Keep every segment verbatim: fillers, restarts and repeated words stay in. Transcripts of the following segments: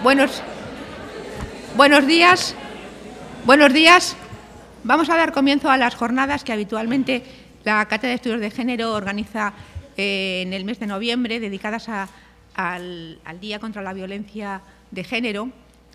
Buenos, buenos días. Buenos días. Vamos a dar comienzo a las jornadas que habitualmente la Cátedra de Estudios de Género organiza eh, en el mes de noviembre, dedicadas a, al, al Día contra la Violencia de Género.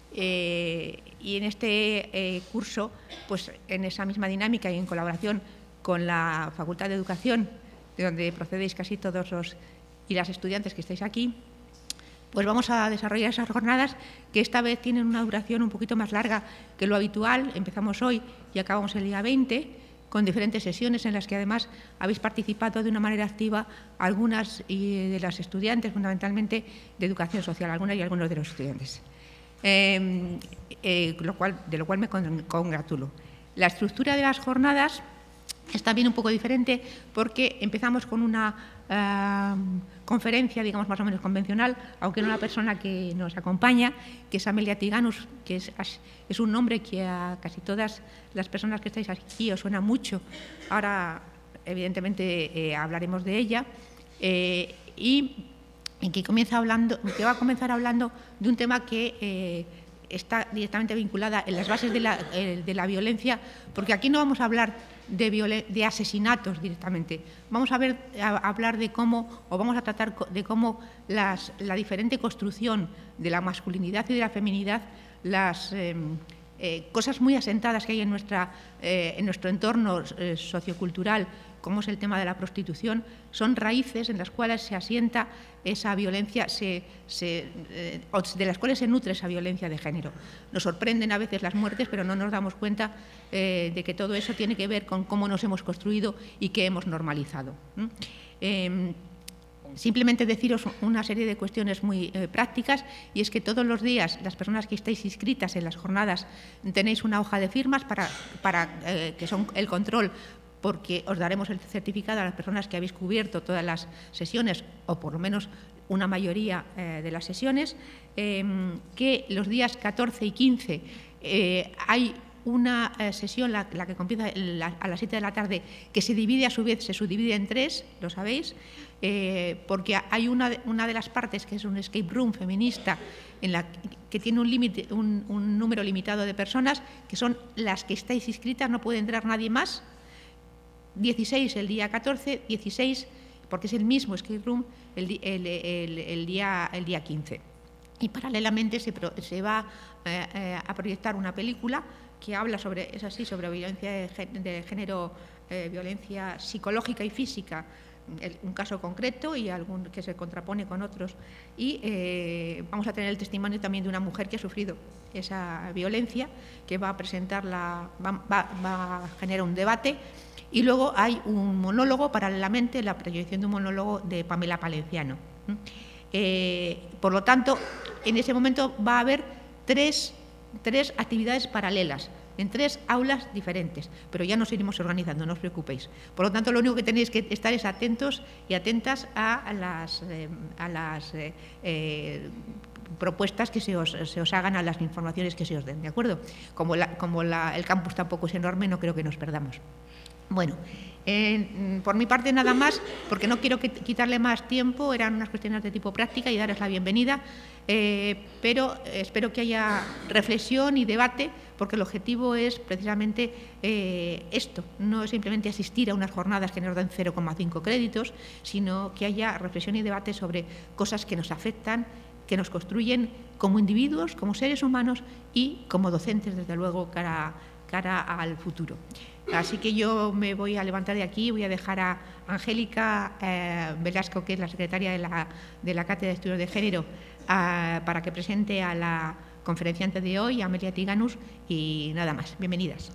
Eh, y en este eh, curso, pues en esa misma dinámica y en colaboración con la Facultad de Educación, de donde procedéis casi todos los y las estudiantes que estáis aquí, pues vamos a desarrollar esas jornadas que esta vez tienen una duración un poquito más larga que lo habitual. Empezamos hoy y acabamos el día veinte, con diferentes sesiones en las que además habéis participado de una manera activa algunas de las estudiantes, fundamentalmente de Educación Social, algunas y algunos de los estudiantes, eh, eh, lo cual, de lo cual me congratulo. La estructura de las jornadas es también un poco diferente porque empezamos con una uh, conferencia, digamos, más o menos convencional, aunque no la persona que nos acompaña, que es Amelia Tiganus, que es, es un nombre que a casi todas las personas que estáis aquí os suena mucho. Ahora, evidentemente, eh, hablaremos de ella. Eh, y que, comienza hablando, que va a comenzar hablando de un tema que eh, está directamente vinculada en las bases de la, eh, de la violencia, porque aquí no vamos a hablar De, de asesinatos directamente. Vamos a, ver, a, a hablar de cómo, o vamos a tratar de cómo las, la diferente construcción de la masculinidad y de la feminidad, las eh, eh, cosas muy asentadas que hay en, nuestra, eh, en nuestro entorno eh, sociocultural, como es el tema de la prostitución, son raíces en las cuales se asienta esa violencia, se, se, eh, de las cuales se nutre esa violencia de género. Nos sorprenden a veces las muertes, pero no nos damos cuenta eh, de que todo eso tiene que ver con cómo nos hemos construido y qué hemos normalizado. ¿Mm? Eh, Simplemente deciros una serie de cuestiones muy eh, prácticas, y es que todos los días las personas que estáis inscritas en las jornadas tenéis una hoja de firmas para, para eh, que son el control, porque os daremos el certificado a las personas que habéis cubierto todas las sesiones, o por lo menos una mayoría eh, de las sesiones, eh, que los días catorce y quince eh, hay una eh, sesión, la, la que comienza la, a las siete de la tarde, que se divide a su vez, se subdivide en tres, lo sabéis, eh, porque hay una de, una de las partes que es un escape room feminista, en la que tiene un, límite, un, un número limitado de personas, que son las que estáis inscritas, no puede entrar nadie más. dieciséis el día catorce, dieciséis, porque es el mismo escape room, el, el, el, el, día, el día quince. Y paralelamente se, pro, se va eh, eh, a proyectar una película que habla sobre, es así, sobre violencia de, de género, eh, violencia psicológica y física, el, un caso concreto y algún que se contrapone con otros. Y eh, vamos a tener el testimonio también de una mujer que ha sufrido esa violencia, que va a presentarla, va, va, va a generar un debate. Y luego hay un monólogo, paralelamente, la proyección de un monólogo de Pamela Palenciano. Eh, por lo tanto, en ese momento va a haber tres, tres actividades paralelas, en tres aulas diferentes, pero ya nos iremos organizando, no os preocupéis. Por lo tanto, lo único que tenéis que estar es atentos y atentas a las, eh, a las eh, eh, propuestas que se os, se os hagan, a las informaciones que se os den, ¿de acuerdo? Como, la, como la, el campus tampoco es enorme, no creo que nos perdamos. Bueno, eh, por mi parte nada más, porque no quiero que, quitarle más tiempo, eran unas cuestiones de tipo práctica y daros la bienvenida, eh, pero espero que haya reflexión y debate, porque el objetivo es precisamente eh, esto, no es simplemente asistir a unas jornadas que nos dan cero coma cinco créditos, sino que haya reflexión y debate sobre cosas que nos afectan, que nos construyen como individuos, como seres humanos y como docentes, desde luego, cara, cara al futuro. Así que yo me voy a levantar de aquí, voy a dejar a Angélica eh, Velasco, que es la secretaria de la, de la Cátedra de Estudios de Género, eh, para que presente a la conferenciante de hoy, Amelia Tiganus, y nada más. Bienvenidas.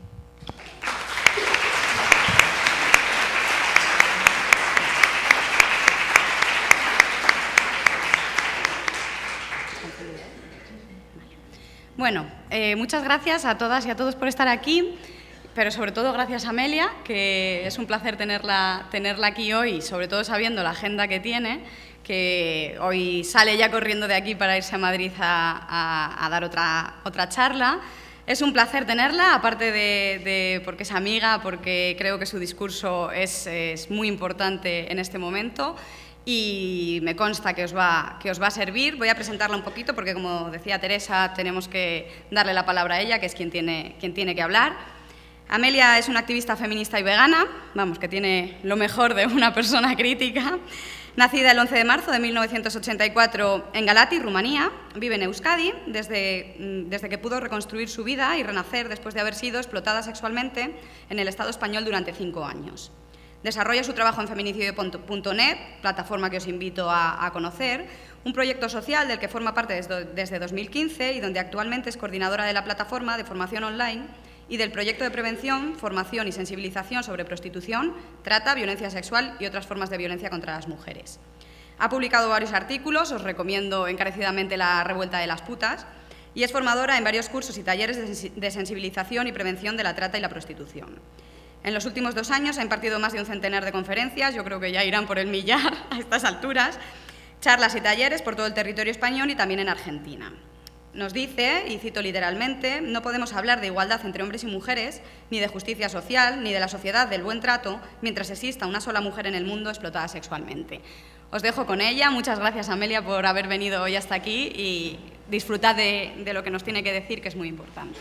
Bueno, eh, muchas gracias a todas y a todos por estar aquí. Pero sobre todo gracias a Amelia, que es un placer tenerla, tenerla aquí hoy, sobre todo sabiendo la agenda que tiene, que hoy sale ya corriendo de aquí para irse a Madrid a, a, a dar otra, otra charla. Es un placer tenerla, aparte de, de porque es amiga, porque creo que su discurso es, es muy importante en este momento. y me consta que os, va, que os va a servir. Voy a presentarla un poquito porque, como decía Teresa, tenemos que darle la palabra a ella, que es quien tiene, quien tiene que hablar. Amelia es una activista feminista y vegana, vamos, que tiene lo mejor de una persona crítica. Nacida el once de marzo de mil novecientos ochenta y cuatro en Galati, Rumanía, vive en Euskadi desde, desde que pudo reconstruir su vida y renacer después de haber sido explotada sexualmente en el Estado español durante cinco años. Desarrolla su trabajo en feminicidio punto net, plataforma que os invito a, a conocer, un proyecto social del que forma parte desde, desde dos mil quince y donde actualmente es coordinadora de la plataforma de formación online y del proyecto de prevención, formación y sensibilización sobre prostitución, trata, violencia sexual y otras formas de violencia contra las mujeres. Ha publicado varios artículos, os recomiendo encarecidamente La revuelta de las putas, y es formadora en varios cursos y talleres de sensibilización y prevención de la trata y la prostitución. En los últimos dos años ha impartido más de un centenar de conferencias, yo creo que ya irán por el millar a estas alturas, charlas y talleres por todo el territorio español y también en Argentina. Nos dice, y cito literalmente, no podemos hablar de igualdad entre hombres y mujeres, ni de justicia social, ni de la sociedad del buen trato, mientras exista una sola mujer en el mundo explotada sexualmente. Os dejo con ella. Muchas gracias, Amelia, por haber venido hoy hasta aquí y disfrutad de, de lo que nos tiene que decir, que es muy importante.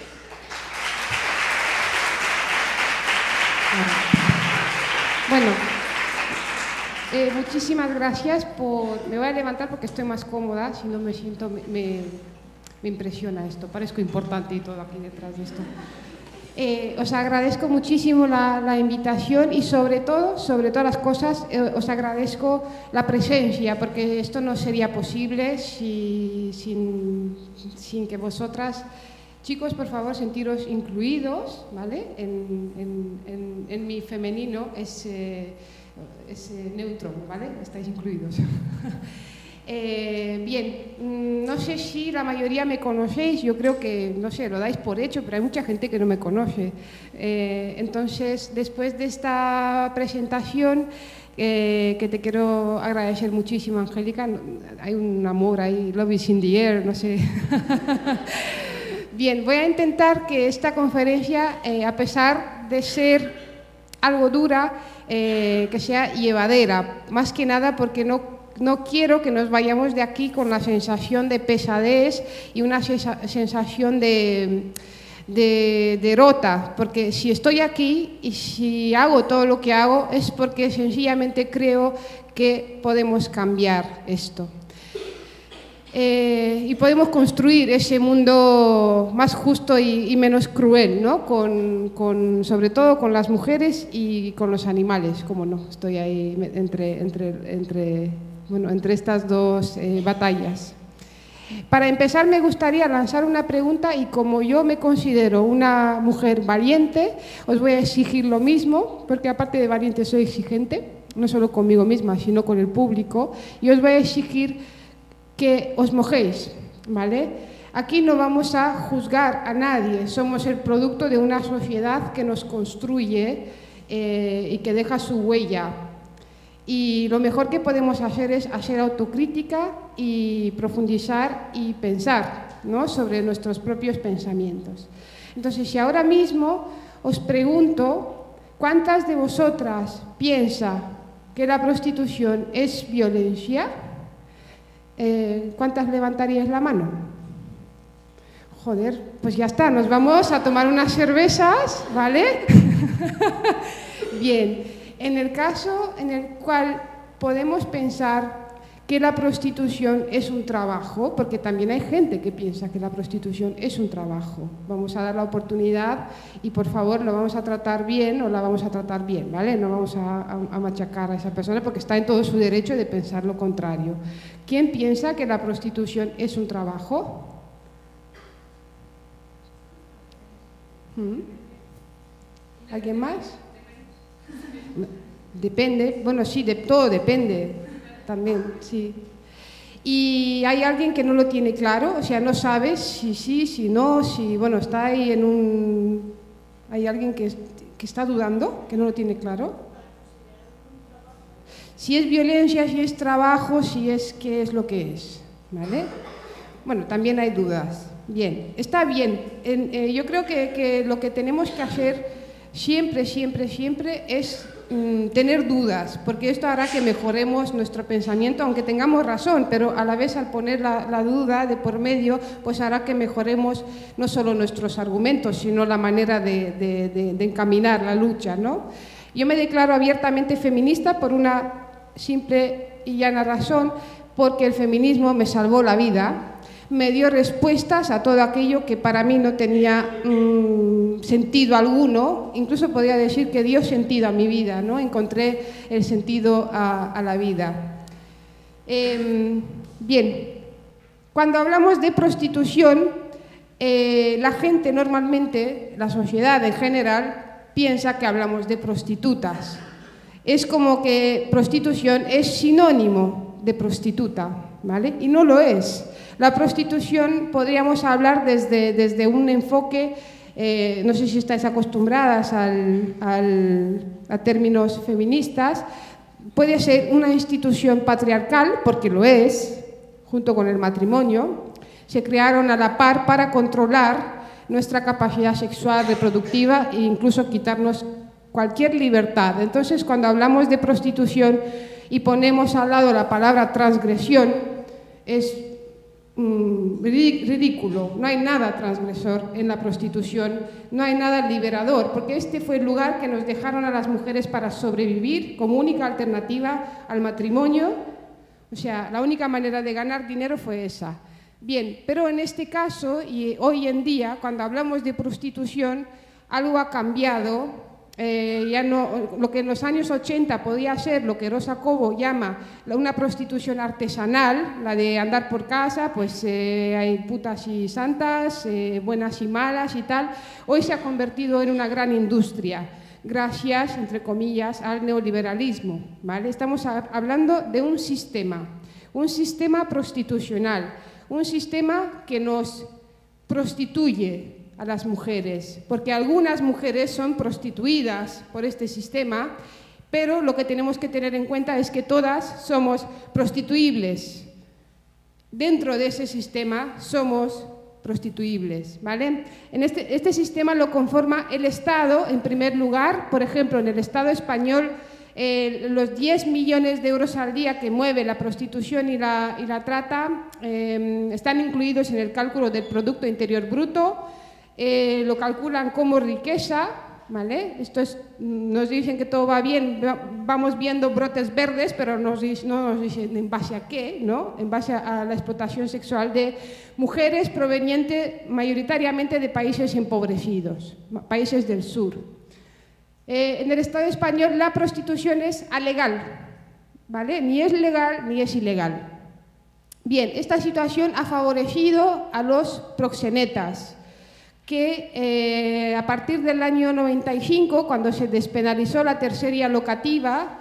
Bueno, eh, muchísimas gracias por... Me voy a levantar porque estoy más cómoda, si no me siento... Me, me, me impresiona esto, parezco importante y todo aquí detrás de esto. Eh, os agradezco muchísimo la, la invitación y sobre todo, sobre todas las cosas, eh, os agradezco la presencia, porque esto no sería posible si, sin, sin que vosotras... Chicos, por favor, sentiros incluidos, ¿vale? En, en, en, en mi femenino es, eh, es eh, neutro, ¿vale? Estáis incluidos. eh, bien, no sé si la mayoría me conocéis, yo creo que, no sé, lo dais por hecho, pero hay mucha gente que no me conoce. Eh, entonces, después de esta presentación, Eh, que te quiero agradecer muchísimo, Angélica, hay un amor ahí, love is in the air, no sé. Bien, voy a intentar que esta conferencia, eh, a pesar de ser algo dura, eh, que sea llevadera, más que nada porque no, no quiero que nos vayamos de aquí con la sensación de pesadez y una sensación de... de derrota, porque si estoy aquí y si hago todo lo que hago es porque sencillamente creo que podemos cambiar esto eh, y podemos construir ese mundo más justo y, y menos cruel, ¿no? Con, con, sobre todo con las mujeres y con los animales, como no, estoy ahí entre, entre, entre, bueno, entre estas dos eh, batallas. Para empezar, me gustaría lanzar una pregunta y como yo me considero una mujer valiente, os voy a exigir lo mismo, porque aparte de valiente soy exigente, no solo conmigo misma, sino con el público, y os voy a exigir que os mojéis, ¿vale? Aquí no vamos a juzgar a nadie, somos el producto de una sociedad que nos construye eh, y que deja su huella. Y lo mejor que podemos hacer es hacer autocrítica y profundizar y pensar, ¿no?, sobre nuestros propios pensamientos. Entonces, si ahora mismo os pregunto, ¿cuántas de vosotras piensa que la prostitución es violencia? Eh, ¿Cuántas levantaríais la mano? Joder, pues ya está, nos vamos a tomar unas cervezas, ¿vale? Bien. En el caso en el cual podemos pensar que la prostitución es un trabajo, porque también hay gente que piensa que la prostitución es un trabajo, vamos a dar la oportunidad y por favor lo vamos a tratar bien o la vamos a tratar bien, ¿vale? No vamos a, a, a machacar a esa persona porque está en todo su derecho de pensar lo contrario. ¿Quién piensa que la prostitución es un trabajo? ¿Mm? ¿Alguien más? Depende, bueno, sí, de todo depende, también, sí. ¿Y hay alguien que no lo tiene claro? O sea, no sabes si sí, si no, si, bueno, está ahí en un... ¿Hay alguien que, que está dudando, que no lo tiene claro? Si es violencia, si es trabajo, si es qué es lo que es, ¿vale? Bueno, también hay dudas. Bien, está bien. En, eh, yo creo que, que lo que tenemos que hacer siempre, siempre, siempre es mmm, tener dudas, porque esto hará que mejoremos nuestro pensamiento, aunque tengamos razón, pero a la vez al poner la, la duda de por medio, pues hará que mejoremos no solo nuestros argumentos, sino la manera de, de, de, de encaminar la lucha, ¿no? Yo me declaro abiertamente feminista por una simple y llana razón, porque el feminismo me salvó la vida, me dio respuestas a todo aquello que para mí no tenía mmm, sentido alguno, incluso podría decir que dio sentido a mi vida, ¿no? Encontré el sentido a, a la vida. Eh, bien, cuando hablamos de prostitución, eh, la gente normalmente, la sociedad en general, piensa que hablamos de prostitutas. Es como que prostitución es sinónimo de prostituta, ¿vale? Y no lo es. La prostitución podríamos hablar desde, desde un enfoque, eh, no sé si estáis acostumbradas al, al, a términos feministas, puede ser una institución patriarcal, porque lo es, junto con el matrimonio, se crearon a la par para controlar nuestra capacidad sexual reproductiva e incluso quitarnos cualquier libertad. Entonces, cuando hablamos de prostitución y ponemos al lado la palabra transgresión, es mm, ridículo. No hay nada transgresor en la prostitución, no hay nada liberador, porque este fue el lugar que nos dejaron a las mujeres para sobrevivir como única alternativa al matrimonio. O sea, la única manera de ganar dinero fue esa. Bien, pero en este caso, y hoy en día, cuando hablamos de prostitución, algo ha cambiado. Eh, ya no, lo que en los años ochenta podía ser lo que Rosa Cobo llama una prostitución artesanal, la de andar por casa, pues eh, hay putas y santas, eh, buenas y malas y tal, hoy se ha convertido en una gran industria, gracias, entre comillas, al neoliberalismo, ¿vale? Estamos a, hablando de un sistema, un sistema prostitucional, un sistema que nos prostituye a las mujeres, porque algunas mujeres son prostituidas por este sistema, pero lo que tenemos que tener en cuenta es que todas somos prostituibles. Dentro de ese sistema somos prostituibles, ¿vale? En este, este sistema lo conforma el Estado, en primer lugar. Por ejemplo, en el Estado español, eh, los diez millones de euros al día que mueve la prostitución y la, y la trata eh, están incluidos en el cálculo del Producto Interior Bruto. Eh, lo calculan como riqueza, ¿vale? Esto es, nos dicen que todo va bien, vamos viendo brotes verdes, pero nos, no nos dicen en base a qué, ¿no? En base a la explotación sexual de mujeres provenientes mayoritariamente de países empobrecidos, países del sur. Eh, en el Estado español la prostitución es alegal, ¿vale? Ni es legal ni es ilegal. Bien, esta situación ha favorecido a los proxenetas, que eh, a partir del año noventa y cinco, cuando se despenalizó la tercería locativa,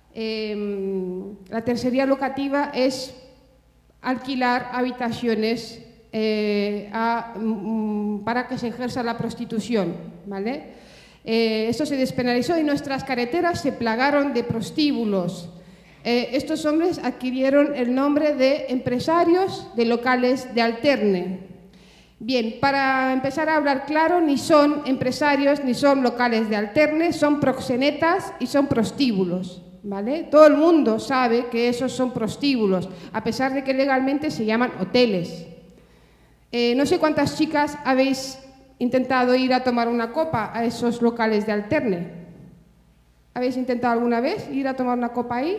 eh, la tercería locativa es alquilar habitaciones eh, a, mm, para que se ejerza la prostitución, ¿vale? Eh, esto se despenalizó y nuestras carreteras se plagaron de prostíbulos. Eh, estos hombres adquirieron el nombre de empresarios de locales de alterne. Bien, para empezar a hablar claro, ni son empresarios ni son locales de alterne, son proxenetas y son prostíbulos, ¿vale? Todo el mundo sabe que esos son prostíbulos, a pesar de que legalmente se llaman hoteles. Eh, no sé cuántas chicas habéis intentado ir a tomar una copa a esos locales de alterne. ¿Habéis intentado alguna vez ir a tomar una copa ahí?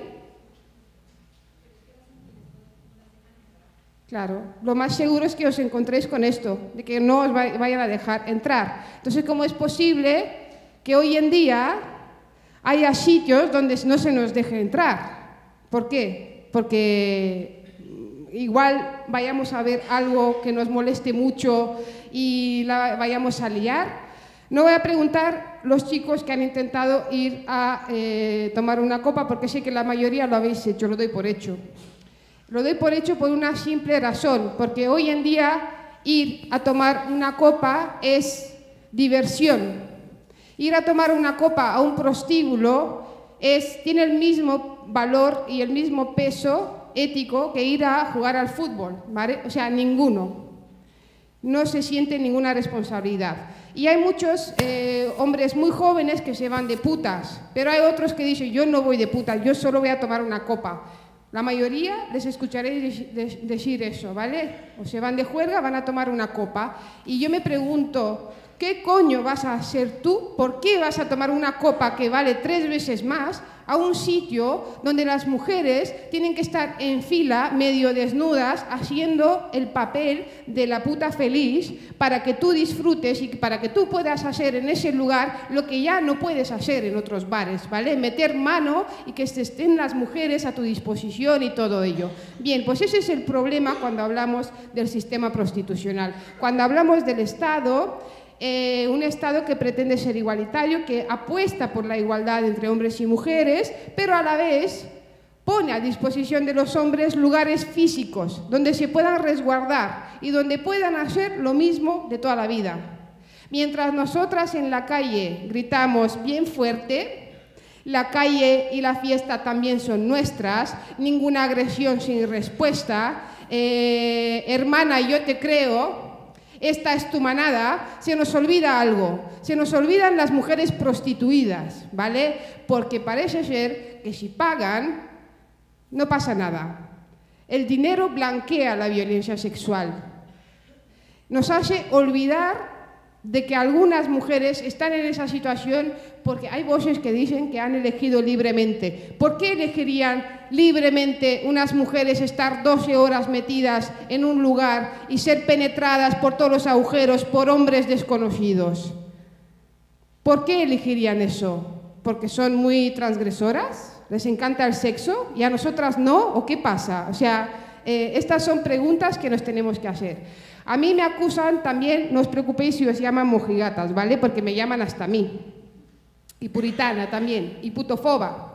Claro, lo más seguro es que os encontréis con esto, de que no os vayan a dejar entrar. Entonces, ¿cómo es posible que hoy en día haya sitios donde no se nos deje entrar? ¿Por qué? Porque igual vayamos a ver algo que nos moleste mucho y la vayamos a liar. No voy a preguntar los chicos que han intentado ir a eh, tomar una copa, porque sé que la mayoría lo habéis hecho, lo doy por hecho. Lo doy por hecho por una simple razón, porque hoy en día ir a tomar una copa es diversión. Ir a tomar una copa a un prostíbulo es, tiene el mismo valor y el mismo peso ético que ir a jugar al fútbol, ¿vale? O sea, ninguno. no se siente ninguna responsabilidad. Y hay muchos eh, hombres muy jóvenes que se van de putas, pero hay otros que dicen, yo no voy de putas, yo solo voy a tomar una copa. La mayoría les escucharéis decir eso, ¿vale? O se van de juerga, van a tomar una copa. Y yo me pregunto, ¿qué coño vas a hacer tú? ¿Por qué vas a tomar una copa que vale tres veces más a un sitio donde las mujeres tienen que estar en fila, medio desnudas, haciendo el papel de la puta feliz para que tú disfrutes y para que tú puedas hacer en ese lugar lo que ya no puedes hacer en otros bares, ¿vale? Meter mano y que estén las mujeres a tu disposición y todo ello. Bien, pues ese es el problema cuando hablamos del sistema prostitucional. Cuando hablamos del Estado, Eh, un Estado que pretende ser igualitario, que apuesta por la igualdad entre hombres y mujeres, pero a la vez pone a disposición de los hombres lugares físicos donde se puedan resguardar y donde puedan hacer lo mismo de toda la vida. Mientras nosotras en la calle gritamos bien fuerte, la calle y la fiesta también son nuestras, ninguna agresión sin respuesta, eh, hermana, yo te creo, esta es tu manada, se nos olvida algo, se nos olvidan las mujeres prostituidas, ¿vale? Porque parece ser que si pagan, no pasa nada. El dinero blanquea la violencia sexual. Nos hace olvidar de que algunas mujeres están en esa situación porque hay voces que dicen que han elegido libremente. ¿Por qué elegirían libremente unas mujeres estar doce horas metidas en un lugar y ser penetradas por todos los agujeros por hombres desconocidos? ¿Por qué elegirían eso? ¿Porque son muy transgresoras? ¿Les encanta el sexo? ¿Y a nosotras no? ¿O qué pasa? O sea, eh, estas son preguntas que nos tenemos que hacer. A mí me acusan también, no os preocupéis si os llaman mojigatas, ¿vale? Porque me llaman hasta a mí. Y puritana también, y putofoba.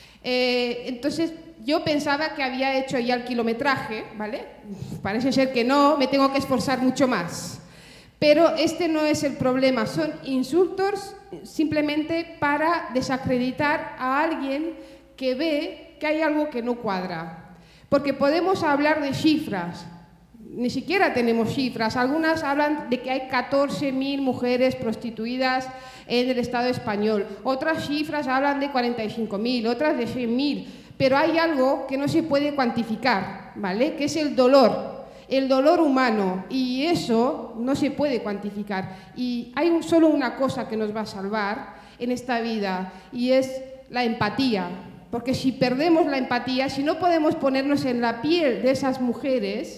Eh, entonces, yo pensaba que había hecho ya el kilometraje, ¿vale? Parece ser que no, me tengo que esforzar mucho más. Pero este no es el problema, son insultos simplemente para desacreditar a alguien que ve que hay algo que no cuadra. Porque podemos hablar de cifras, ni siquiera tenemos cifras. Algunas hablan de que hay catorce mil mujeres prostituidas en el Estado español. Otras cifras hablan de cuarenta y cinco mil, otras de cien mil. Pero hay algo que no se puede cuantificar, ¿vale? Que es el dolor, el dolor humano. Y eso no se puede cuantificar. Y hay un, solo una cosa que nos va a salvar en esta vida, y es la empatía. Porque si perdemos la empatía, si no podemos ponernos en la piel de esas mujeres,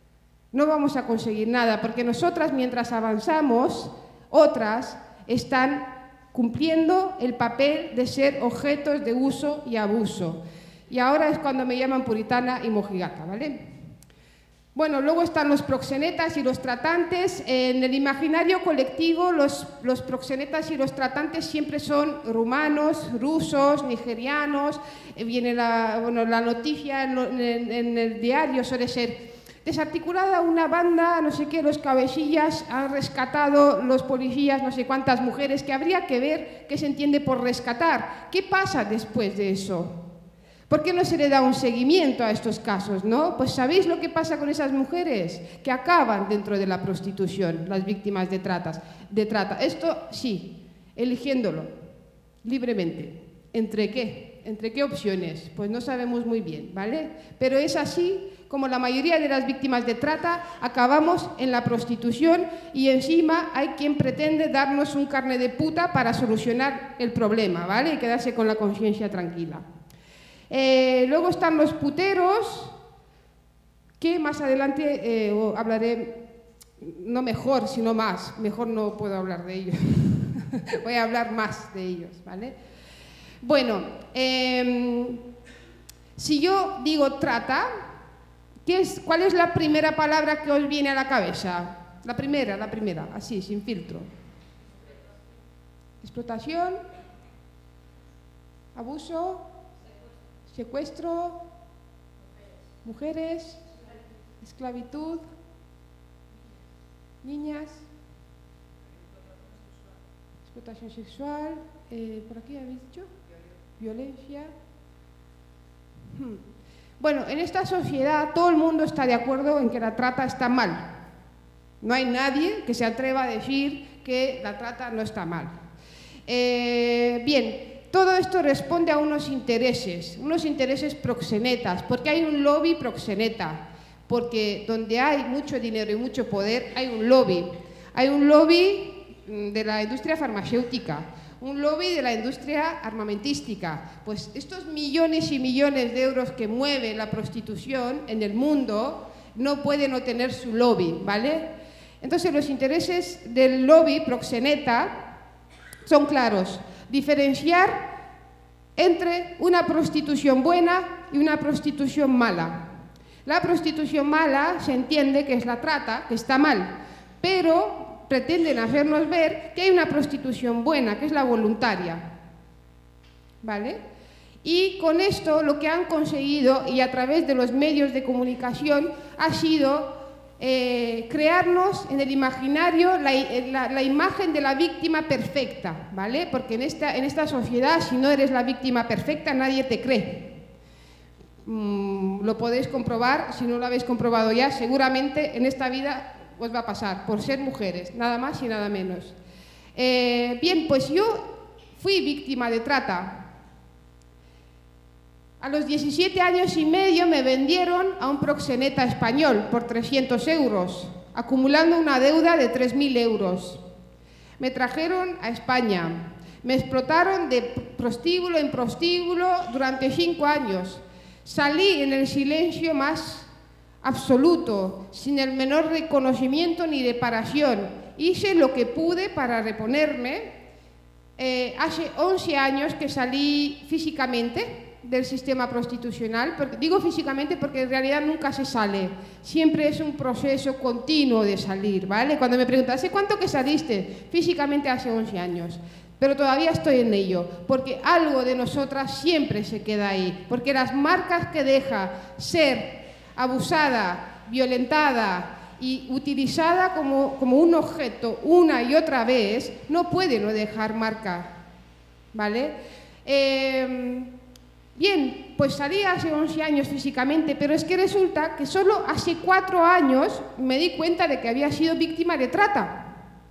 no vamos a conseguir nada, porque nosotras, mientras avanzamos, otras están cumpliendo el papel de ser objetos de uso y abuso. Y ahora es cuando me llaman puritana y mojigata, ¿vale? Bueno, luego están los proxenetas y los tratantes. En el imaginario colectivo, los, los proxenetas y los tratantes siempre son rumanos, rusos, nigerianos. Eh, viene la, bueno, la noticia en, en, en el diario, suele ser desarticulada una banda, no sé qué, los cabecillas han rescatado, los policías, no sé cuántas mujeres, que habría que ver qué se entiende por rescatar. ¿Qué pasa después de eso? ¿Por qué no se le da un seguimiento a estos casos, no? Pues ¿sabéis lo que pasa con esas mujeres? Que acaban dentro de la prostitución, las víctimas de, tratas, de trata. Esto sí, eligiéndolo libremente. ¿Entre qué? ¿Entre qué opciones? Pues no sabemos muy bien, ¿vale? Pero es así como la mayoría de las víctimas de trata acabamos en la prostitución, y encima hay quien pretende darnos un carné de puta para solucionar el problema, ¿vale? Y quedarse con la conciencia tranquila. Eh, luego están los puteros, que más adelante eh, hablaré, no mejor, sino más. Mejor no puedo hablar de ellos. Voy a hablar más de ellos, ¿vale? Bueno, eh, si yo digo trata, ¿qué es, ¿cuál es la primera palabra que os viene a la cabeza? La primera, la primera, así, sin filtro. Explotación, abuso, secuestro, mujeres, esclavitud, niñas, explotación sexual, eh, ¿por aquí habéis dicho? Violencia. Hmm. Bueno, en esta sociedad todo el mundo está de acuerdo en que la trata está mal. No hay nadie que se atreva a decir que la trata no está mal. Eh, bien, todo esto responde a unos intereses, unos intereses proxenetas, porque hay un lobby proxeneta, porque donde hay mucho dinero y mucho poder hay un lobby. Hay un lobby de la industria farmacéutica, un lobby de la industria armamentística. Pues estos millones y millones de euros que mueve la prostitución en el mundo no pueden no tener su lobby, ¿vale? Entonces los intereses del lobby proxeneta son claros: diferenciar entre una prostitución buena y una prostitución mala. La prostitución mala se entiende que es la trata, que está mal, pero pretenden hacernos ver que hay una prostitución buena, que es la voluntaria, ¿vale? Y con esto lo que han conseguido, y a través de los medios de comunicación, ha sido eh, crearnos en el imaginario la, la, la imagen de la víctima perfecta, ¿vale? Porque en esta, en esta sociedad, si no eres la víctima perfecta, nadie te cree. Mm, lo podéis comprobar, si no lo habéis comprobado ya, seguramente en esta vida os va a pasar, por ser mujeres, nada más y nada menos. Eh, bien, pues yo fui víctima de trata. A los diecisiete años y medio me vendieron a un proxeneta español por trescientos euros, acumulando una deuda de tres mil euros. Me trajeron a España, me explotaron de prostíbulo en prostíbulo durante cinco años. Salí en el silencio más absoluto, sin el menor reconocimiento ni reparación. Hice lo que pude para reponerme. Eh, hace once años que salí físicamente del sistema prostitucional. Porque, digo físicamente porque en realidad nunca se sale, siempre es un proceso continuo de salir, ¿vale? Cuando me preguntan, ¿hace cuánto que saliste? Físicamente hace once años. Pero todavía estoy en ello, porque algo de nosotras siempre se queda ahí, porque las marcas que deja ser abusada, violentada y utilizada como, como un objeto una y otra vez, no puede no dejar marca, ¿vale? Eh, bien, pues salí hace once años físicamente, pero es que resulta que solo hace cuatro años me di cuenta de que había sido víctima de trata.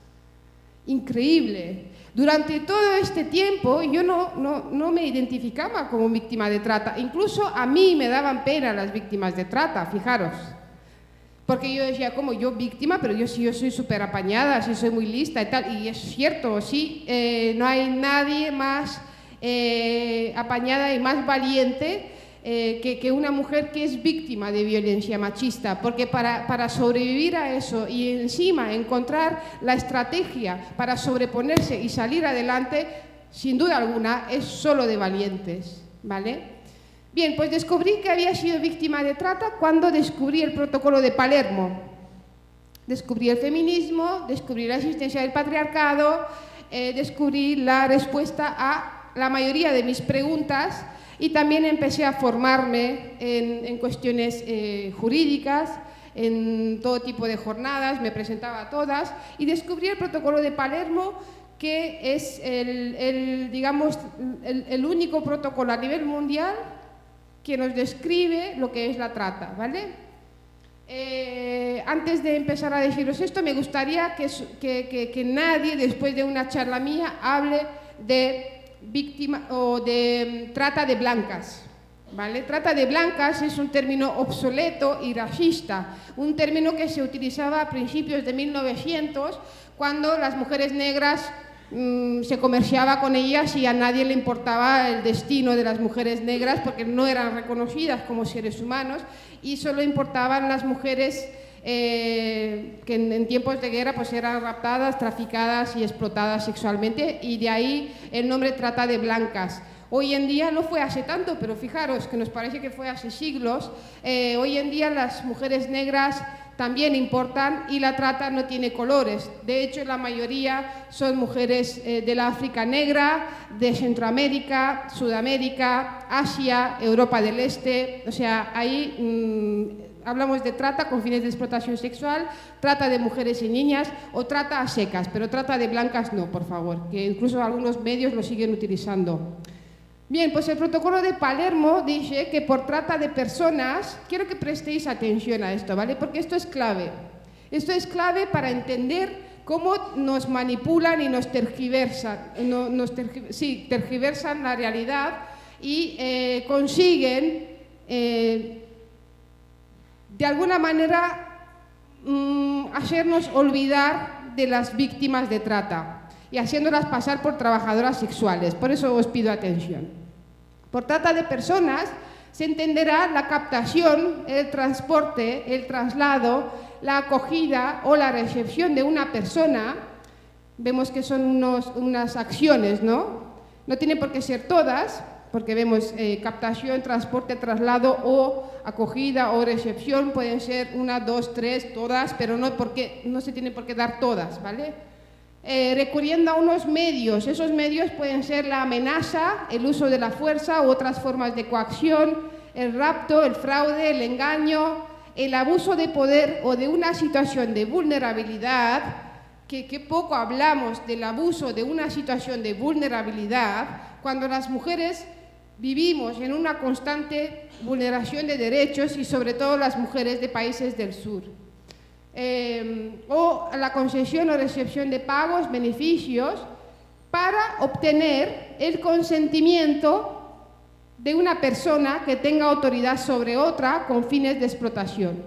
Increíble. Durante todo este tiempo yo no, no, no me identificaba como víctima de trata. Incluso a mí me daban pena las víctimas de trata, fijaros. Porque yo decía, como yo víctima, pero yo sí, yo soy súper apañada, sí soy muy lista y tal. Y es cierto, sí, eh, no hay nadie más eh, apañada y más valiente eh, que, que una mujer que es víctima de violencia machista, porque para, para sobrevivir a eso y encima encontrar la estrategia para sobreponerse y salir adelante, sin duda alguna, es solo de valientes, ¿vale? Bien, pues descubrí que había sido víctima de trata cuando descubrí el protocolo de Palermo. Descubrí el feminismo, descubrí la existencia del patriarcado, eh, descubrí la respuesta a la mayoría de mis preguntas. Y también empecé a formarme en, en cuestiones eh, jurídicas, en todo tipo de jornadas, me presentaba a todas y descubrí el protocolo de Palermo, que es el, el, digamos, el, el único protocolo a nivel mundial que nos describe lo que es la trata, ¿vale? Eh, antes de empezar a deciros esto, me gustaría que, que, que, que nadie, después de una charla mía, hable de víctima o de trata de blancas, ¿vale? Trata de blancas es un término obsoleto y racista, un término que se utilizaba a principios de mil novecientos, cuando las mujeres negras mmm, se comerciaba con ellas y a nadie le importaba el destino de las mujeres negras porque no eran reconocidas como seres humanos y solo importaban las mujeres Eh, que en, en tiempos de guerra pues eran raptadas, traficadas y explotadas sexualmente, y de ahí el nombre trata de blancas. Hoy en día, no fue hace tanto, pero fijaros que nos parece que fue hace siglos, eh, hoy en día las mujeres negras también importan y la trata no tiene colores. De hecho, la mayoría son mujeres eh, de la África negra, de Centroamérica, Sudamérica, Asia, Europa del Este, o sea, ahí mmm, hablamos de trata con fines de explotación sexual, trata de mujeres y niñas o trata a secas, pero trata de blancas no, por favor, que incluso algunos medios lo siguen utilizando. Bien, pues el protocolo de Palermo dice que por trata de personas, quiero que prestéis atención a esto, ¿vale? Porque esto es clave. Esto es clave para entender cómo nos manipulan y nos tergiversan, no, nos tergi, sí, tergiversan la realidad y eh, consiguen, eh, de alguna manera, mmm, hacernos olvidar de las víctimas de trata y haciéndolas pasar por trabajadoras sexuales. Por eso os pido atención. Por trata de personas se entenderá la captación, el transporte, el traslado, la acogida o la recepción de una persona. Vemos que son unos, unas acciones, ¿no? No tiene por qué ser todas, porque vemos eh, captación, transporte, traslado o acogida o recepción, pueden ser una, dos, tres, todas, pero no, porque, no se tiene por qué dar todas, ¿vale? Eh, recurriendo a unos medios, esos medios pueden ser la amenaza, el uso de la fuerza u otras formas de coacción, el rapto, el fraude, el engaño, el abuso de poder o de una situación de vulnerabilidad, que, que poco hablamos del abuso de una situación de vulnerabilidad, cuando las mujeres vivimos en una constante vulneración de derechos y sobre todo las mujeres de países del sur. Eh, o la concesión o recepción de pagos, beneficios, para obtener el consentimiento de una persona que tenga autoridad sobre otra con fines de explotación.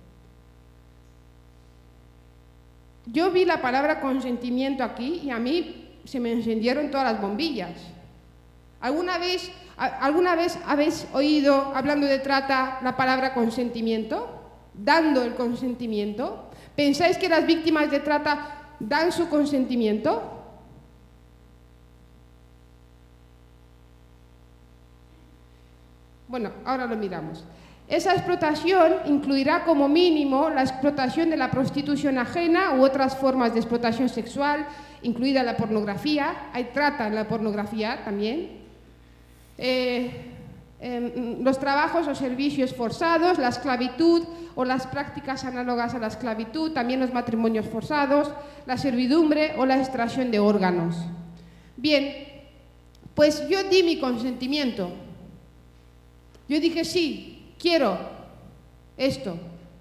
Yo vi la palabra consentimiento aquí y a mí se me encendieron todas las bombillas. ¿Alguna vez, ¿Alguna vez habéis oído, hablando de trata, la palabra consentimiento? Dando el consentimiento. ¿Pensáis que las víctimas de trata dan su consentimiento? Bueno, ahora lo miramos. Esa explotación incluirá como mínimo la explotación de la prostitución ajena u otras formas de explotación sexual, incluida la pornografía. Hay trata en la pornografía también. Eh, eh, los trabajos o servicios forzados, la esclavitud o las prácticas análogas a la esclavitud, también los matrimonios forzados, la servidumbre o la extracción de órganos. Bien, pues yo di mi consentimiento. Yo dije, sí, quiero esto.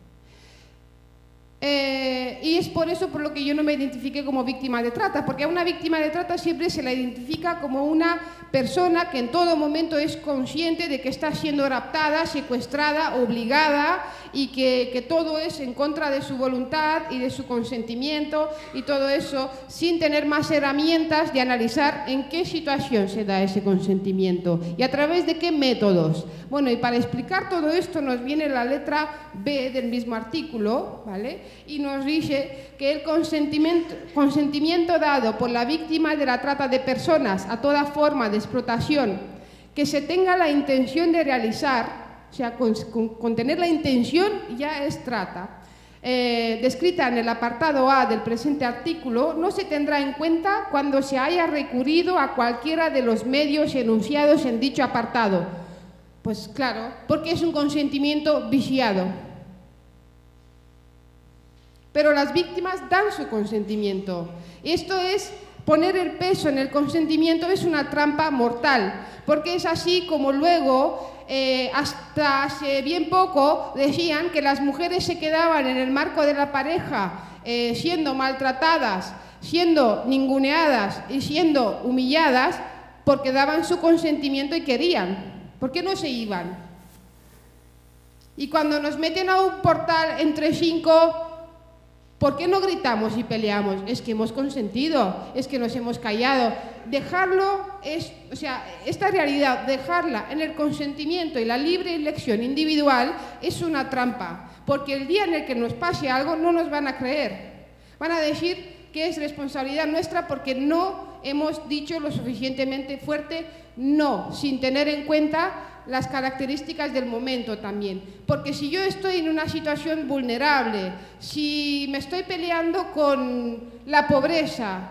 Eh, y es por eso por lo que yo no me identifiqué como víctima de trata, porque a una víctima de trata siempre se la identifica como una persona que en todo momento es consciente de que está siendo raptada, secuestrada, obligada y que, que todo es en contra de su voluntad y de su consentimiento y todo eso sin tener más herramientas de analizar en qué situación se da ese consentimiento y a través de qué métodos. Bueno, y para explicar todo esto nos viene la letra B del mismo artículo, ¿vale? Y nos dice que el consentimiento, consentimiento dado por la víctima de la trata de personas a toda forma de explotación que se tenga la intención de realizar, o sea, con, con, con tener la intención ya es trata, eh, descrita en el apartado A del presente artículo, no se tendrá en cuenta cuando se haya recurrido a cualquiera de los medios enunciados en dicho apartado. Pues claro, porque es un consentimiento viciado. Pero las víctimas dan su consentimiento. Esto es, poner el peso en el consentimiento es una trampa mortal, porque es así como luego, eh, hasta hace bien poco, decían que las mujeres se quedaban en el marco de la pareja, eh, siendo maltratadas, siendo ninguneadas y siendo humilladas, porque daban su consentimiento y querían. ¿Por qué no se iban? Y cuando nos meten a un portal entre cinco, ¿por qué no gritamos y peleamos? Es que hemos consentido, es que nos hemos callado. Dejarlo es, o sea, esta realidad, dejarla en el consentimiento y la libre elección individual es una trampa, porque el día en el que nos pase algo no nos van a creer. Van a decir que es responsabilidad nuestra porque no hemos dicho lo suficientemente fuerte no, sin tener en cuenta las características del momento también. Porque si yo estoy en una situación vulnerable, si me estoy peleando con la pobreza,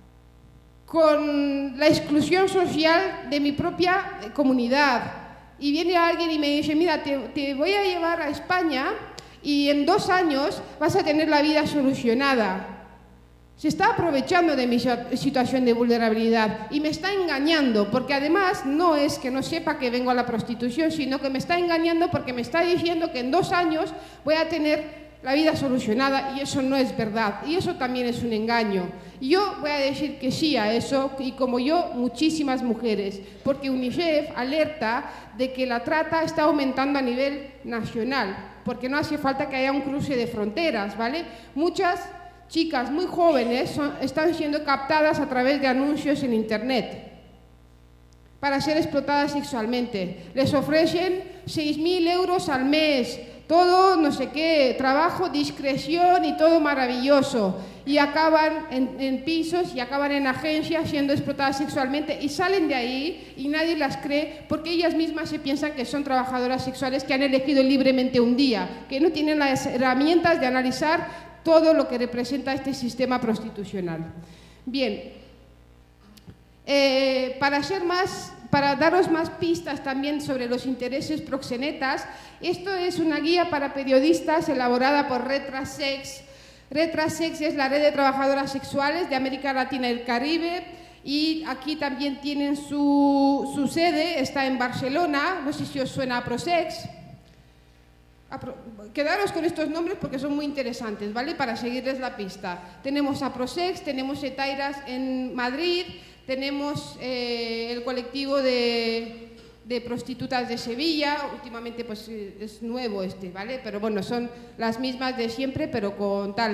con la exclusión social de mi propia comunidad, y viene alguien y me dice, mira, te, te voy a llevar a España y en dos años vas a tener la vida solucionada. Se está aprovechando de mi situación de vulnerabilidad y me está engañando, porque además no es que no sepa que vengo a la prostitución, sino que me está engañando porque me está diciendo que en dos años voy a tener la vida solucionada, y eso no es verdad, y eso también es un engaño. Yo voy a decir que sí a eso, y como yo, muchísimas mujeres, porque UNICEF alerta de que la trata está aumentando a nivel nacional, porque no hace falta que haya un cruce de fronteras, ¿vale? Muchas chicas muy jóvenes son, están siendo captadas a través de anuncios en internet para ser explotadas sexualmente. Les ofrecen seis mil euros al mes, todo no sé qué, trabajo, discreción y todo maravilloso. Y acaban en, en pisos y acaban en agencias siendo explotadas sexualmente y salen de ahí y nadie las cree porque ellas mismas se piensan que son trabajadoras sexuales que han elegido libremente un día, que no tienen las herramientas de analizar todo lo que representa este sistema prostitucional. Bien, eh, para ser más... Para daros más pistas también sobre los intereses proxenetas, esto es una guía para periodistas elaborada por Retrasex. Retrasex es la red de trabajadoras sexuales de América Latina y el Caribe, y aquí también tienen su, su sede, está en Barcelona, no sé si os suena a Prosex. Apro Quedaros con estos nombres porque son muy interesantes, ¿vale? Para seguirles la pista. Tenemos a Prosex, tenemos Etairas en Madrid, tenemos eh, el colectivo de, de prostitutas de Sevilla, últimamente pues es nuevo este, ¿vale? Pero bueno, son las mismas de siempre, pero con tal.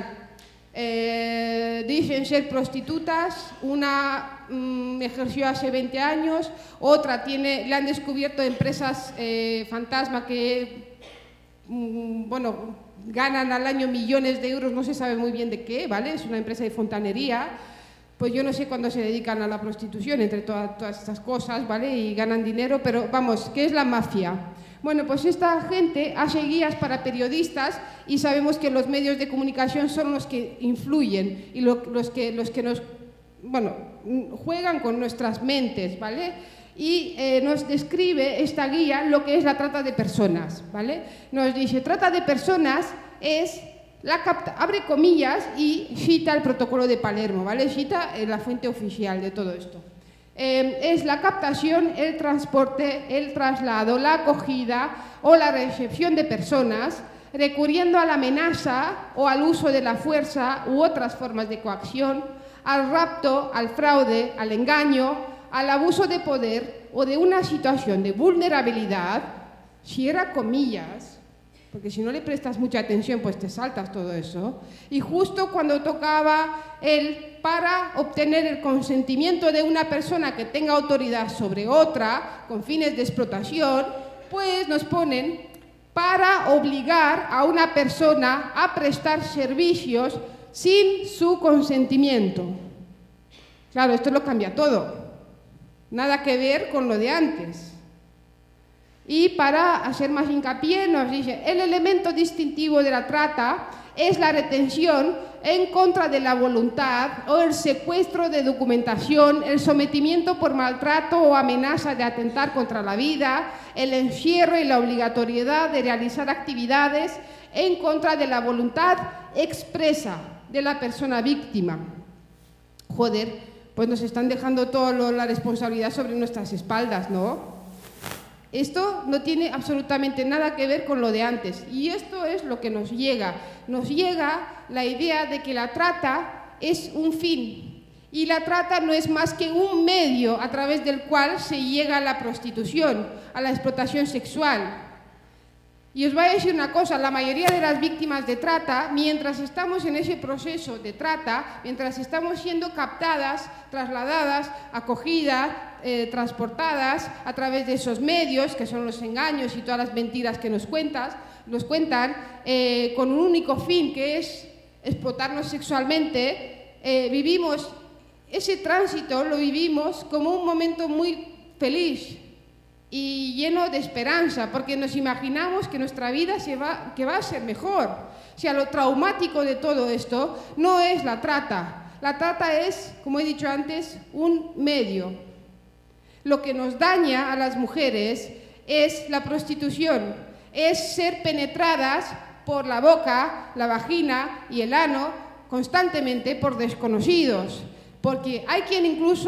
Eh, dicen ser prostitutas, una mmm, ejerció hace veinte años, otra tiene, le han descubierto empresas eh, fantasma que, mmm, bueno, ganan al año millones de euros, no se sabe muy bien de qué, ¿vale? Es una empresa de fontanería. Pues yo no sé cuándo se dedican a la prostitución, entre todas, todas estas cosas, ¿vale? Y ganan dinero, pero vamos, ¿qué es la mafia? Bueno, pues esta gente hace guías para periodistas y sabemos que los medios de comunicación son los que influyen y lo, los, que, los que nos, bueno, juegan con nuestras mentes, ¿vale? Y eh, nos describe esta guía lo que es la trata de personas, ¿vale? Nos dice, trata de personas es... La capta, abre comillas y cita el protocolo de Palermo, ¿vale? Cita eh, la fuente oficial de todo esto. Eh, es la captación, el transporte, el traslado, la acogida o la recepción de personas recurriendo a la amenaza o al uso de la fuerza u otras formas de coacción, al rapto, al fraude, al engaño, al abuso de poder o de una situación de vulnerabilidad, cierra comillas, porque si no le prestas mucha atención, pues te saltas todo eso. Y justo cuando tocaba el para obtener el consentimiento de una persona que tenga autoridad sobre otra, con fines de explotación, pues nos ponen para obligar a una persona a prestar servicios sin su consentimiento. Claro, esto lo cambia todo. Nada que ver con lo de antes. Y para hacer más hincapié nos dice, el elemento distintivo de la trata es la retención en contra de la voluntad o el secuestro de documentación, el sometimiento por maltrato o amenaza de atentar contra la vida, el encierro y la obligatoriedad de realizar actividades en contra de la voluntad expresa de la persona víctima. Joder, pues nos están dejando toda la responsabilidad sobre nuestras espaldas, ¿no? Esto no tiene absolutamente nada que ver con lo de antes y esto es lo que nos llega. Nos llega la idea de que la trata es un fin y la trata no es más que un medio a través del cual se llega a la prostitución, a la explotación sexual. Y os voy a decir una cosa, la mayoría de las víctimas de trata, mientras estamos en ese proceso de trata, mientras estamos siendo captadas, trasladadas, acogidas, eh, transportadas a través de esos medios, que son los engaños y todas las mentiras que nos, cuentas, nos cuentan, eh, con un único fin, que es explotarnos sexualmente, eh, vivimos, ese tránsito lo vivimos como un momento muy feliz y lleno de esperanza, porque nos imaginamos que nuestra vida se va, que va a ser mejor. O sea, lo traumático de todo esto no es la trata. La trata es, como he dicho antes, un medio. Lo que nos daña a las mujeres es la prostitución, es ser penetradas por la boca, la vagina y el ano constantemente por desconocidos, porque hay quien incluso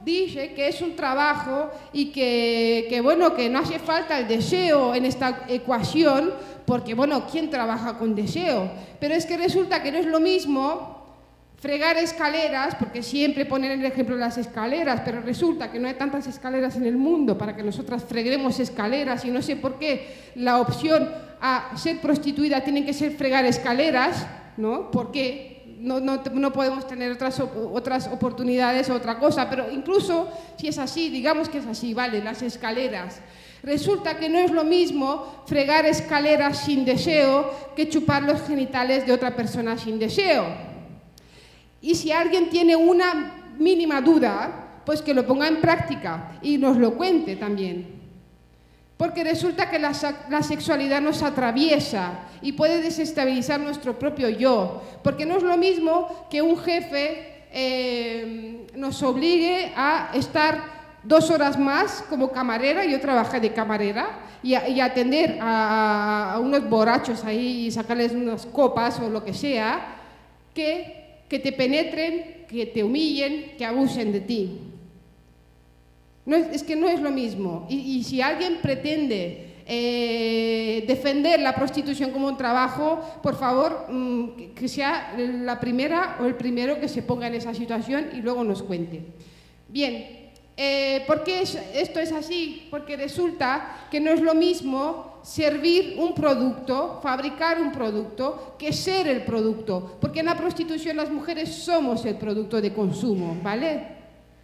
dice que es un trabajo y que, que, bueno, que no hace falta el deseo en esta ecuación, porque, bueno, ¿quién trabaja con deseo? Pero es que resulta que no es lo mismo fregar escaleras, porque siempre ponen el ejemplo de las escaleras, pero resulta que no hay tantas escaleras en el mundo para que nosotras freguemos escaleras, y no sé por qué la opción a ser prostituida tiene que ser fregar escaleras, ¿no? ¿Por qué? No, no, no podemos tener otras, otras oportunidades o otra cosa, pero incluso si es así, digamos que es así, vale, las escaleras. Resulta que no es lo mismo fregar escaleras sin deseo que chupar los genitales de otra persona sin deseo. Y si alguien tiene una mínima duda, pues que lo ponga en práctica y nos lo cuente también. Porque resulta que la, la sexualidad nos atraviesa y puede desestabilizar nuestro propio yo. Porque no es lo mismo que un jefe eh, nos obligue a estar dos horas más como camarera. Yo trabajé de camarera y, a, y atender a, a unos borrachos ahí y sacarles unas copas o lo que sea, que, que te penetren, que te humillen, que abusen de ti. No es, es que no es lo mismo. Y, y si alguien pretende eh, defender la prostitución como un trabajo, por favor, mmm, que sea la primera o el primero que se ponga en esa situación y luego nos cuente. Bien, eh, ¿por qué es, esto es así? Porque resulta que no es lo mismo servir un producto, fabricar un producto, que ser el producto. Porque en la prostitución las mujeres somos el producto de consumo, ¿vale?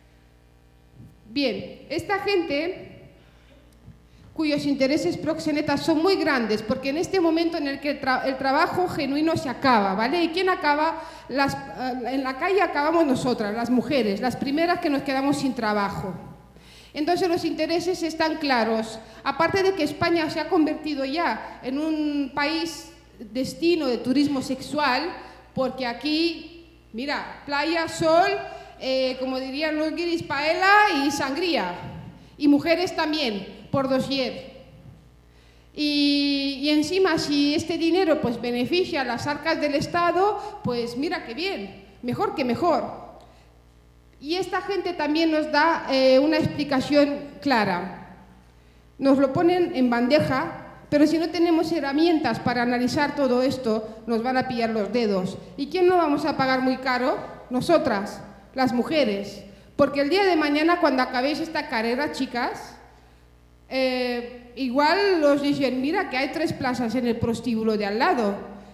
Bien, esta gente cuyos intereses proxenetas son muy grandes, porque en este momento en el que el, tra el trabajo genuino se acaba, ¿vale? ¿Y quién acaba? Las, uh, en la calle acabamos nosotras, las mujeres, las primeras que nos quedamos sin trabajo. Entonces los intereses están claros. Aparte de que España se ha convertido ya en un país destino de turismo sexual, porque aquí, mira, playa, sol... Eh, como dirían los guiris, paella y sangría, y mujeres también, por dossier. Y, y encima, si este dinero pues beneficia a las arcas del Estado, pues mira qué bien, mejor que mejor. Y esta gente también nos da eh, una explicación clara. Nos lo ponen en bandeja, pero si no tenemos herramientas para analizar todo esto, nos van a pillar los dedos. ¿Y quién no vamos a pagar muy caro? Nosotras, las mujeres, porque el día de mañana cuando acabéis esta carrera, chicas, eh, igual os dicen, mira que hay tres plazas en el prostíbulo de al lado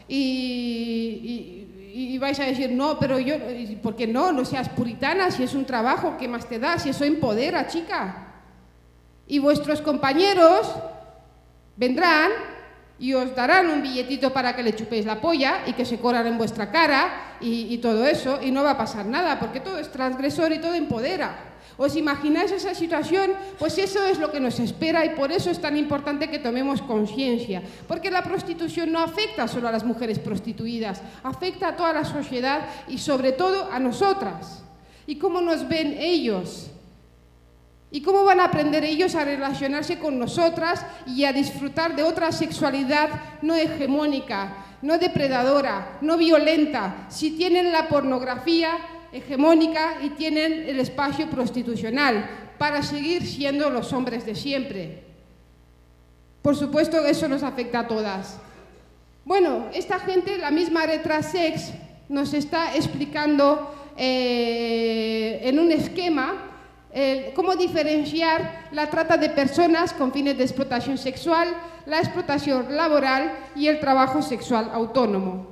y, y, y vais a decir, no, pero yo, ¿por qué no? No seas puritana, si es un trabajo, ¿qué más te da? Si eso empodera, chica. Y vuestros compañeros vendrán y os darán un billetito para que le chupéis la polla y que se corran en vuestra cara y, y todo eso, y no va a pasar nada, porque todo es transgresor y todo empodera. ¿Os imagináis esa situación? Pues eso es lo que nos espera y por eso es tan importante que tomemos conciencia, porque la prostitución no afecta solo a las mujeres prostituidas, afecta a toda la sociedad y sobre todo a nosotras. ¿Y cómo nos ven ellos? ¿Y cómo van a aprender ellos a relacionarse con nosotras y a disfrutar de otra sexualidad no hegemónica, no depredadora, no violenta, si tienen la pornografía hegemónica y tienen el espacio prostitucional para seguir siendo los hombres de siempre? Por supuesto que eso nos afecta a todas. Bueno, esta gente, la misma Retrasex, nos está explicando eh, en un esquema Eh, cómo diferenciar la trata de personas con fines de explotación sexual, la explotación laboral y el trabajo sexual autónomo.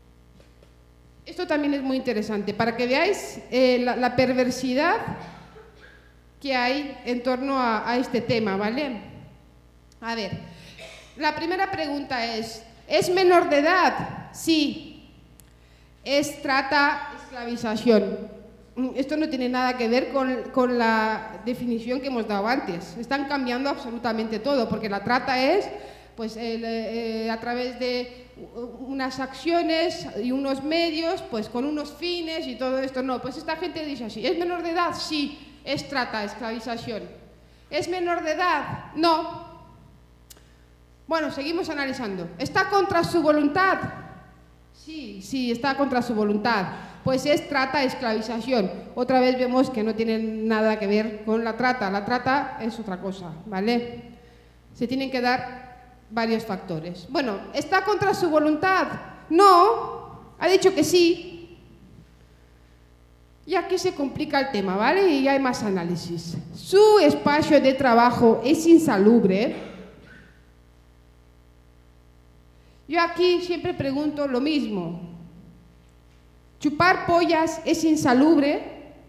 Esto también es muy interesante, para que veáis eh, la, la perversidad que hay en torno a, a este tema, ¿vale? A ver, la primera pregunta es, ¿es menor de edad? Sí. ¿Es trata, esclavización? Esto no tiene nada que ver con, con la definición que hemos dado antes. Están cambiando absolutamente todo, porque la trata es pues, el, eh, a través de unas acciones y unos medios, pues con unos fines y todo esto. No, pues esta gente dice así, ¿es menor de edad? Sí, es trata, esclavización. ¿Es menor de edad? No. Bueno, seguimos analizando. ¿Está contra su voluntad? Sí, sí, está contra su voluntad. pues es trata, esclavización. Otra vez vemos que no tiene nada que ver con la trata. La trata es otra cosa, ¿vale? Se tienen que dar varios factores. Bueno, ¿está contra su voluntad? No, ha dicho que sí. Y aquí se complica el tema, ¿vale? Y hay más análisis. Su espacio de trabajo es insalubre. Yo aquí siempre pregunto lo mismo. ¿Chupar pollas es insalubre?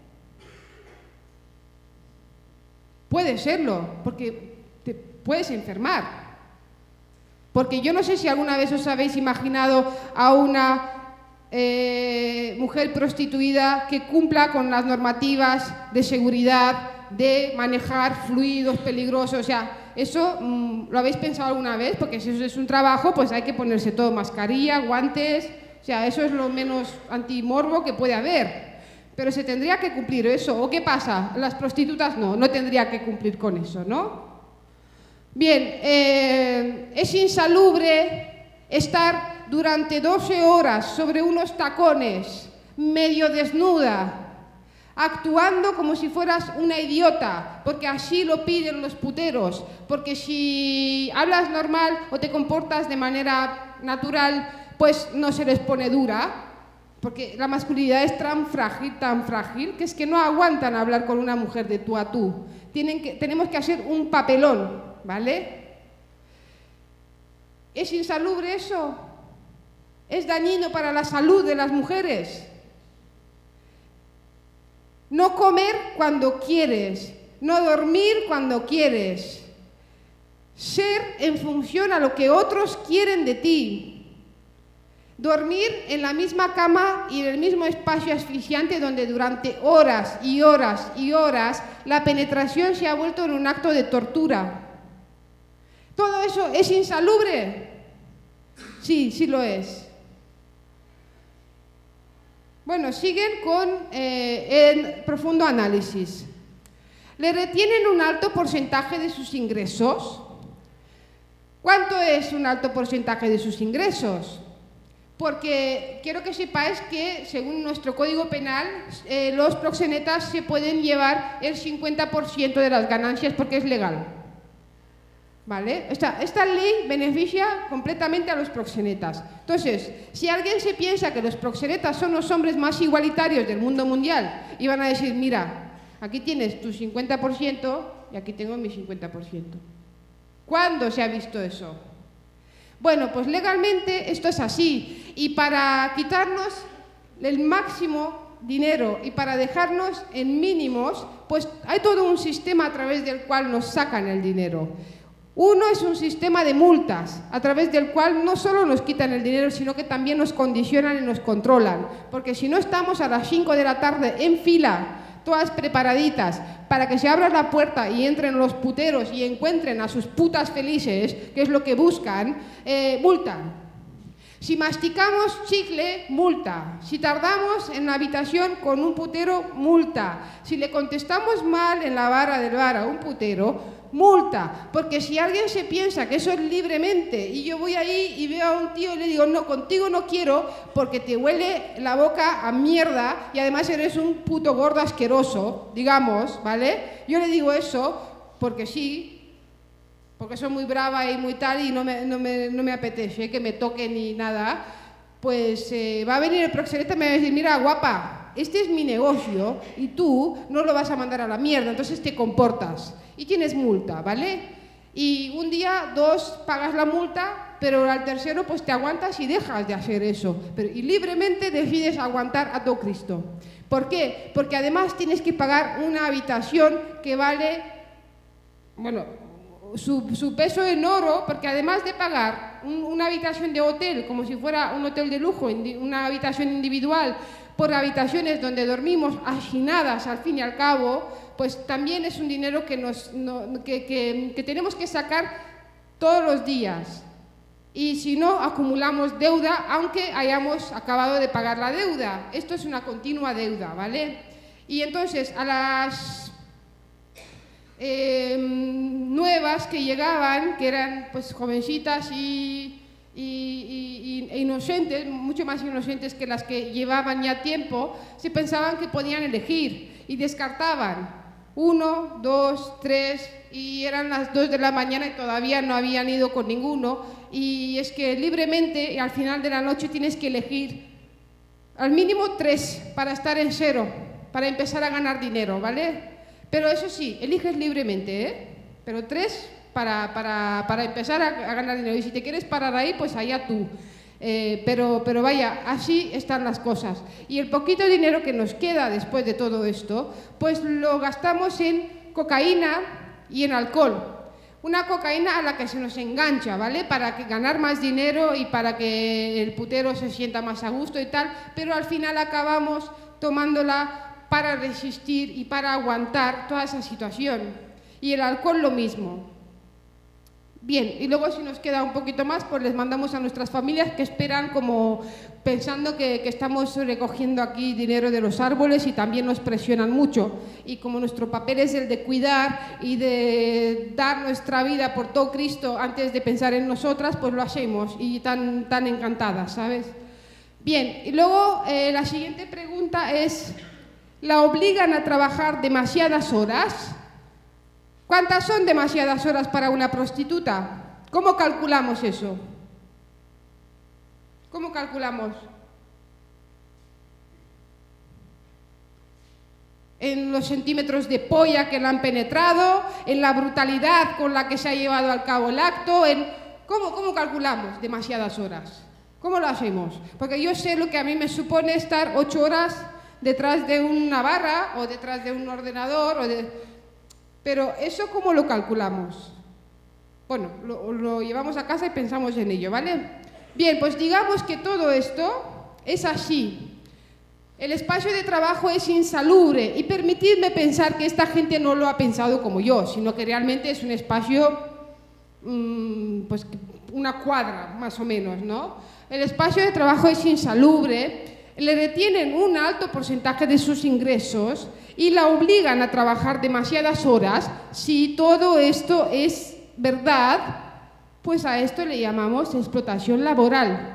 Puede serlo, porque te puedes enfermar. Porque yo no sé si alguna vez os habéis imaginado a una eh, mujer prostituida que cumpla con las normativas de seguridad, de manejar fluidos peligrosos. O sea, eso mmm, lo habéis pensado alguna vez, porque si eso es un trabajo, pues hay que ponerse todo, mascarilla, guantes. O sea, eso es lo menos antimorbo que puede haber. Pero se tendría que cumplir eso. ¿O qué pasa? Las prostitutas no, no tendría que cumplir con eso, ¿no? Bien, eh, es insalubre estar durante doce horas sobre unos tacones, medio desnuda, actuando como si fueras una idiota, porque así lo piden los puteros, porque si hablas normal o te comportas de manera natural, pues no se les pone dura, porque la masculinidad es tan frágil, tan frágil, que es que no aguantan hablar con una mujer de tú a tú. Tienen que, tenemos que hacer un papelón, ¿vale? ¿Es insalubre eso? ¿Es dañino para la salud de las mujeres? No comer cuando quieres, no dormir cuando quieres, ser en función a lo que otros quieren de ti. Dormir en la misma cama y en el mismo espacio asfixiante donde durante horas y horas y horas la penetración se ha vuelto en un acto de tortura. ¿Todo eso es insalubre? Sí, sí lo es. Bueno, siguen con eh, el profundo análisis. ¿Le retienen un alto porcentaje de sus ingresos? ¿Cuánto es un alto porcentaje de sus ingresos? Porque quiero que sepáis que, según nuestro Código Penal, eh, los proxenetas se pueden llevar el cincuenta por ciento de las ganancias porque es legal. ¿Vale? Esta, esta ley beneficia completamente a los proxenetas. Entonces, si alguien se piensa que los proxenetas son los hombres más igualitarios del mundo mundial y van a decir, mira, aquí tienes tu cincuenta por ciento y aquí tengo mi cincuenta por ciento. ¿Cuándo se ha visto eso? Bueno, pues legalmente esto es así, y para quitarnos el máximo dinero y para dejarnos en mínimos, pues hay todo un sistema a través del cual nos sacan el dinero. Uno es un sistema de multas, a través del cual no solo nos quitan el dinero, sino que también nos condicionan y nos controlan, porque si no estamos a las cinco de la tarde en fila, todas preparaditas, para que se abra la puerta y entren los puteros y encuentren a sus putas felices, que es lo que buscan, eh, multan. Si masticamos chicle, multa. Si tardamos en la habitación con un putero, multa. Si le contestamos mal en la barra del bar a un putero, multa. Porque si alguien se piensa que eso es libremente y yo voy ahí y veo a un tío y le digo, no, contigo no quiero porque te huele la boca a mierda y además eres un puto gordo asqueroso, digamos, ¿vale? Yo le digo eso porque sí, porque soy muy brava y muy tal y no me, no me, no me apetece que me toquen ni nada, pues eh, va a venir el proxeneta y me va a decir, mira, guapa, este es mi negocio y tú no lo vas a mandar a la mierda, entonces te comportas y tienes multa, ¿vale? Y un día, dos, pagas la multa, pero al tercero pues te aguantas y dejas de hacer eso, pero, y libremente decides aguantar a todo Cristo. ¿Por qué? Porque además tienes que pagar una habitación que vale, bueno, Su, su peso en oro, porque además de pagar un, una habitación de hotel, como si fuera un hotel de lujo, una habitación individual, por habitaciones donde dormimos hacinadas al fin y al cabo, pues también es un dinero que, nos, no, que, que, que tenemos que sacar todos los días. Y si no, acumulamos deuda, aunque hayamos acabado de pagar la deuda. Esto es una continua deuda, ¿vale? Y entonces, a las Eh, nuevas que llegaban, que eran pues jovencitas y y, y, y inocentes, mucho más inocentes que las que llevaban ya tiempo, se pensaban que podían elegir y descartaban uno, dos, tres, y eran las dos de la mañana y todavía no habían ido con ninguno. Y es que libremente, y al final de la noche, tienes que elegir al mínimo tres para estar en cero, para empezar a ganar dinero, ¿vale? Pero eso sí, eliges libremente, ¿eh? Pero tres para, para, para empezar a, a ganar dinero. Y si te quieres parar ahí, pues allá tú. Eh, pero, pero vaya, así están las cosas. Y el poquito dinero que nos queda después de todo esto, pues lo gastamos en cocaína y en alcohol. Una cocaína a la que se nos engancha, ¿vale? Para que ganar más dinero y para que el putero se sienta más a gusto y tal, pero al final acabamos tomándola para resistir y para aguantar toda esa situación. Y el alcohol lo mismo. Bien, y luego si nos queda un poquito más, pues les mandamos a nuestras familias que esperan como pensando que, que estamos recogiendo aquí dinero de los árboles y también nos presionan mucho. Y como nuestro papel es el de cuidar y de dar nuestra vida por todo Cristo antes de pensar en nosotras, pues lo hacemos y tan, tan encantadas, ¿sabes? Bien, y luego eh, la siguiente pregunta es, ¿la obligan a trabajar demasiadas horas? ¿Cuántas son demasiadas horas para una prostituta? ¿Cómo calculamos eso? ¿Cómo calculamos? En los centímetros de polla que la han penetrado, en la brutalidad con la que se ha llevado a cabo el acto, en... ¿Cómo, cómo calculamos demasiadas horas? ¿Cómo lo hacemos? Porque yo sé lo que a mí me supone estar ocho horas detrás de una barra o detrás de un ordenador o de... Pero ¿eso cómo lo calculamos? Bueno, lo, lo llevamos a casa y pensamos en ello, ¿vale? Bien, pues digamos que todo esto es así. El espacio de trabajo es insalubre y permitidme pensar que esta gente no lo ha pensado como yo, sino que realmente es un espacio, mmm, pues una cuadra más o menos, ¿no? El espacio de trabajo es insalubre, le retienen un alto porcentaje de sus ingresos y la obligan a trabajar demasiadas horas. Si todo esto es verdad, pues a esto le llamamos explotación laboral.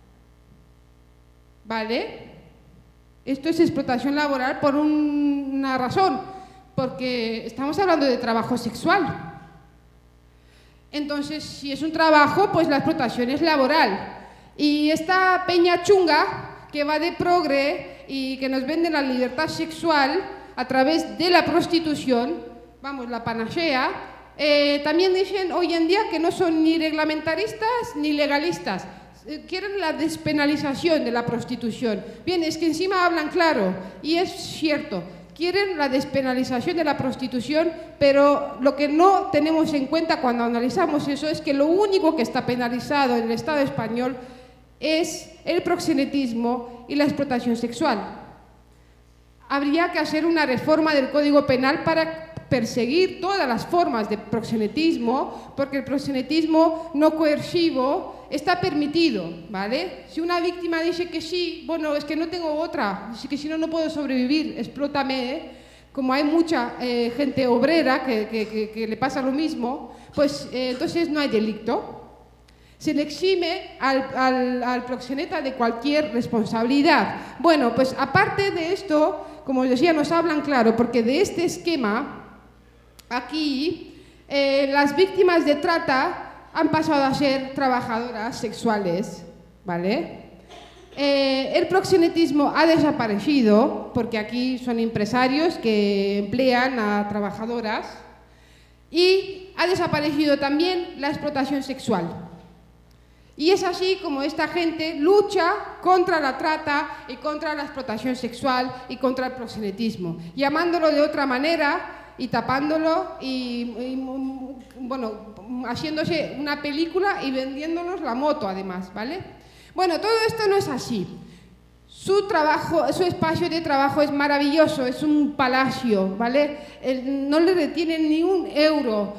¿Vale? Esto es explotación laboral por un, una razón, porque estamos hablando de trabajo sexual. Entonces, si es un trabajo, pues la explotación es laboral. Y esta peña chunga que va de progre y que nos vende la libertad sexual a través de la prostitución, vamos, la panacea, eh, también dicen hoy en día que no son ni reglamentaristas ni legalistas, eh, quieren la despenalización de la prostitución. Bien, es que encima hablan claro, y es cierto, quieren la despenalización de la prostitución, pero lo que no tenemos en cuenta cuando analizamos eso es que lo único que está penalizado en el Estado español es el proxenetismo y la explotación sexual. Habría que hacer una reforma del Código Penal para perseguir todas las formas de proxenetismo, porque el proxenetismo no coercivo está permitido, ¿vale? Si una víctima dice que sí, bueno, es que no tengo otra, es que si no, no puedo sobrevivir, explótame, ¿eh? Como hay mucha eh, gente obrera que, que, que, que le pasa lo mismo, pues eh, entonces no hay delito. Se le exime al, al, al proxeneta de cualquier responsabilidad. Bueno, pues aparte de esto, como os decía, nos hablan claro, porque de este esquema, aquí, eh, las víctimas de trata han pasado a ser trabajadoras sexuales, ¿vale? Eh, el proxenetismo ha desaparecido, porque aquí son empresarios que emplean a trabajadoras, y ha desaparecido también la explotación sexual. Y es así como esta gente lucha contra la trata y contra la explotación sexual y contra el proxenetismo, llamándolo de otra manera y tapándolo y, y bueno, haciéndose una película y vendiéndonos la moto además, ¿vale? Bueno, todo esto no es así. Su trabajo, su espacio de trabajo es maravilloso, es un palacio, ¿vale? El, no le retienen ni un euro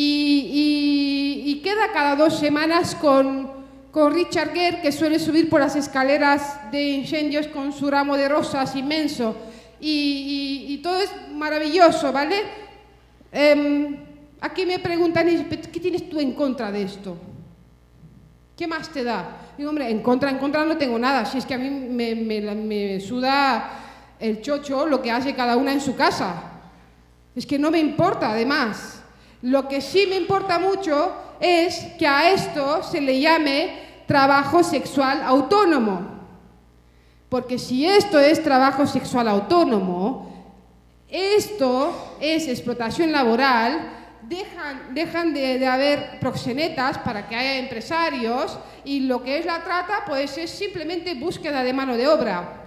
y, y, y queda cada dos semanas con... con Richard Gere, que suele subir por las escaleras de incendios con su ramo de rosas inmenso, y, y, y todo es maravilloso, ¿vale? Eh, aquí me preguntan, ¿qué tienes tú en contra de esto? ¿Qué más te da? Digo, hombre, en contra, en contra no tengo nada. Si es que a mí me, me, me suda el chocho lo que hace cada una en su casa. Es que no me importa, además. Lo que sí me importa mucho es que a esto se le llame trabajo sexual autónomo. Porque si esto es trabajo sexual autónomo, esto es explotación laboral, dejan, dejan de, de haber proxenetas para que haya empresarios, y lo que es la trata pues es simplemente búsqueda de mano de obra.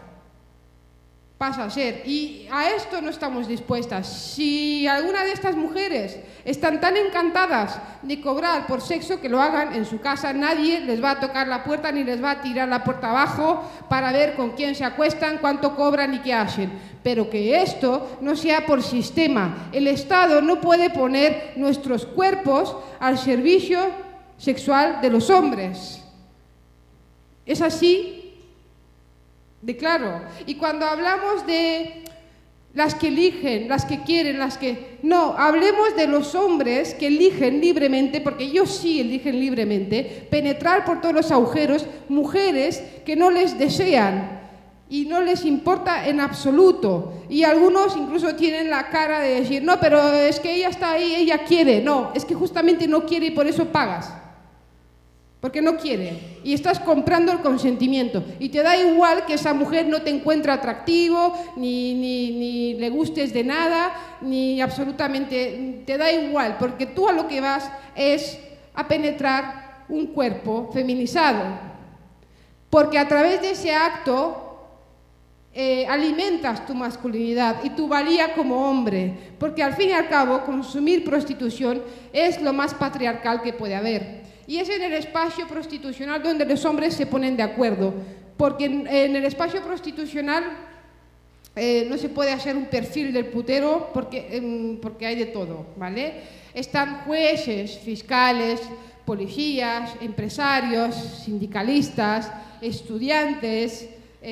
Pasa a ser, y a esto no estamos dispuestas. Si alguna de estas mujeres están tan encantadas de cobrar por sexo, que lo hagan en su casa. Nadie les va a tocar la puerta ni les va a tirar la puerta abajo para ver con quién se acuestan, cuánto cobran y qué hacen. Pero que esto no sea por sistema. El Estado no puede poner nuestros cuerpos al servicio sexual de los hombres. Es así de claro. Y cuando hablamos de las que eligen, las que quieren, las que... No, hablemos de los hombres que eligen libremente, porque ellos sí eligen libremente, penetrar por todos los agujeros, mujeres que no les desean y no les importa en absoluto. Y algunos incluso tienen la cara de decir, no, pero es que ella está ahí, ella quiere. No, es que justamente no quiere y por eso pagas. Porque no quiere, y estás comprando el consentimiento, y te da igual que esa mujer no te encuentre atractivo, ni, ni, ni le gustes de nada, ni absolutamente, te da igual, porque tú a lo que vas es a penetrar un cuerpo feminizado, porque a través de ese acto eh, alimentas tu masculinidad y tu valía como hombre, porque al fin y al cabo consumir prostitución es lo más patriarcal que puede haber. Y es en el espacio prostitucional donde los hombres se ponen de acuerdo, porque en, en el espacio prostitucional eh, no se puede hacer un perfil del putero porque, eh, porque hay de todo, ¿vale? Están jueces, fiscales, policías, empresarios, sindicalistas, estudiantes,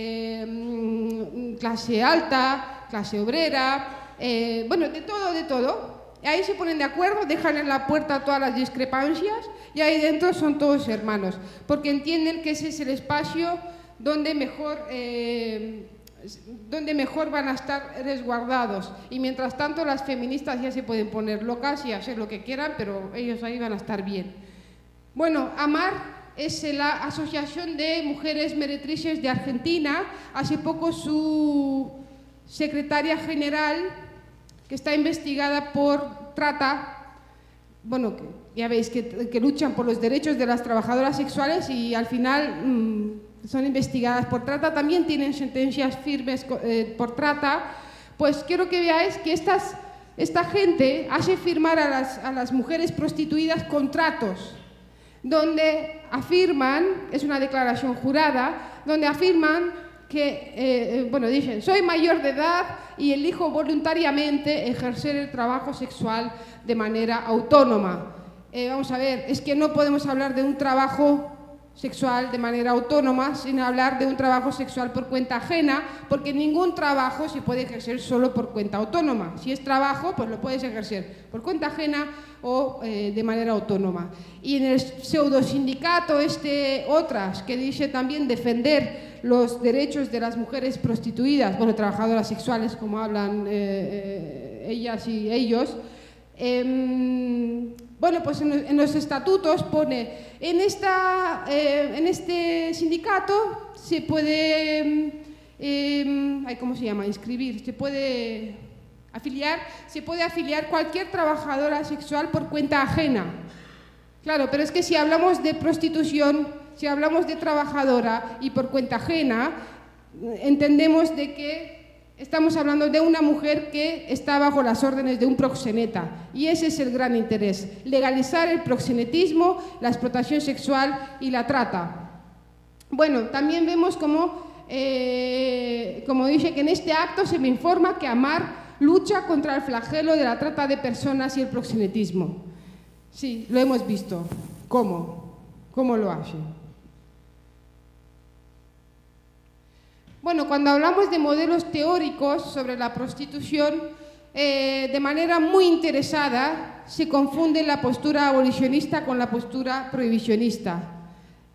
eh, clase alta, clase obrera, eh, bueno, de todo, de todo. Ahí se ponen de acuerdo, dejan en la puerta todas las discrepancias y ahí dentro son todos hermanos, porque entienden que ese es el espacio donde mejor, eh, donde mejor van a estar resguardados. Y mientras tanto las feministas ya se pueden poner locas y hacer lo que quieran, pero ellos ahí van a estar bien. Bueno, AMAR es la Asociación de Mujeres Meretrices de Argentina. Hace poco su secretaria general, que está investigada por trata, bueno, que ya veis que, que luchan por los derechos de las trabajadoras sexuales y al final mmm, son investigadas por trata, también tienen sentencias firmes eh, por trata. Pues quiero que veáis que estas, esta gente hace firmar a las, a las mujeres prostituidas contratos, donde afirman, es una declaración jurada, donde afirman que, eh, bueno, dicen, soy mayor de edad y elijo voluntariamente ejercer el trabajo sexual de manera autónoma. Eh, vamos a ver, es que no podemos hablar de un trabajo sexual de manera autónoma sin hablar de un trabajo sexual por cuenta ajena, porque ningún trabajo se puede ejercer solo por cuenta autónoma. Si es trabajo, pues lo puedes ejercer por cuenta ajena o eh, de manera autónoma. Y en el pseudosindicato este Otras, que dice también defender los derechos de las mujeres prostituidas, bueno, trabajadoras sexuales, como hablan eh, eh, ellas y ellos, eh, bueno, pues en, en los estatutos pone, en, esta, eh, en este sindicato se puede, eh, ay, ¿cómo se llama? Inscribir, se puede afiliar, se puede afiliar cualquier trabajadora sexual por cuenta ajena. Claro, pero es que si hablamos de prostitución, si hablamos de trabajadora y por cuenta ajena, entendemos de que estamos hablando de una mujer que está bajo las órdenes de un proxeneta, y ese es el gran interés, legalizar el proxenetismo, la explotación sexual y la trata. Bueno, también vemos como, eh, como dice que en este acto se me informa que AMAR lucha contra el flagelo de la trata de personas y el proxenetismo. Sí, lo hemos visto. ¿Cómo? ¿Cómo lo hace? Bueno, cuando hablamos de modelos teóricos sobre la prostitución, eh, de manera muy interesada se confunde la postura abolicionista con la postura prohibicionista.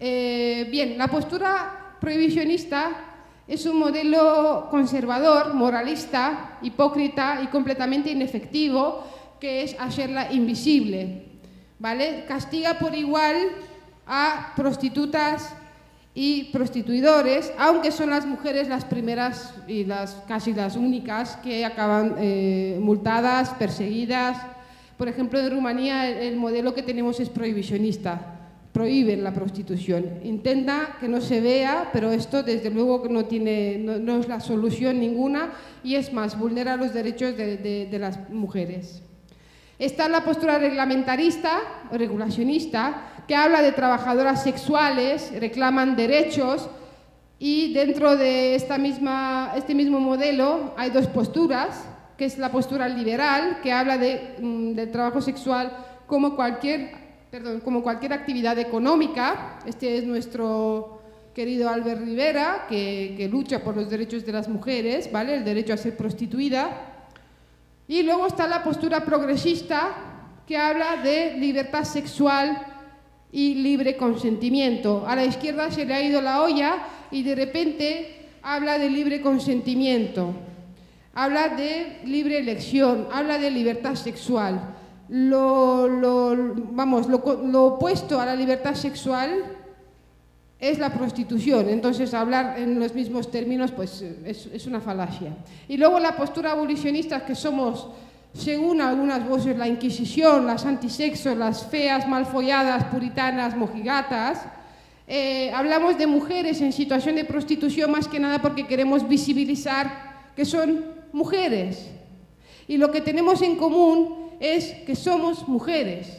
Eh, bien, la postura prohibicionista es un modelo conservador, moralista, hipócrita y completamente inefectivo, que es hacerla invisible, ¿vale? Castiga por igual a prostitutas y prostituidores, aunque son las mujeres las primeras y las casi las únicas que acaban eh, multadas, perseguidas. Por ejemplo, en Rumanía el, el modelo que tenemos es prohibicionista, prohíben la prostitución, intenta que no se vea, pero esto desde luego que no, tiene, no, no es la solución ninguna y es más, vulnera los derechos de, de, de las mujeres. Está la postura reglamentarista o regulacionista, que habla de trabajadoras sexuales, reclaman derechos, y dentro de esta misma, este mismo modelo hay dos posturas, que es la postura liberal, que habla de, del trabajo sexual como cualquier, perdón, como cualquier actividad económica. Este es nuestro querido Albert Rivera, que, que lucha por los derechos de las mujeres, ¿vale? El derecho a ser prostituida. Y luego está la postura progresista, que habla de libertad sexual y libre consentimiento. A la izquierda se le ha ido la olla y de repente habla de libre consentimiento, habla de libre elección, habla de libertad sexual. Lo, lo, vamos, lo, lo opuesto a la libertad sexual es la prostitución, entonces hablar en los mismos términos pues es, es una falacia. Y luego la postura abolicionista, que somos, según algunas voces, la Inquisición, las antisexos, las feas, mal folladas, puritanas, mojigatas. Eh, hablamos de mujeres en situación de prostitución más que nada porque queremos visibilizar que son mujeres. Y lo que tenemos en común es que somos mujeres.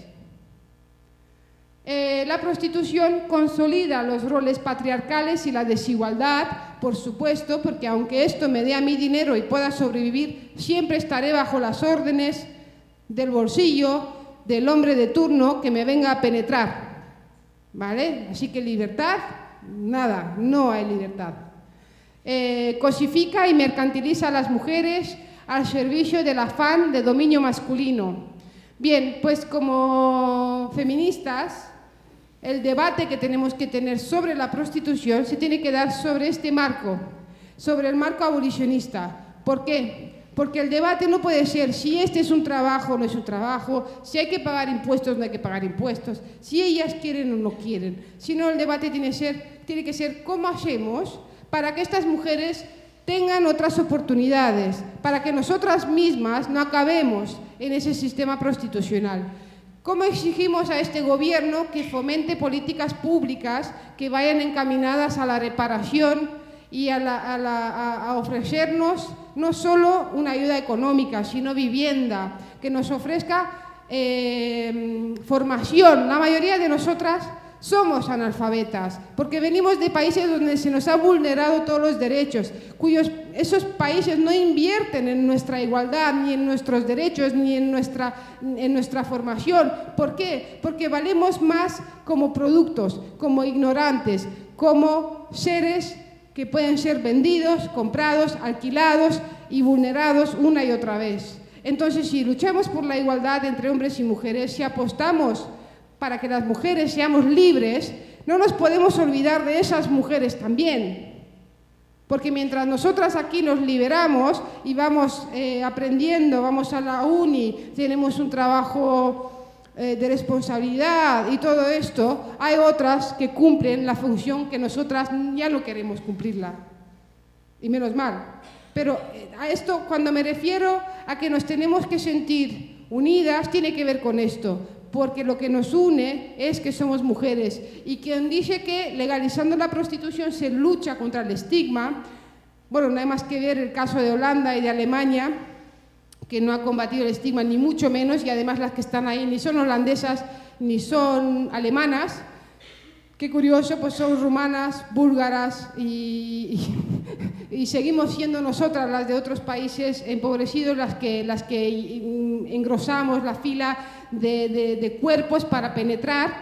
Eh, la prostitución consolida los roles patriarcales y la desigualdad, por supuesto, porque aunque esto me dé a mí dinero y pueda sobrevivir, siempre estaré bajo las órdenes del bolsillo del hombre de turno que me venga a penetrar, ¿vale? Así que libertad, nada, no hay libertad. Eh, cosifica y mercantiliza a las mujeres al servicio del afán de dominio masculino. Bien, pues como feministas, el debate que tenemos que tener sobre la prostitución se tiene que dar sobre este marco, sobre el marco abolicionista. ¿Por qué? Porque el debate no puede ser si este es un trabajo o no es un trabajo, si hay que pagar impuestos o no hay que pagar impuestos, si ellas quieren o no quieren, sino el debate tiene, ser, tiene que ser cómo hacemos para que estas mujeres tengan otras oportunidades, para que nosotras mismas no acabemos en ese sistema prostitucional. ¿Cómo exigimos a este gobierno que fomente políticas públicas que vayan encaminadas a la reparación y a, la, a, la, a, a ofrecernos no solo una ayuda económica, sino vivienda, que nos ofrezca eh, formación? La mayoría de nosotras somos analfabetas, porque venimos de países donde se nos ha vulnerado todos los derechos, cuyos esos países no invierten en nuestra igualdad, ni en nuestros derechos, ni en nuestra, en nuestra formación. ¿Por qué? Porque valemos más como productos, como ignorantes, como seres que pueden ser vendidos, comprados, alquilados y vulnerados una y otra vez. Entonces, si luchamos por la igualdad entre hombres y mujeres, si apostamos para que las mujeres seamos libres, no nos podemos olvidar de esas mujeres también. Porque mientras nosotras aquí nos liberamos y vamos eh, aprendiendo, vamos a la uni, tenemos un trabajo eh, de responsabilidad y todo esto, hay otras que cumplen la función que nosotras ya no queremos cumplirla. Y menos mal. Pero a esto, cuando me refiero a que nos tenemos que sentir unidas, tiene que ver con esto. Porque lo que nos une es que somos mujeres. Y quien dice que legalizando la prostitución se lucha contra el estigma, bueno, no hay más que ver el caso de Holanda y de Alemania, que no ha combatido el estigma ni mucho menos, y además las que están ahí ni son holandesas ni son alemanas. Qué curioso, pues son rumanas, búlgaras y, y, y seguimos siendo nosotras, las de otros países empobrecidos, las que, las que engrosamos la fila de, de, de cuerpos para penetrar.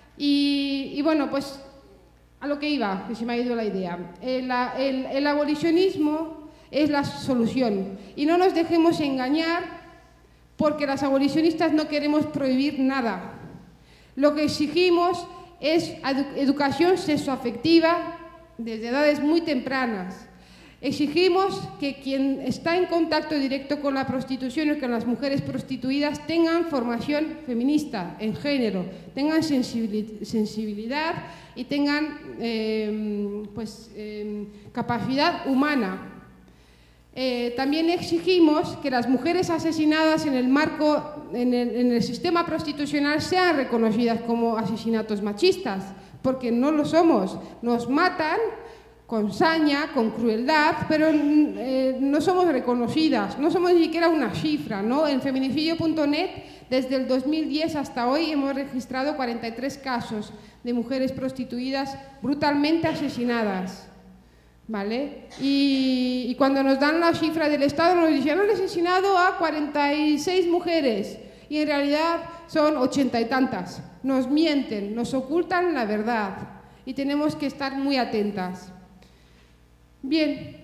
Y, y bueno, pues a lo que iba, que se me ha ido la idea. El, el, el abolicionismo es la solución. Y no nos dejemos engañar, porque las abolicionistas no queremos prohibir nada. Lo que exigimos es edu educación sexoafectiva desde edades muy tempranas. Exigimos que quien está en contacto directo con la prostitución y con las mujeres prostituidas tengan formación feminista en género, tengan sensibilidad y tengan eh, pues, eh, capacidad humana. Eh, también exigimos que las mujeres asesinadas en el marco, en el, en el sistema prostitucional sean reconocidas como asesinatos machistas, porque no lo somos. Nos matan con saña, con crueldad, pero eh, no somos reconocidas, no somos ni siquiera una cifra, ¿no? En feminicidio punto net, desde el dos mil diez hasta hoy, hemos registrado cuarenta y tres casos de mujeres prostituidas brutalmente asesinadas, ¿vale? Y, y cuando nos dan la cifra del Estado, nos dicen, han asesinado a cuarenta y seis mujeres, y en realidad son ochenta y tantas. Nos mienten, nos ocultan la verdad, y tenemos que estar muy atentas. Bien,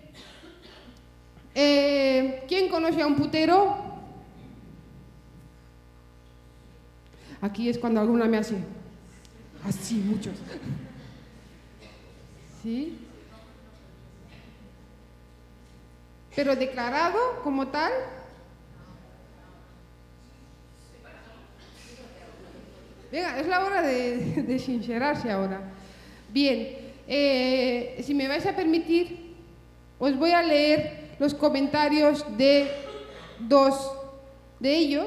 eh, ¿quién conoce a un putero? Aquí es cuando alguna me hace así, muchos. ¿Sí? Pero declarado como tal. Venga, es la hora de, de sincerarse ahora. Bien, eh, si me vais a permitir, os voy a leer los comentarios de dos de ellos.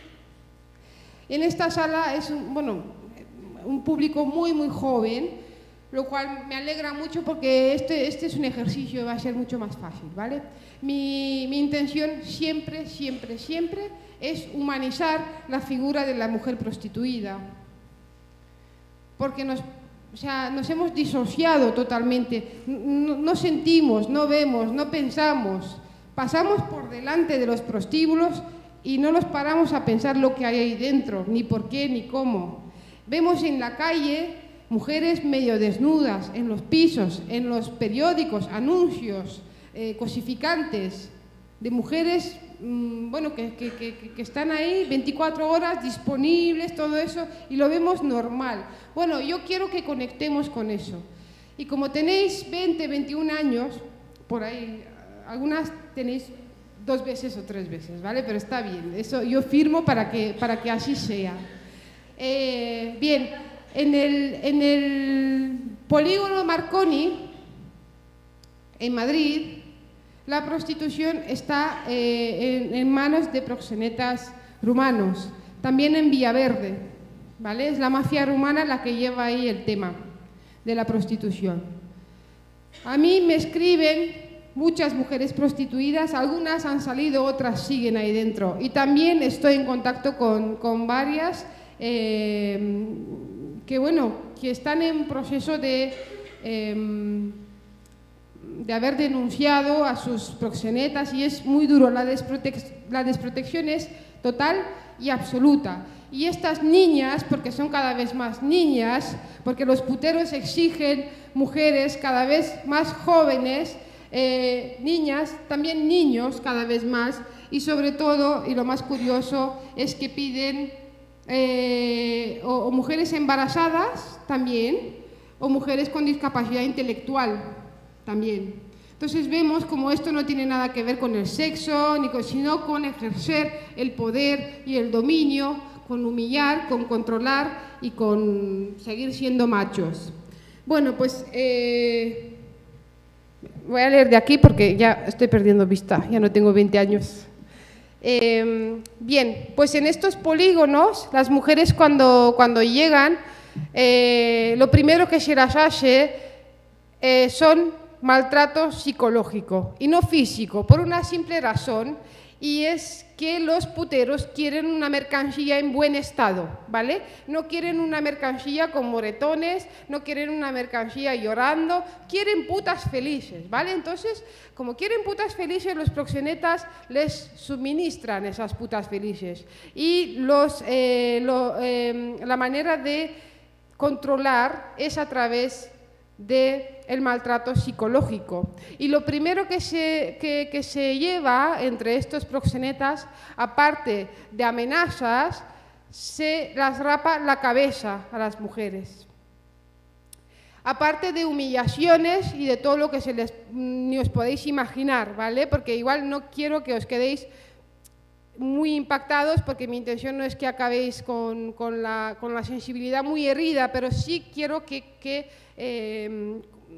En esta sala es un, bueno, un público muy, muy joven, lo cual me alegra mucho porque este, este es un ejercicio, va a ser mucho más fácil, ¿vale? Mi, mi intención siempre, siempre, siempre es humanizar la figura de la mujer prostituida, porque nos... O sea, nos hemos disociado totalmente, no, no sentimos, no vemos, no pensamos, pasamos por delante de los prostíbulos y no nos paramos a pensar lo que hay ahí dentro, ni por qué, ni cómo. Vemos en la calle mujeres medio desnudas, en los pisos, en los periódicos, anuncios, eh, cosificantes, de mujeres mmm, bueno, que, que, que, que están ahí veinticuatro horas disponibles, todo eso, y lo vemos normal. Bueno, yo quiero que conectemos con eso. Y como tenéis veinte, veintiún años, por ahí, algunas tenéis dos veces o tres veces, ¿vale? Pero está bien, eso yo firmo para que, para que así sea. Eh, bien, en el, en el polígono Marconi, en Madrid, la prostitución está eh, en, en manos de proxenetas rumanos, también en Villaverde, ¿vale? Es la mafia rumana la que lleva ahí el tema de la prostitución. A mí me escriben muchas mujeres prostituidas, algunas han salido, otras siguen ahí dentro. Y también estoy en contacto con, con varias eh, que, bueno, que están en proceso de... Eh, de haber denunciado a sus proxenetas, y es muy duro, la, desprotec la desprotección es total y absoluta. Y estas niñas, porque son cada vez más niñas, porque los puteros exigen mujeres cada vez más jóvenes, eh, niñas, también niños cada vez más, y sobre todo, y lo más curioso, es que piden eh, o, o mujeres embarazadas también, o mujeres con discapacidad intelectual también. Entonces vemos como esto no tiene nada que ver con el sexo, ni con, sino con ejercer el poder y el dominio, con humillar, con controlar y con seguir siendo machos. Bueno, pues eh, voy a leer de aquí porque ya estoy perdiendo vista, ya no tengo veinte años. Eh, bien, pues en estos polígonos, las mujeres cuando, cuando llegan, eh, lo primero que se las hace eh, son maltrato psicológico y no físico, por una simple razón, y es que los puteros quieren una mercancía en buen estado, ¿vale? No quieren una mercancía con moretones, no quieren una mercancía llorando, quieren putas felices, ¿vale? Entonces, como quieren putas felices, los proxenetas les suministran esas putas felices, y los, eh, lo, eh, la manera de controlar es a través del maltrato psicológico. Y lo primero que se, que, que se lleva entre estos proxenetas, aparte de amenazas, se las rapa la cabeza a las mujeres. aparte de humillaciones y de todo lo que se les, ni os podéis imaginar, ¿vale? Porque igual no quiero que os quedéis muy impactados, porque mi intención no es que acabéis con, con, la, con la sensibilidad muy herida, pero sí quiero que, que, eh,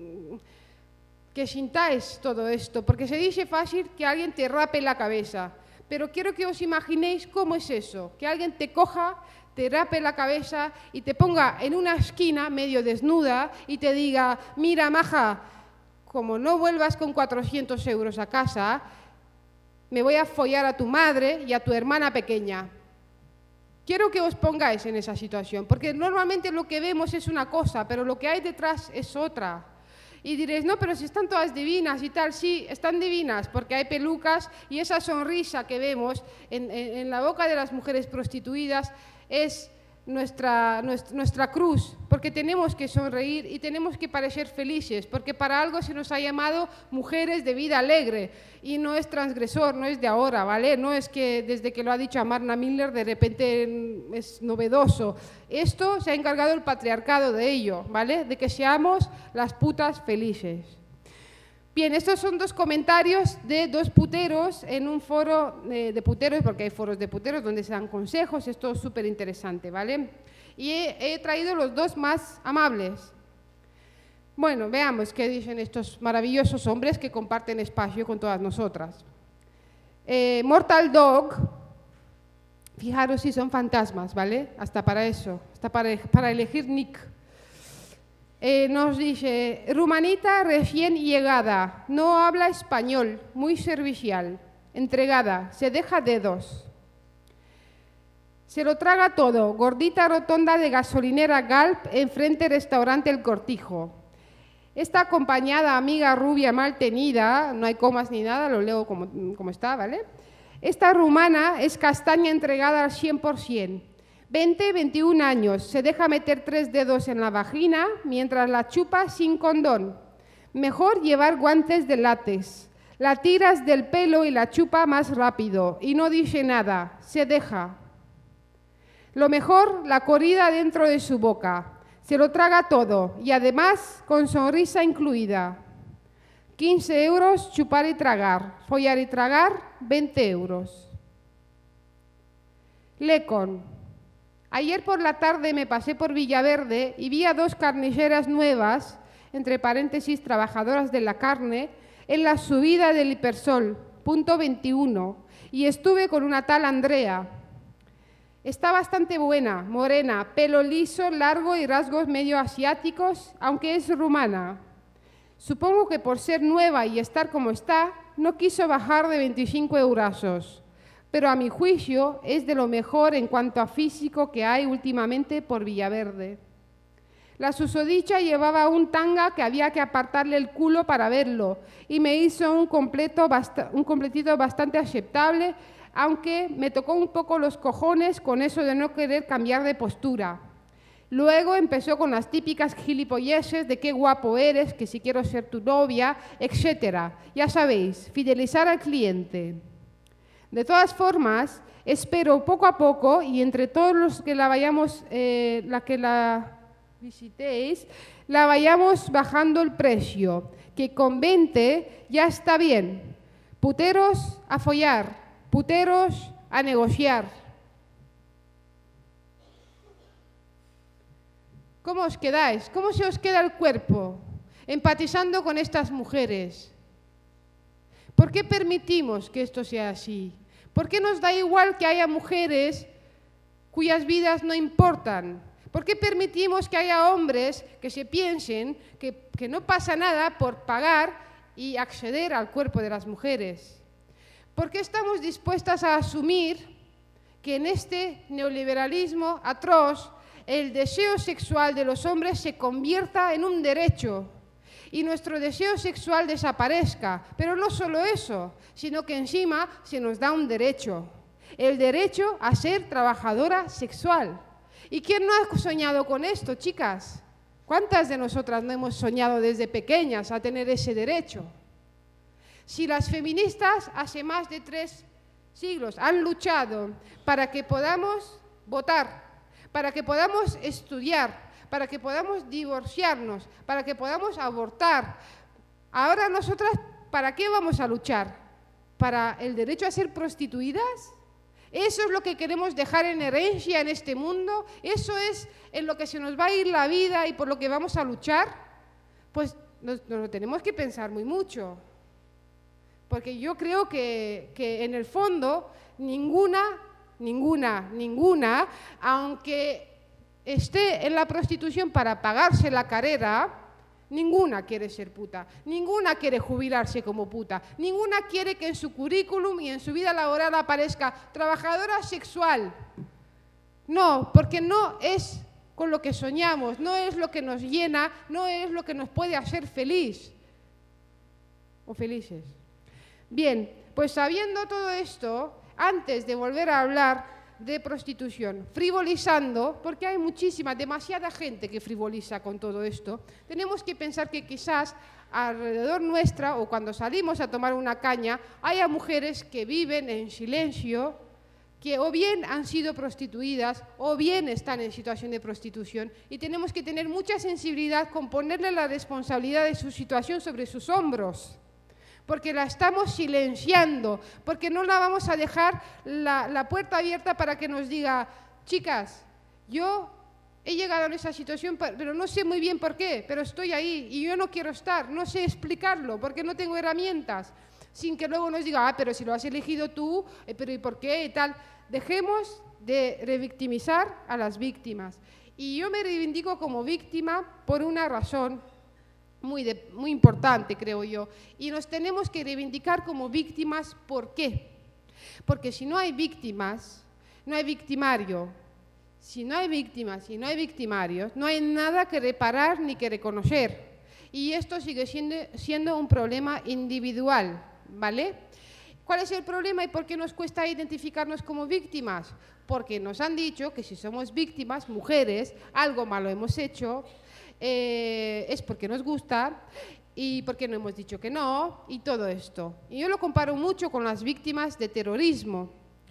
que sintáis todo esto, porque se dice fácil que alguien te rape la cabeza, pero quiero que os imaginéis cómo es eso, que alguien te coja, te rape la cabeza y te ponga en una esquina medio desnuda y te diga, mira, maja, como no vuelvas con cuatrocientos euros a casa, me voy a follar a tu madre y a tu hermana pequeña. Quiero que os pongáis en esa situación, porque normalmente lo que vemos es una cosa, pero lo que hay detrás es otra. Y diréis, no, pero si están todas divinas y tal, sí, están divinas, porque hay pelucas y esa sonrisa que vemos en, en, en la boca de las mujeres prostituidas es nuestra, nuestra, nuestra cruz, porque tenemos que sonreír y tenemos que parecer felices, porque para algo se nos ha llamado mujeres de vida alegre, y no es transgresor, no es de ahora, ¿vale? No es que desde que lo ha dicho Amarna Miller de repente es novedoso. Esto se ha encargado el patriarcado de ello, ¿vale? De que seamos las putas felices. Bien, estos son dos comentarios de dos puteros en un foro eh, de puteros, porque hay foros de puteros donde se dan consejos, esto es súper interesante, ¿vale? Y he, he traído los dos más amables. Bueno, veamos qué dicen estos maravillosos hombres que comparten espacio con todas nosotras. Eh, Mortal Dog, fijaros si son fantasmas, ¿vale? Hasta para eso, hasta para, para elegir nick. Eh, nos dice, rumanita recién llegada, no habla español, muy servicial, entregada, se deja dedos. Se lo traga todo, gordita rotonda de gasolinera Galp, enfrente restaurante El Cortijo. Esta acompañada amiga rubia mal tenida, no hay comas ni nada, lo leo como, como está, ¿vale? Esta rumana es castaña entregada al cien por cien. veinte, veintiún años, se deja meter tres dedos en la vagina mientras la chupa sin condón. Mejor llevar guantes de látex. La tiras del pelo y la chupa más rápido y no dice nada, se deja. Lo mejor, la corrida dentro de su boca. Se lo traga todo y además con sonrisa incluida. quince euros, chupar y tragar. Follar y tragar, veinte euros. Lecon. Ayer por la tarde me pasé por Villaverde y vi a dos carniceras nuevas, entre paréntesis, trabajadoras de la carne, en la subida del Hipersol, punto veintiuno, y estuve con una tal Andrea. Está bastante buena, morena, pelo liso, largo y rasgos medio asiáticos, aunque es rumana. Supongo que por ser nueva y estar como está, no quiso bajar de veinticinco eurazos. Pero a mi juicio es de lo mejor en cuanto a físico que hay últimamente por Villaverde. La susodicha llevaba un tanga que había que apartarle el culo para verlo y me hizo un, completo un completito bastante aceptable, aunque me tocó un poco los cojones con eso de no querer cambiar de postura. Luego empezó con las típicas gilipolleces de qué guapo eres, que si quiero ser tu novia, etcétera. Ya sabéis, fidelizar al cliente. De todas formas, espero poco a poco y entre todos los que la vayamos, eh, la que la visitéis, la vayamos bajando el precio, que con veinte ya está bien. Puteros a follar, puteros a negociar. ¿Cómo os quedáis? ¿Cómo se os queda el cuerpo empatizando con estas mujeres? ¿Por qué permitimos que esto sea así? ¿Por qué nos da igual que haya mujeres cuyas vidas no importan? ¿Por qué permitimos que haya hombres que se piensen que, que no pasa nada por pagar y acceder al cuerpo de las mujeres? ¿Por qué estamos dispuestas a asumir que en este neoliberalismo atroz el deseo sexual de los hombres se convierta en un derecho y nuestro deseo sexual desaparezca? Pero no solo eso, sino que encima se nos da un derecho, el derecho a ser trabajadora sexual. ¿Y quién no ha soñado con esto, chicas? ¿Cuántas de nosotras no hemos soñado desde pequeñas a tener ese derecho? Si las feministas hace más de tres siglos han luchado para que podamos votar, para que podamos estudiar, para que podamos divorciarnos, para que podamos abortar. Ahora nosotras, ¿para qué vamos a luchar? ¿Para el derecho a ser prostituidas? ¿Eso es lo que queremos dejar en herencia en este mundo? ¿Eso es en lo que se nos va a ir la vida y por lo que vamos a luchar? Pues nos, nos lo tenemos que pensar muy mucho. Porque yo creo que, que en el fondo ninguna, ninguna, ninguna, aunque esté en la prostitución para pagarse la carrera, ninguna quiere ser puta, ninguna quiere jubilarse como puta, ninguna quiere que en su currículum y en su vida laboral aparezca trabajadora sexual. No, porque no es con lo que soñamos, no es lo que nos llena, no es lo que nos puede hacer feliz o felices. Bien, pues sabiendo todo esto, antes de volver a hablar de prostitución, frivolizando, porque hay muchísima, demasiada gente que frivoliza con todo esto, tenemos que pensar que quizás alrededor nuestra o cuando salimos a tomar una caña, haya mujeres que viven en silencio, que o bien han sido prostituidas o bien están en situación de prostitución, y tenemos que tener mucha sensibilidad con ponerle la responsabilidad de su situación sobre sus hombros, porque la estamos silenciando, porque no la vamos a dejar la, la puerta abierta para que nos diga, chicas, yo he llegado a esa situación, pero no sé muy bien por qué, pero estoy ahí y yo no quiero estar, no sé explicarlo, porque no tengo herramientas, sin que luego nos diga, ah, pero si lo has elegido tú, eh, pero ¿y por qué? Y tal. Dejemos de revictimizar a las víctimas. Y yo me reivindico como víctima por una razón Muy, de, muy importante, creo yo, y nos tenemos que reivindicar como víctimas. ¿Por qué? Porque si no hay víctimas, no hay victimario. Si no hay víctimas y no hay victimarios, no hay nada que reparar ni que reconocer. Y esto sigue siendo, siendo un problema individual, ¿vale? ¿Cuál es el problema y por qué nos cuesta identificarnos como víctimas? Porque nos han dicho que si somos víctimas, mujeres, algo malo hemos hecho, Eh, es porque nos gusta y porque no hemos dicho que no y todo esto. Y yo lo comparo mucho con las víctimas de terrorismo.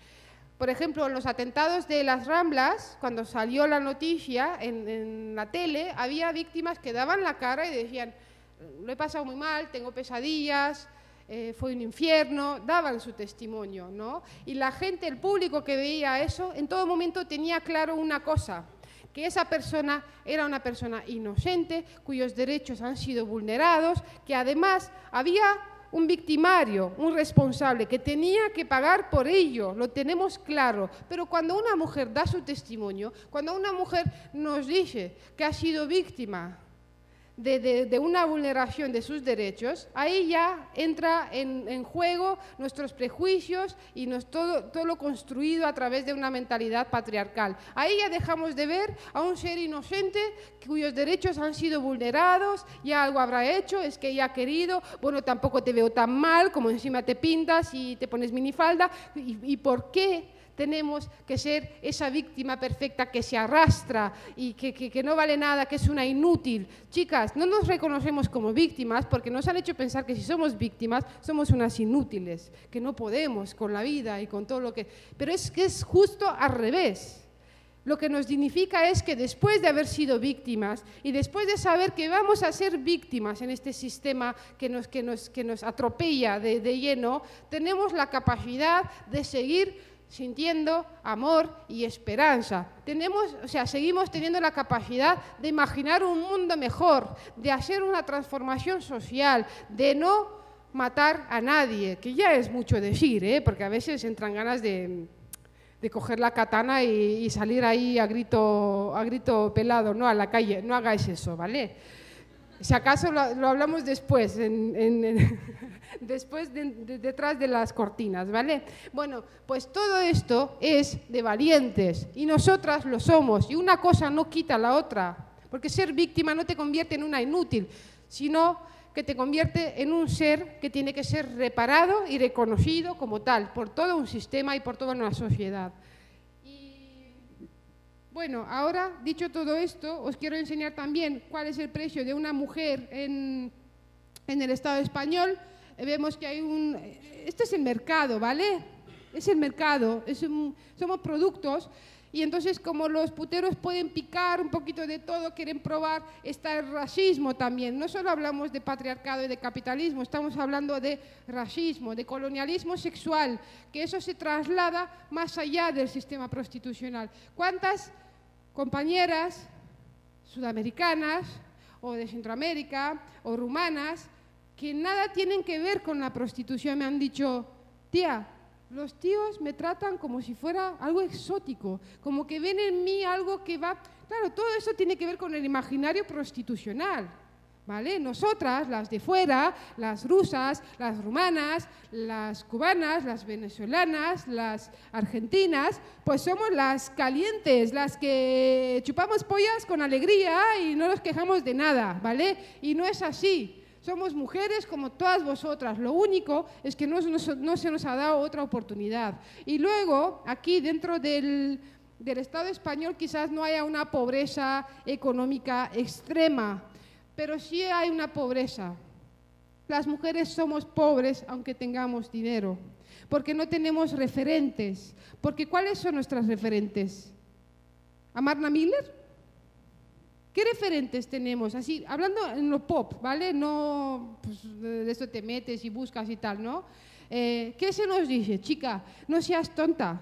Por ejemplo, en los atentados de las Ramblas, cuando salió la noticia en, en la tele, había víctimas que daban la cara y decían, lo he pasado muy mal, tengo pesadillas, eh, fue un infierno, daban su testimonio, ¿no? Y la gente, el público que veía eso, en todo momento tenía claro una cosa, que esa persona era una persona inocente, cuyos derechos han sido vulnerados, que además había un victimario, un responsable, que tenía que pagar por ello, lo tenemos claro. Pero cuando una mujer da su testimonio, cuando una mujer nos dice que ha sido víctima de, de, de una vulneración de sus derechos, ahí ya entra en, en juego nuestros prejuicios y nos, todo, todo lo construido a través de una mentalidad patriarcal. Ahí ya dejamos de ver a un ser inocente cuyos derechos han sido vulnerados, ya algo habrá hecho, es que ella ha querido, bueno, tampoco te veo tan mal, como encima te pintas y te pones minifalda, ¿y, y por qué tenemos que ser esa víctima perfecta que se arrastra y que, que, que no vale nada, que es una inútil? Chicas, no nos reconocemos como víctimas porque nos han hecho pensar que si somos víctimas somos unas inútiles, que no podemos con la vida y con todo lo que... Pero es que es justo al revés. Lo que nos dignifica es que después de haber sido víctimas y después de saber que vamos a ser víctimas en este sistema que nos, que nos, que nos atropella de, de lleno, tenemos la capacidad de seguir sintiendo amor y esperanza. Tenemos, o sea, seguimos teniendo la capacidad de imaginar un mundo mejor, de hacer una transformación social, de no matar a nadie, que ya es mucho decir, ¿eh? Porque a veces entran ganas de, de coger la katana y, y salir ahí a grito, a grito pelado, ¿no? A la calle. No hagáis eso, ¿vale? Si acaso lo, lo hablamos después, en, en, en, después de, de, detrás de las cortinas, ¿vale? Bueno, pues todo esto es de valientes y nosotras lo somos, y una cosa no quita la otra, porque ser víctima no te convierte en una inútil, sino que te convierte en un ser que tiene que ser reparado y reconocido como tal por todo un sistema y por toda una sociedad. Bueno, ahora, dicho todo esto, os quiero enseñar también cuál es el precio de una mujer en, en el Estado español. Vemos que hay un... Este es el mercado, ¿vale? es el mercado, es un, somos productos. Y entonces, como los puteros pueden picar un poquito de todo, quieren probar, está el racismo también. No solo hablamos de patriarcado y de capitalismo, estamos hablando de racismo, de colonialismo sexual, que eso se traslada más allá del sistema prostitucional. ¿Cuántas compañeras sudamericanas o de Centroamérica o rumanas que nada tienen que ver con la prostitución me han dicho, tía, los tíos me tratan como si fuera algo exótico, como que ven en mí algo que va... Claro, todo eso tiene que ver con el imaginario prostitucional, ¿vale? Nosotras, las de fuera, las rusas, las rumanas, las cubanas, las venezolanas, las argentinas, pues somos las calientes, las que chupamos pollas con alegría y no nos quejamos de nada, ¿vale? Y no es así. Somos mujeres como todas vosotras, lo único es que no, no, no se nos ha dado otra oportunidad. Y luego, aquí dentro del, del Estado español quizás no haya una pobreza económica extrema, pero sí hay una pobreza. Las mujeres somos pobres aunque tengamos dinero, porque no tenemos referentes. Porque ¿cuáles son nuestras referentes? ¿Amarna Miller? ¿Qué referentes tenemos? Así, hablando en lo pop, ¿vale? No, pues, de esto te metes y buscas y tal, ¿no? Eh, ¿Qué se nos dice? Chica, no seas tonta.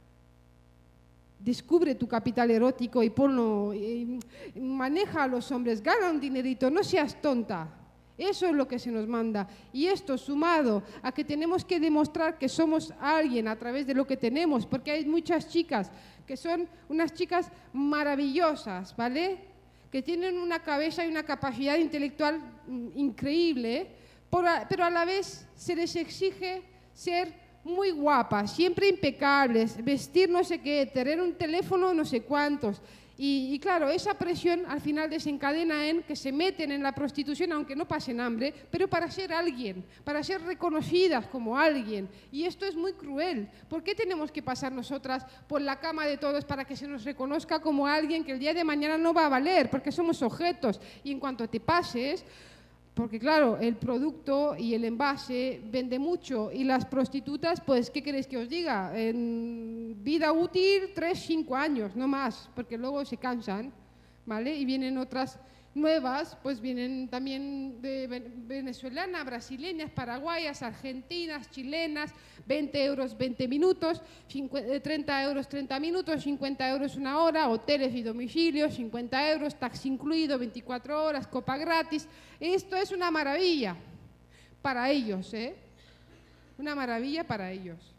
Descubre tu capital erótico y ponlo, y maneja a los hombres, gana un dinerito, no seas tonta. Eso es lo que se nos manda. Y esto sumado a que tenemos que demostrar que somos alguien a través de lo que tenemos, porque hay muchas chicas que son unas chicas maravillosas, ¿vale?, que tienen una cabeza y una capacidad intelectual increíble, pero a la vez se les exige ser muy guapas, siempre impecables, vestir no sé qué, tener un teléfono no sé cuántos. Y, y claro, esa presión al final desencadena en que se meten en la prostitución aunque no pasen hambre, pero para ser alguien, para ser reconocidas como alguien. Y esto es muy cruel. ¿Por qué tenemos que pasar nosotras por la cama de todos para que se nos reconozca como alguien que el día de mañana no va a valer? Porque somos objetos. Y en cuanto te pases... Porque claro, el producto y el envase vende mucho y las prostitutas, pues, ¿qué queréis que os diga? En vida útil, tres, cinco años, no más, porque luego se cansan, ¿vale? Y vienen otras nuevas, pues vienen también de venezolanas, brasileñas, paraguayas, argentinas, chilenas, veinte euros, veinte minutos, treinta euros, treinta minutos, cincuenta euros una hora, hoteles y domicilios, cincuenta euros, taxi incluido, veinticuatro horas, copa gratis. Esto es una maravilla para ellos, ¿eh? Una maravilla para ellos.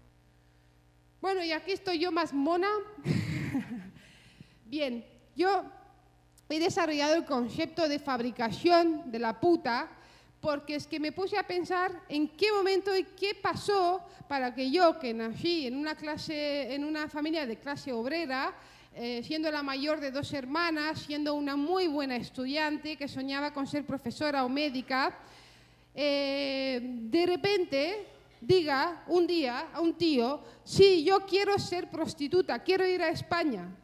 Bueno, y aquí estoy yo más mona. Bien, yo... he desarrollado el concepto de fabricación de la puta porque es que me puse a pensar en qué momento y qué pasó para que yo, que nací en una, clase, en una familia de clase obrera, eh, siendo la mayor de dos hermanas, siendo una muy buena estudiante que soñaba con ser profesora o médica, eh, de repente diga un día a un tío, sí, yo quiero ser prostituta, quiero ir a España.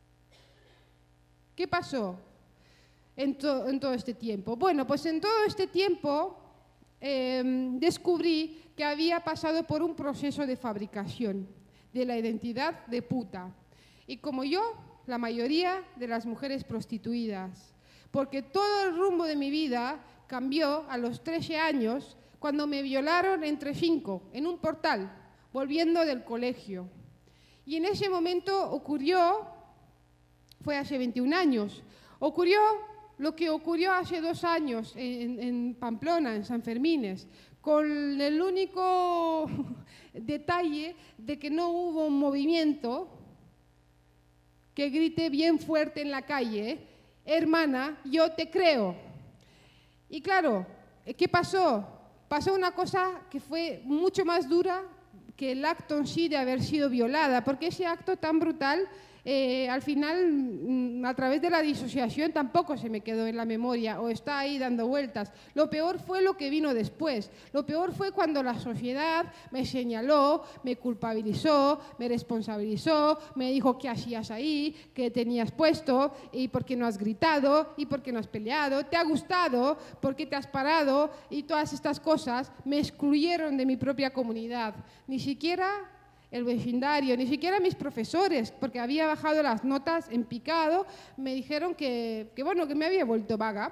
¿Qué pasó en, to, en todo este tiempo? Bueno, pues en todo este tiempo eh, descubrí que había pasado por un proceso de fabricación de la identidad de puta. Y como yo, la mayoría de las mujeres prostituidas. Porque todo el rumbo de mi vida cambió a los trece años cuando me violaron entre cinco en un portal, volviendo del colegio. Y en ese momento ocurrió... Fue hace veintiún años. Ocurrió lo que ocurrió hace dos años en, en Pamplona, en San Fermines, con el único detalle de que no hubo un movimiento que grite bien fuerte en la calle, hermana, yo te creo. Y claro, ¿qué pasó? Pasó una cosa que fue mucho más dura que el acto en sí de haber sido violada, porque ese acto tan brutal... Eh, al final, a través de la disociación, tampoco se me quedó en la memoria o está ahí dando vueltas. Lo peor fue lo que vino después. Lo peor fue cuando la sociedad me señaló, me culpabilizó, me responsabilizó, me dijo qué hacías ahí, qué tenías puesto y por qué no has gritado y por qué no has peleado, te ha gustado, por qué te has parado y todas estas cosas me excluyeron de mi propia comunidad. Ni siquiera el vecindario, ni siquiera mis profesores, porque había bajado las notas en picado, me dijeron que, que, bueno, que me había vuelto vaga.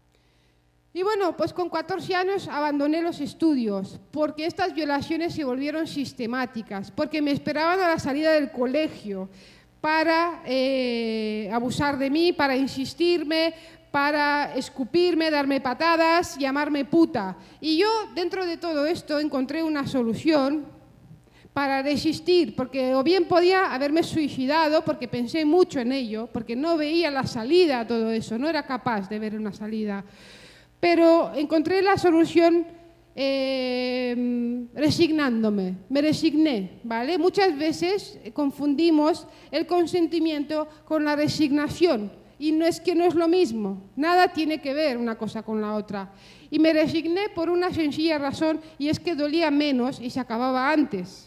Y bueno, pues con catorce años abandoné los estudios, porque estas violaciones se volvieron sistemáticas, porque me esperaban a la salida del colegio para eh, abusar de mí, para insistirme, para escupirme, darme patadas, llamarme puta. Y yo, dentro de todo esto, encontré una solución para resistir, porque o bien podía haberme suicidado, porque pensé mucho en ello, porque no veía la salida a todo eso, no era capaz de ver una salida. Pero encontré la solución eh, resignándome, me resigné, ¿vale? Muchas veces confundimos el consentimiento con la resignación, y no es que no es lo mismo, nada tiene que ver una cosa con la otra. Y me resigné por una sencilla razón, y es que dolía menos y se acababa antes.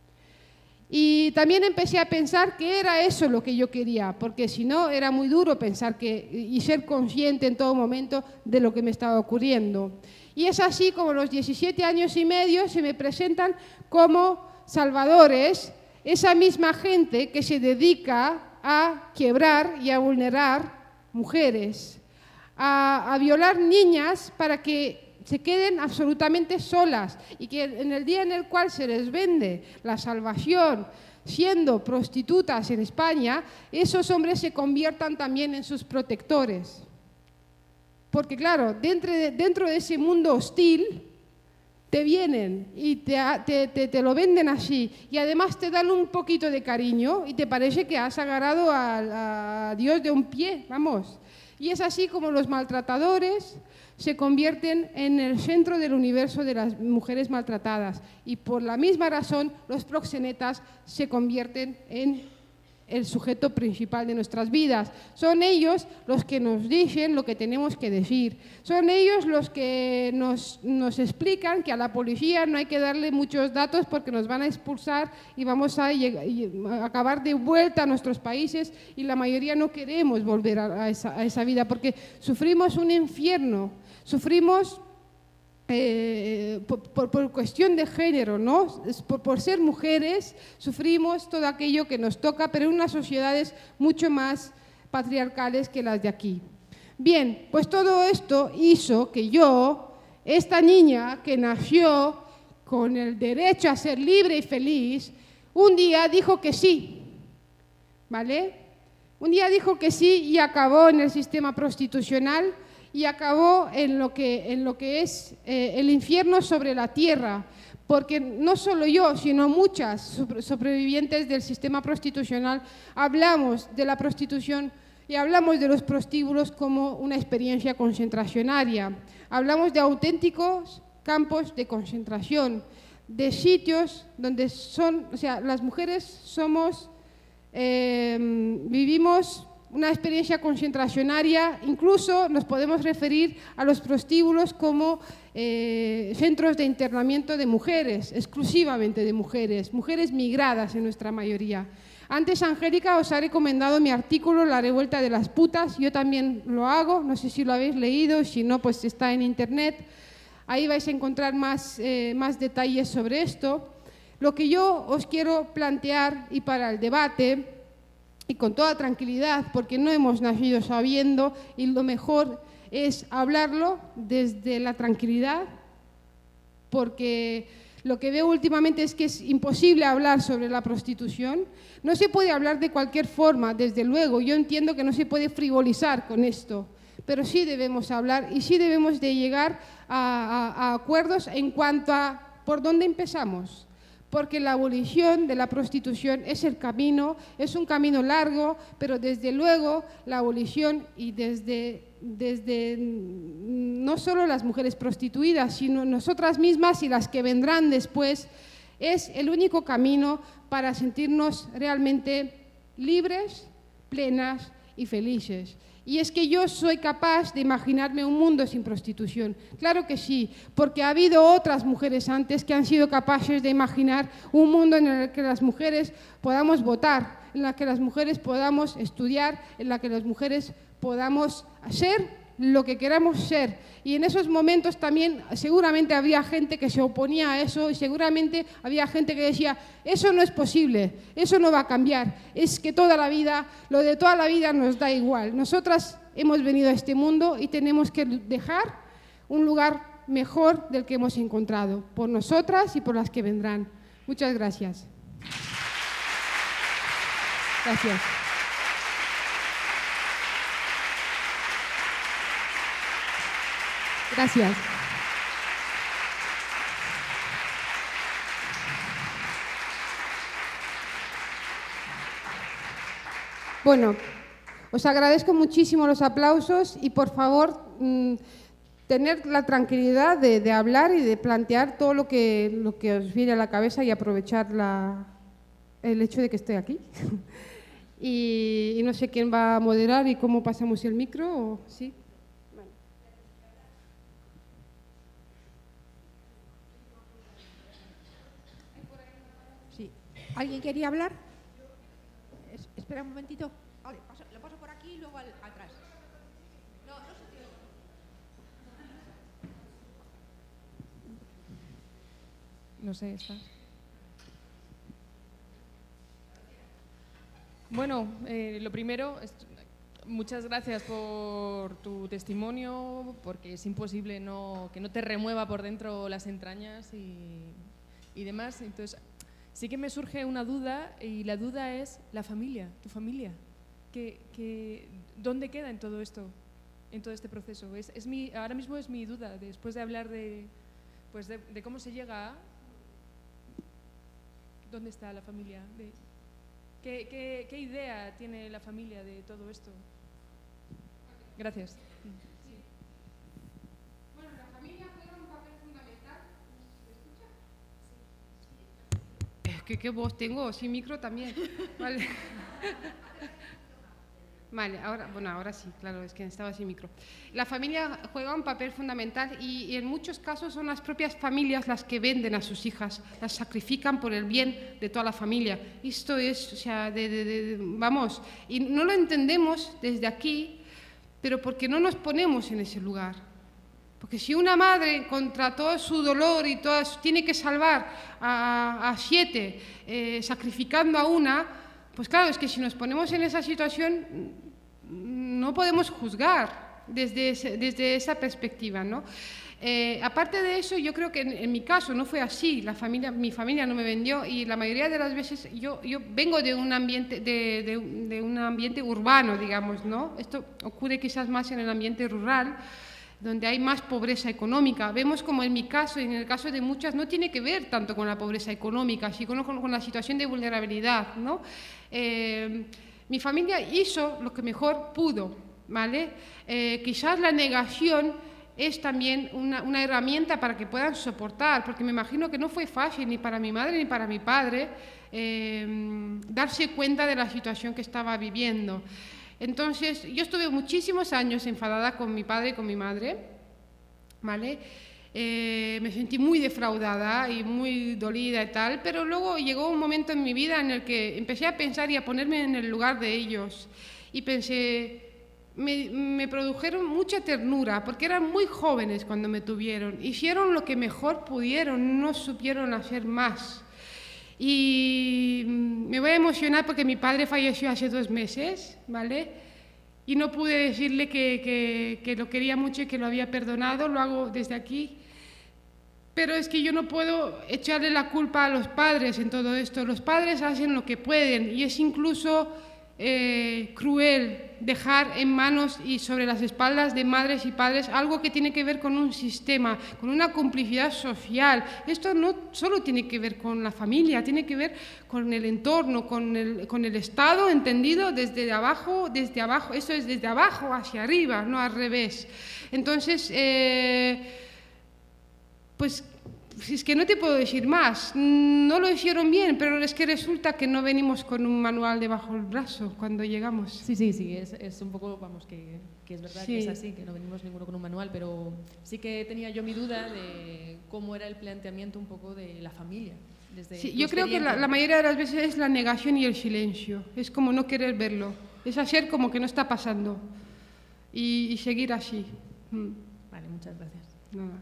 Y también empecé a pensar que era eso lo que yo quería, porque si no era muy duro pensar que, y ser consciente en todo momento de lo que me estaba ocurriendo. Y es así como a los diecisiete años y medio se me presentan como salvadores, esa misma gente que se dedica a quebrar y a vulnerar mujeres, a, a violar niñas para que se queden absolutamente solas y que en el día en el cual se les vende la salvación siendo prostitutas en España, esos hombres se conviertan también en sus protectores. Porque claro, dentro de, dentro de ese mundo hostil te vienen y te, te, te, te lo venden así y además te dan un poquito de cariño y te parece que has agarrado a, a Dios de un pie, vamos. Y es así como los maltratadores se convierten en el centro del universo de las mujeres maltratadas y por la misma razón los proxenetas se convierten en el sujeto principal de nuestras vidas. Son ellos los que nos dicen lo que tenemos que decir. Son ellos los que nos, nos explican que a la policía no hay que darle muchos datos porque nos van a expulsar y vamos a, a acabar de vuelta a nuestros países y la mayoría no queremos volver a, a, esa, a esa vida porque sufrimos un infierno, sufrimos Eh, por, por, por cuestión de género, ¿no? Por, por ser mujeres sufrimos todo aquello que nos toca, pero en unas sociedades mucho más patriarcales que las de aquí. Bien, pues todo esto hizo que yo, esta niña que nació con el derecho a ser libre y feliz, un día dijo que sí, ¿vale? Un día dijo que sí y acabó en el sistema prostitucional y acabó en lo que, en lo que es eh, el infierno sobre la tierra, porque no solo yo, sino muchas sobrevivientes del sistema prostitucional hablamos de la prostitución y hablamos de los prostíbulos como una experiencia concentracionaria. Hablamos de auténticos campos de concentración, de sitios donde son, o sea, las mujeres somos, eh, vivimos una experiencia concentracionaria, incluso nos podemos referir a los prostíbulos como eh, centros de internamiento de mujeres, exclusivamente de mujeres, mujeres migradas en nuestra mayoría. Antes, Angélica, os ha recomendado mi artículo La revuelta de las putas, yo también lo hago, no sé si lo habéis leído, si no, pues está en internet, ahí vais a encontrar más, eh, más detalles sobre esto. Lo que yo os quiero plantear y para el debate, y con toda tranquilidad, porque no hemos nacido sabiendo y lo mejor es hablarlo desde la tranquilidad, porque lo que veo últimamente es que es imposible hablar sobre la prostitución. No se puede hablar de cualquier forma, desde luego, yo entiendo que no se puede frivolizar con esto, pero sí debemos hablar y sí debemos de llegar a, a, a acuerdos en cuanto a por dónde empezamos. Porque la abolición de la prostitución es el camino, es un camino largo, pero desde luego la abolición y desde, desde no solo las mujeres prostituidas, sino nosotras mismas y las que vendrán después, es el único camino para sentirnos realmente libres, plenas y felices. Y es que yo soy capaz de imaginarme un mundo sin prostitución. Claro que sí, porque ha habido otras mujeres antes que han sido capaces de imaginar un mundo en el que las mujeres podamos votar, en el que las mujeres podamos estudiar, en el que las mujeres podamos ser lo que queramos ser. Y en esos momentos también seguramente había gente que se oponía a eso y seguramente había gente que decía, eso no es posible, eso no va a cambiar, es que toda la vida, lo de toda la vida nos da igual. Nosotras hemos venido a este mundo y tenemos que dejar un lugar mejor del que hemos encontrado, por nosotras y por las que vendrán. Muchas gracias. Gracias. Gracias. Bueno, os agradezco muchísimo los aplausos y por favor mmm, tener la tranquilidad de, de hablar y de plantear todo lo que, lo que os viene a la cabeza y aprovechar la, el hecho de que estoy aquí. y, y no sé quién va a moderar y cómo pasamos el micro. ¿O? ¿Sí? Vale. Sí. ¿Alguien quería hablar? Es, espera un momentito. Vale, paso, lo paso por aquí y luego al, atrás. No, no se te oye. No sé, ¿estás? Bueno, eh, lo primero, muchas gracias por tu testimonio, porque es imposible no, que no te remueva por dentro las entrañas y, y demás. Entonces, sí que me surge una duda, y la duda es la familia, tu familia. ¿Qué, qué, ¿Dónde queda en todo esto, en todo este proceso? Es, es mi, ahora mismo es mi duda, después de hablar de, pues de, de cómo se llega a... ¿Dónde está la familia? De, ¿qué, qué, ¿Qué idea tiene la familia de todo esto? Gracias. Sí. Bueno, la familia juega un papel fundamental. ¿Me escucha? Sí. ¿Qué, qué voz tengo? Sin micro también. Vale. Vale, ahora, bueno, ahora sí, claro, es que estaba sin micro. La familia juega un papel fundamental y, y en muchos casos son las propias familias las que venden a sus hijas, las sacrifican por el bien de toda la familia. Esto es, o sea, de, de, de, vamos, y no lo entendemos desde aquí, pero porque no nos ponemos en ese lugar. Porque si una madre, contra todo su dolor y todo, tiene que salvar a, a siete, eh, sacrificando a una, pues claro, es que si nos ponemos en esa situación no podemos juzgar desde, ese, desde esa perspectiva, ¿no? Eh, aparte de eso, yo creo que en, en mi caso no fue así. La familia, mi familia no me vendió y la mayoría de las veces yo, yo vengo de un ambiente de, de, de un ambiente urbano, digamos, ¿no? Esto ocurre quizás más en el ambiente rural, donde hay más pobreza económica. Vemos como en mi caso y en el caso de muchas no tiene que ver tanto con la pobreza económica, sino con, con la situación de vulnerabilidad, ¿no? Eh, mi familia hizo lo que mejor pudo, ¿vale? Eh, quizás la negación es también una, una herramienta para que puedan soportar, porque me imagino que no fue fácil ni para mi madre ni para mi padre eh, darse cuenta de la situación que estaba viviendo. Entonces, yo estuve muchísimos años enfadada con mi padre y con mi madre, ¿vale? Eh, me sentí muy defraudada y muy dolida y tal, pero luego llegó un momento en mi vida en el que empecé a pensar y a ponerme en el lugar de ellos y pensé, me, me produjeron mucha ternura porque eran muy jóvenes cuando me tuvieron, hicieron lo que mejor pudieron, no supieron hacer más. Y me voy a emocionar porque mi padre falleció hace dos meses, ¿vale? Y no pude decirle que, que, que lo quería mucho y que lo había perdonado, lo hago desde aquí. Pero es que yo no puedo echarle la culpa a los padres en todo esto. Los padres hacen lo que pueden y es incluso eh, cruel dejar en manos y sobre las espaldas de madres y padres algo que tiene que ver con un sistema, con una complicidad social. Esto no solo tiene que ver con la familia, tiene que ver con el entorno, con el, con el Estado entendido desde abajo, desde abajo. Esto es desde abajo hacia arriba, no al revés. Entonces, eh, pues es que no te puedo decir más, no lo hicieron bien, pero es que resulta que no venimos con un manual debajo del brazo cuando llegamos. Sí, sí, sí, es, es un poco, vamos, que, que es verdad, sí, que es así, que no venimos ninguno con un manual, pero sí que tenía yo mi duda de cómo era el planteamiento un poco de la familia. Desde sí, yo creo que la, la mayoría de las veces es la negación y el silencio, es como no querer verlo, es hacer como que no está pasando. y, y seguir así. Mm. Vale, muchas gracias. Nada.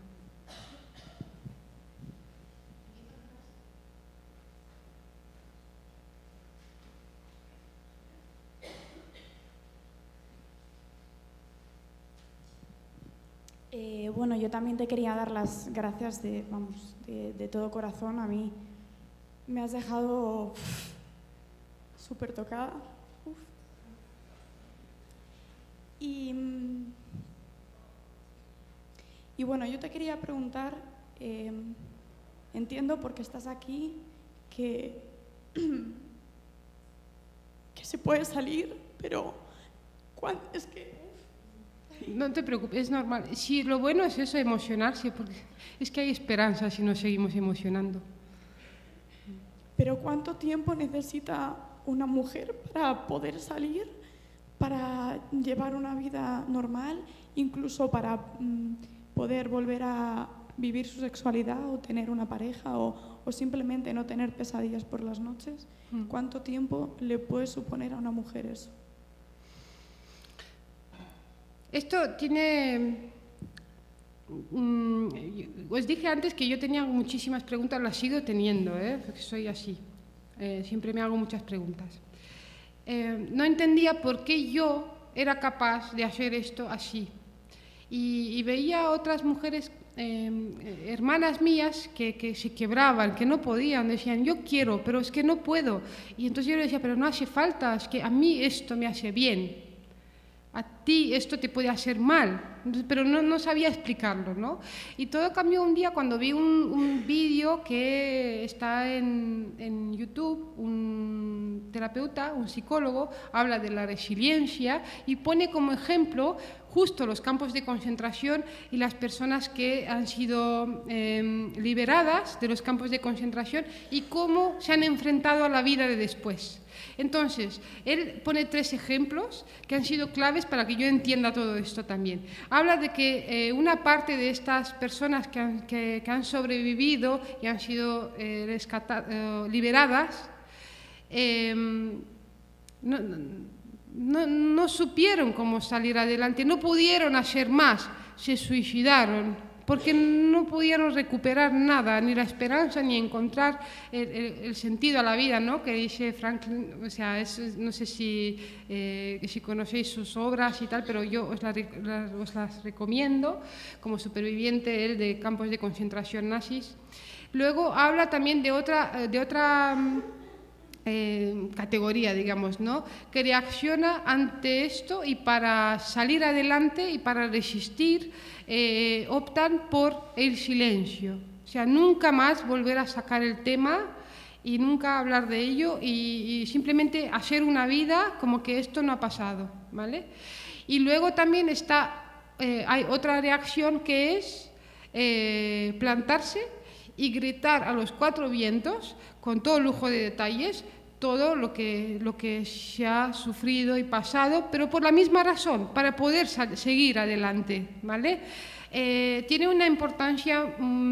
Eh, bueno, yo también te quería dar las gracias de, vamos, de, de todo corazón. A mí me has dejado súper tocada. Uf. Y, y bueno, yo te quería preguntar, eh, entiendo por qué estás aquí, que, que se puede salir, pero ¿cuándo? Es que... No te preocupes, es normal. Sí, lo bueno es eso, emocionarse, porque es que hay esperanza si nos seguimos emocionando. Pero ¿cuánto tiempo necesita una mujer para poder salir, para llevar una vida normal, incluso para mm, poder volver a vivir su sexualidad o tener una pareja o, o simplemente no tener pesadillas por las noches? Mm. ¿Cuánto tiempo le puede suponer a una mujer eso? Esto tiene... Mm, os dije antes que yo tenía muchísimas preguntas, las sigo teniendo, ¿eh? Porque soy así. Eh, siempre me hago muchas preguntas. Eh, no entendía por qué yo era capaz de hacer esto así. Y, y veía a otras mujeres, eh, hermanas mías, que, que se quebraban, que no podían, decían, yo quiero, pero es que no puedo. Y entonces yo le decía, pero no hace falta, es que a mí esto me hace bien. A ti esto te puede hacer mal, pero no, no sabía explicarlo, ¿no? Y todo cambió un día cuando vi un, un vídeo que está en, en YouTube, un terapeuta, un psicólogo, habla de la resiliencia y pone como ejemplo justo los campos de concentración y las personas que han sido eh, liberadas de los campos de concentración y cómo se han enfrentado a la vida de después. Entonces, él pone tres ejemplos que han sido claves para que yo entienda todo esto también. Habla de que eh, una parte de estas personas que han, que, que han sobrevivido y han sido eh, rescatadas, eh, liberadas, eh, no, no, no supieron cómo salir adelante, no pudieron hacer más, se suicidaron, porque no pudieron recuperar nada, ni la esperanza, ni encontrar el, el, el sentido a la vida, ¿no? Que dice Franklin, o sea, es, no sé si, eh, si conocéis sus obras y tal, pero yo os, la, la, os las recomiendo, como superviviente él de campos de concentración nazis. Luego habla también de otra... De otra Eh, categoría, digamos, ¿no? Que reacciona ante esto y para salir adelante y para resistir eh, optan por el silencio. O sea, nunca más volver a sacar el tema y nunca hablar de ello y, y simplemente hacer una vida como que esto no ha pasado, ¿vale? Y luego también está, eh, hay otra reacción que es eh, plantarse y gritar a los cuatro vientos, con todo lujo de detalles, todo lo que, lo que se ha sufrido y pasado, pero por la misma razón, para poder seguir adelante, ¿vale? Eh, tiene una importancia,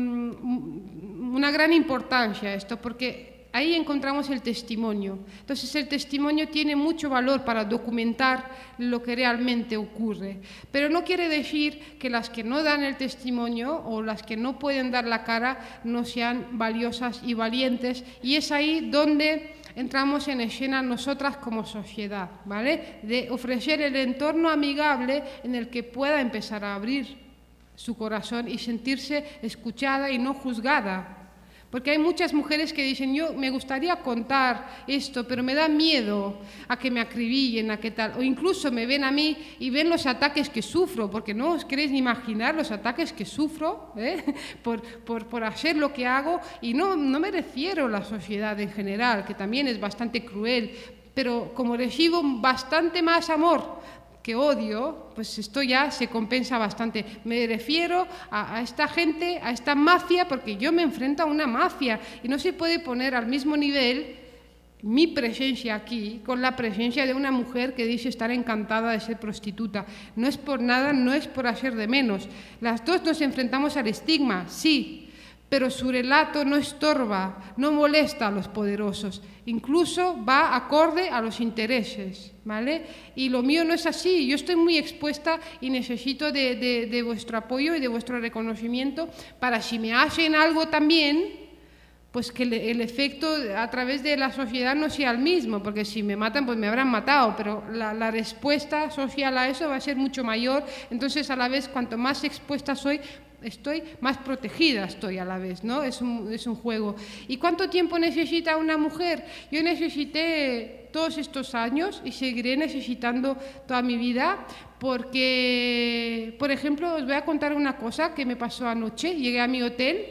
um, una gran importancia esto, porque ahí encontramos el testimonio. Entonces el testimonio tiene mucho valor para documentar lo que realmente ocurre. Pero no quiere decir que las que no dan el testimonio o las que no pueden dar la cara no sean valiosas y valientes. Y es ahí donde entramos en escena nosotras como sociedad, ¿vale? De ofrecer el entorno amigable en el que pueda empezar a abrir su corazón y sentirse escuchada y no juzgada. Porque hay muchas mujeres que dicen, yo me gustaría contar esto, pero me da miedo a que me acribillen, a qué tal. O incluso me ven a mí y ven los ataques que sufro, porque no os queréis ni imaginar los ataques que sufro ¿eh? por, por, por hacer lo que hago. Y no, no me refiero a la sociedad en general, que también es bastante cruel, pero como recibo bastante más amor que odio, pues esto ya se compensa bastante. Me refiero a, a esta gente, a esta mafia, porque yo me enfrento a una mafia y no se puede poner al mismo nivel mi presencia aquí con la presencia de una mujer que dice estar encantada de ser prostituta. No es por nada, no es por hacer de menos. Las dos nos enfrentamos al estigma, sí, pero su relato no estorba, no molesta a los poderosos, incluso va acorde a los intereses, ¿vale? Y lo mío no es así, yo estoy muy expuesta y necesito de, de, de vuestro apoyo y de vuestro reconocimiento para, si me hacen algo también, pues que el efecto a través de la sociedad no sea el mismo, porque si me matan, pues me habrán matado, pero la, la respuesta social a eso va a ser mucho mayor. Entonces, a la vez, cuanto más expuesta soy, estoy, más protegida estoy a la vez, ¿no? Es un, es un juego. ¿Y cuánto tiempo necesita una mujer? Yo necesité todos estos años y seguiré necesitando toda mi vida, porque, por ejemplo, os voy a contar una cosa que me pasó anoche. Llegué a mi hotel,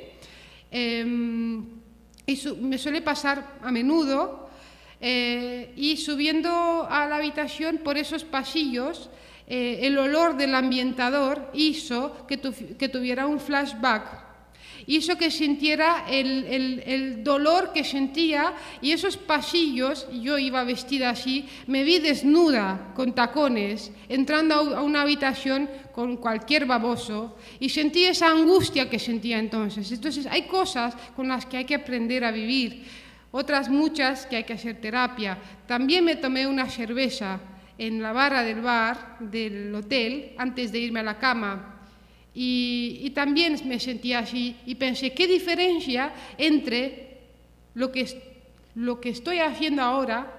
eh, y su, me suele pasar a menudo, eh, y subiendo a la habitación por esos pasillos, eh, el olor del ambientador hizo que, tu, que tuviera un flashback, hizo que sintiera el, el, el dolor que sentía, y esos pasillos, yo iba vestida así, me vi desnuda, con tacones, entrando a una habitación con cualquier baboso, y sentí esa angustia que sentía entonces. Entonces hay cosas con las que hay que aprender a vivir, otras muchas que hay que hacer terapia. También me tomé una cerveza en la barra del bar del hotel antes de irme a la cama, y, y también me sentía así, y pensé, ¿qué diferencia entre lo que, lo que estoy haciendo ahora,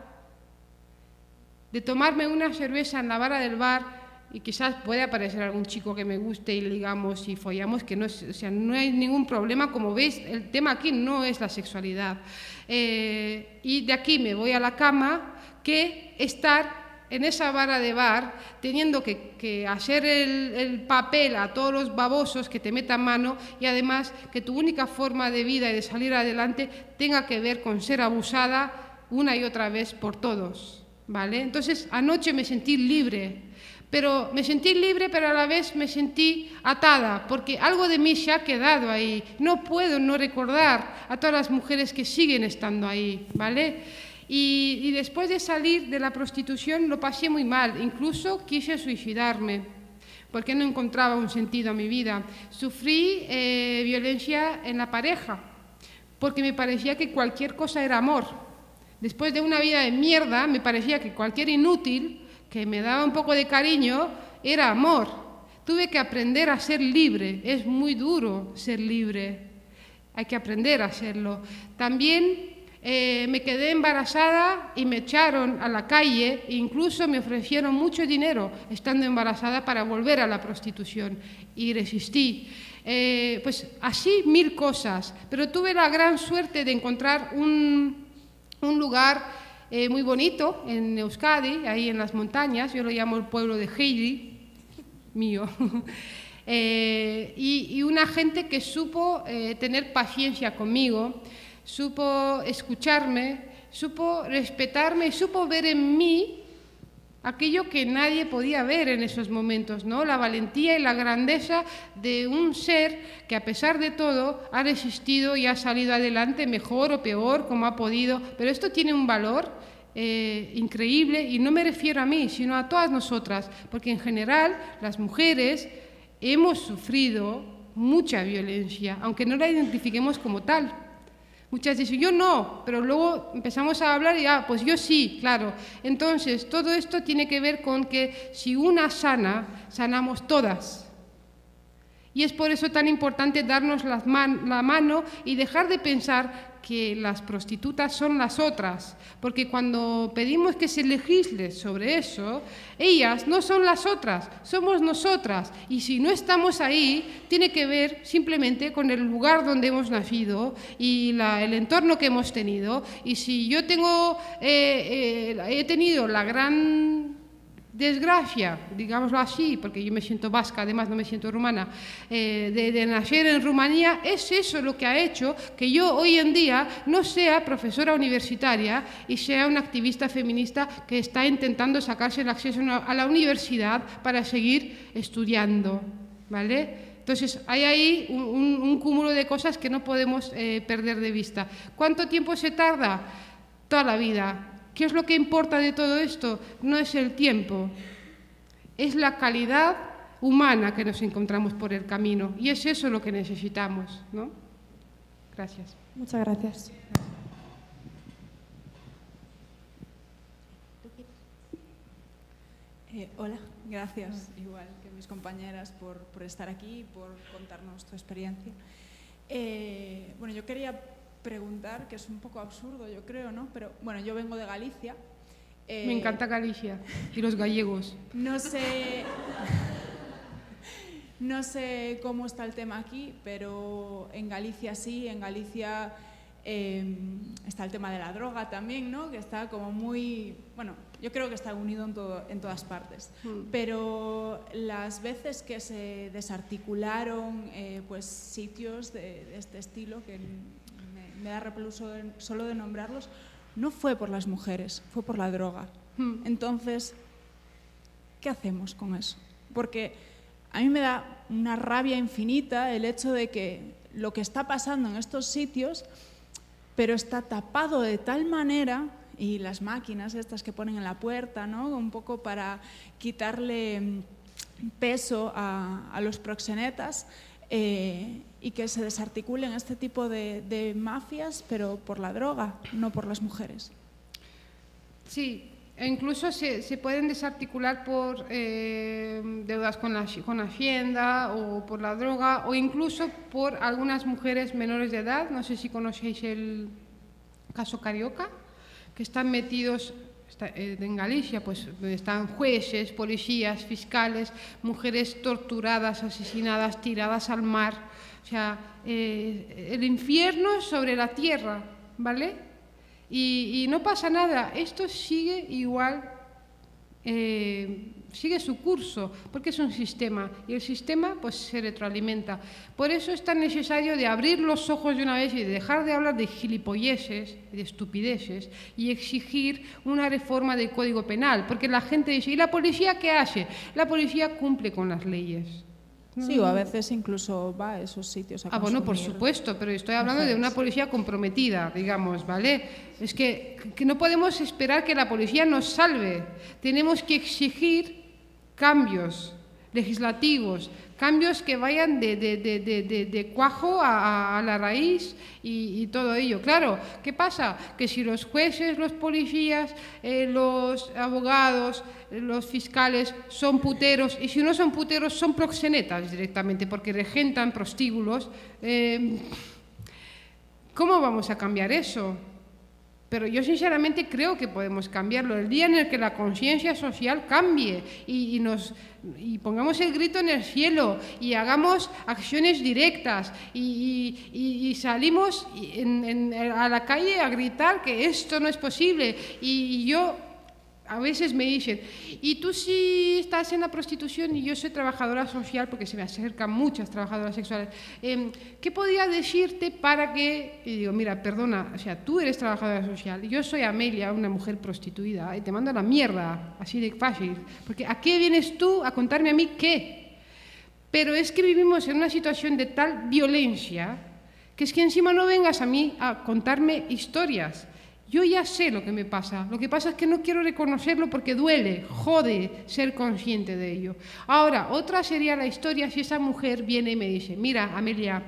de tomarme una cerveza en la barra del bar, y quizás puede aparecer algún chico que me guste y ligamos y follamos, que no, es, o sea, no hay ningún problema? Como veis, el tema aquí no es la sexualidad. Eh, y de aquí me voy a la cama, que estar en esa barra de bar, teniendo que, que hacer el, el papel a todos los babosos que te metan mano, y además que tu única forma de vida y de salir adelante tenga que ver con ser abusada una y otra vez por todos, ¿vale? Entonces, anoche me sentí libre, pero me sentí libre, pero a la vez me sentí atada, porque algo de mí se ha quedado ahí. No puedo no recordar a todas las mujeres que siguen estando ahí, ¿vale? Y, y después de salir de la prostitución lo pasé muy mal, incluso quise suicidarme, porque no encontraba un sentido a mi vida. Sufrí eh, violencia en la pareja, porque me parecía que cualquier cosa era amor. Después de una vida de mierda, me parecía que cualquier inútil que me daba un poco de cariño era amor. Tuve que aprender a ser libre, es muy duro ser libre, hay que aprender a hacerlo. También Eh, me quedé embarazada y me echaron a la calle, e incluso me ofrecieron mucho dinero estando embarazada para volver a la prostitución, y resistí. Eh, pues así mil cosas, pero tuve la gran suerte de encontrar un, un lugar eh, muy bonito en Euskadi, ahí en las montañas. Yo lo llamo el pueblo de Heidi, mío. eh, y, y una gente que supo eh, tener paciencia conmigo, supo escucharme, supo respetarme y supo ver en mí aquello que nadie podía ver en esos momentos, ¿no? La valentía y la grandeza de un ser que, a pesar de todo, ha resistido y ha salido adelante, mejor o peor, como ha podido. Pero esto tiene un valor eh, increíble, y no me refiero a mí, sino a todas nosotras, porque en general las mujeres hemos sufrido mucha violencia, aunque no la identifiquemos como tal. Muchas dicen, yo no, pero luego empezamos a hablar y, ah, pues yo sí, claro. Entonces, todo esto tiene que ver con que si una sana, sanamos todas. Y es por eso tan importante darnos las man- la mano y dejar de pensar que las prostitutas son las otras, porque cuando pedimos que se legisle sobre eso, ellas no son las otras, somos nosotras, y si no estamos ahí, tiene que ver simplemente con el lugar donde hemos nacido y la, el entorno que hemos tenido. Y si yo tengo, eh, eh, he tenido la gran desgracia, digámoslo así, porque yo me siento vasca, además no me siento rumana, eh, de, de nacer en Rumanía, es eso lo que ha hecho que yo hoy en día no sea profesora universitaria y sea una activista feminista que está intentando sacarse el acceso a la universidad para seguir estudiando, ¿vale? Entonces, hay ahí un, un, un cúmulo de cosas que no podemos eh, perder de vista. ¿Cuánto tiempo se tarda? Toda la vida. ¿Qué es lo que importa de todo esto? No es el tiempo, es la calidad humana que nos encontramos por el camino, y es eso lo que necesitamos, ¿no? Gracias. Muchas gracias. Eh, hola, gracias, igual que mis compañeras, por, por estar aquí y por contarnos tu experiencia. Eh, bueno, yo quería preguntar, que es un poco absurdo, yo creo, ¿no? Pero, bueno, yo vengo de Galicia. Eh, Me encanta Galicia y los gallegos. No sé, no sé cómo está el tema aquí, pero en Galicia sí, en Galicia eh, está el tema de la droga también, ¿no? Que está como muy, bueno, yo creo que está unido en, todo, en todas partes. Mm. Pero las veces que se desarticularon eh, pues, sitios de, de este estilo, que me, me da repulso solo de nombrarlos, no fue por las mujeres, fue por la droga. Mm. Entonces, ¿qué hacemos con eso? Porque a mí me da una rabia infinita el hecho de que lo que está pasando en estos sitios, pero está tapado de tal manera, y las máquinas estas que ponen en la puerta, ¿no? Un poco para quitarle peso a, a los proxenetas, eh, y que se desarticulen este tipo de, de mafias, pero por la droga, no por las mujeres. Sí. Incluso se, se pueden desarticular por eh, deudas con la, con Hacienda o por la droga, o incluso por algunas mujeres menores de edad. No sé si conocéis el caso Carioca, que están metidos está, eh, en Galicia, pues están jueces, policías, fiscales, mujeres torturadas, asesinadas, tiradas al mar. O sea, eh, el infierno sobre la tierra, ¿vale? Y, y no pasa nada, esto sigue igual, eh, sigue su curso, porque es un sistema, y el sistema pues se retroalimenta. Por eso es tan necesario de abrir los ojos de una vez y de dejar de hablar de gilipolleces, de estupideces, y exigir una reforma del Código Penal, porque la gente dice, ¿y la policía qué hace? La policía cumple con las leyes. Sí, o a veces incluso va a esos sitios a Ah, bueno, por supuesto, pero estoy hablando mujeres. de una policía comprometida, digamos, ¿vale? Es que, que no podemos esperar que la policía nos salve. Tenemos que exigir cambios legislativos, cambios que vayan de, de, de, de, de, de cuajo a, a la raíz y, y todo ello. Claro, ¿qué pasa? Que si los jueces, los policías, eh, los abogados, los fiscales son puteros, y si no son puteros son proxenetas directamente porque regentan prostíbulos, eh, ¿cómo vamos a cambiar eso? Pero yo sinceramente creo que podemos cambiarlo. El día en el que la conciencia social cambie y, y, nos, y pongamos el grito en el cielo y hagamos acciones directas y, y, y salimos en, en, a la calle a gritar que esto no es posible. Y, y yo... A veces me dicen, ¿y tú si estás en la prostitución y yo soy trabajadora social, porque se me acercan muchas trabajadoras sexuales, eh, ¿qué podría decirte para que...? Y digo, mira, perdona, o sea, tú eres trabajadora social, yo soy Amelia, una mujer prostituida, y te mando a la mierda, así de fácil, porque ¿a qué vienes tú a contarme a mí qué? Pero es que vivimos en una situación de tal violencia que es que encima no vengas a mí a contarme historias. Yo ya sé lo que me pasa, lo que pasa es que no quiero reconocerlo porque duele, jode ser consciente de ello. Ahora, otra sería la historia si esa mujer viene y me dice, mira, Amelia,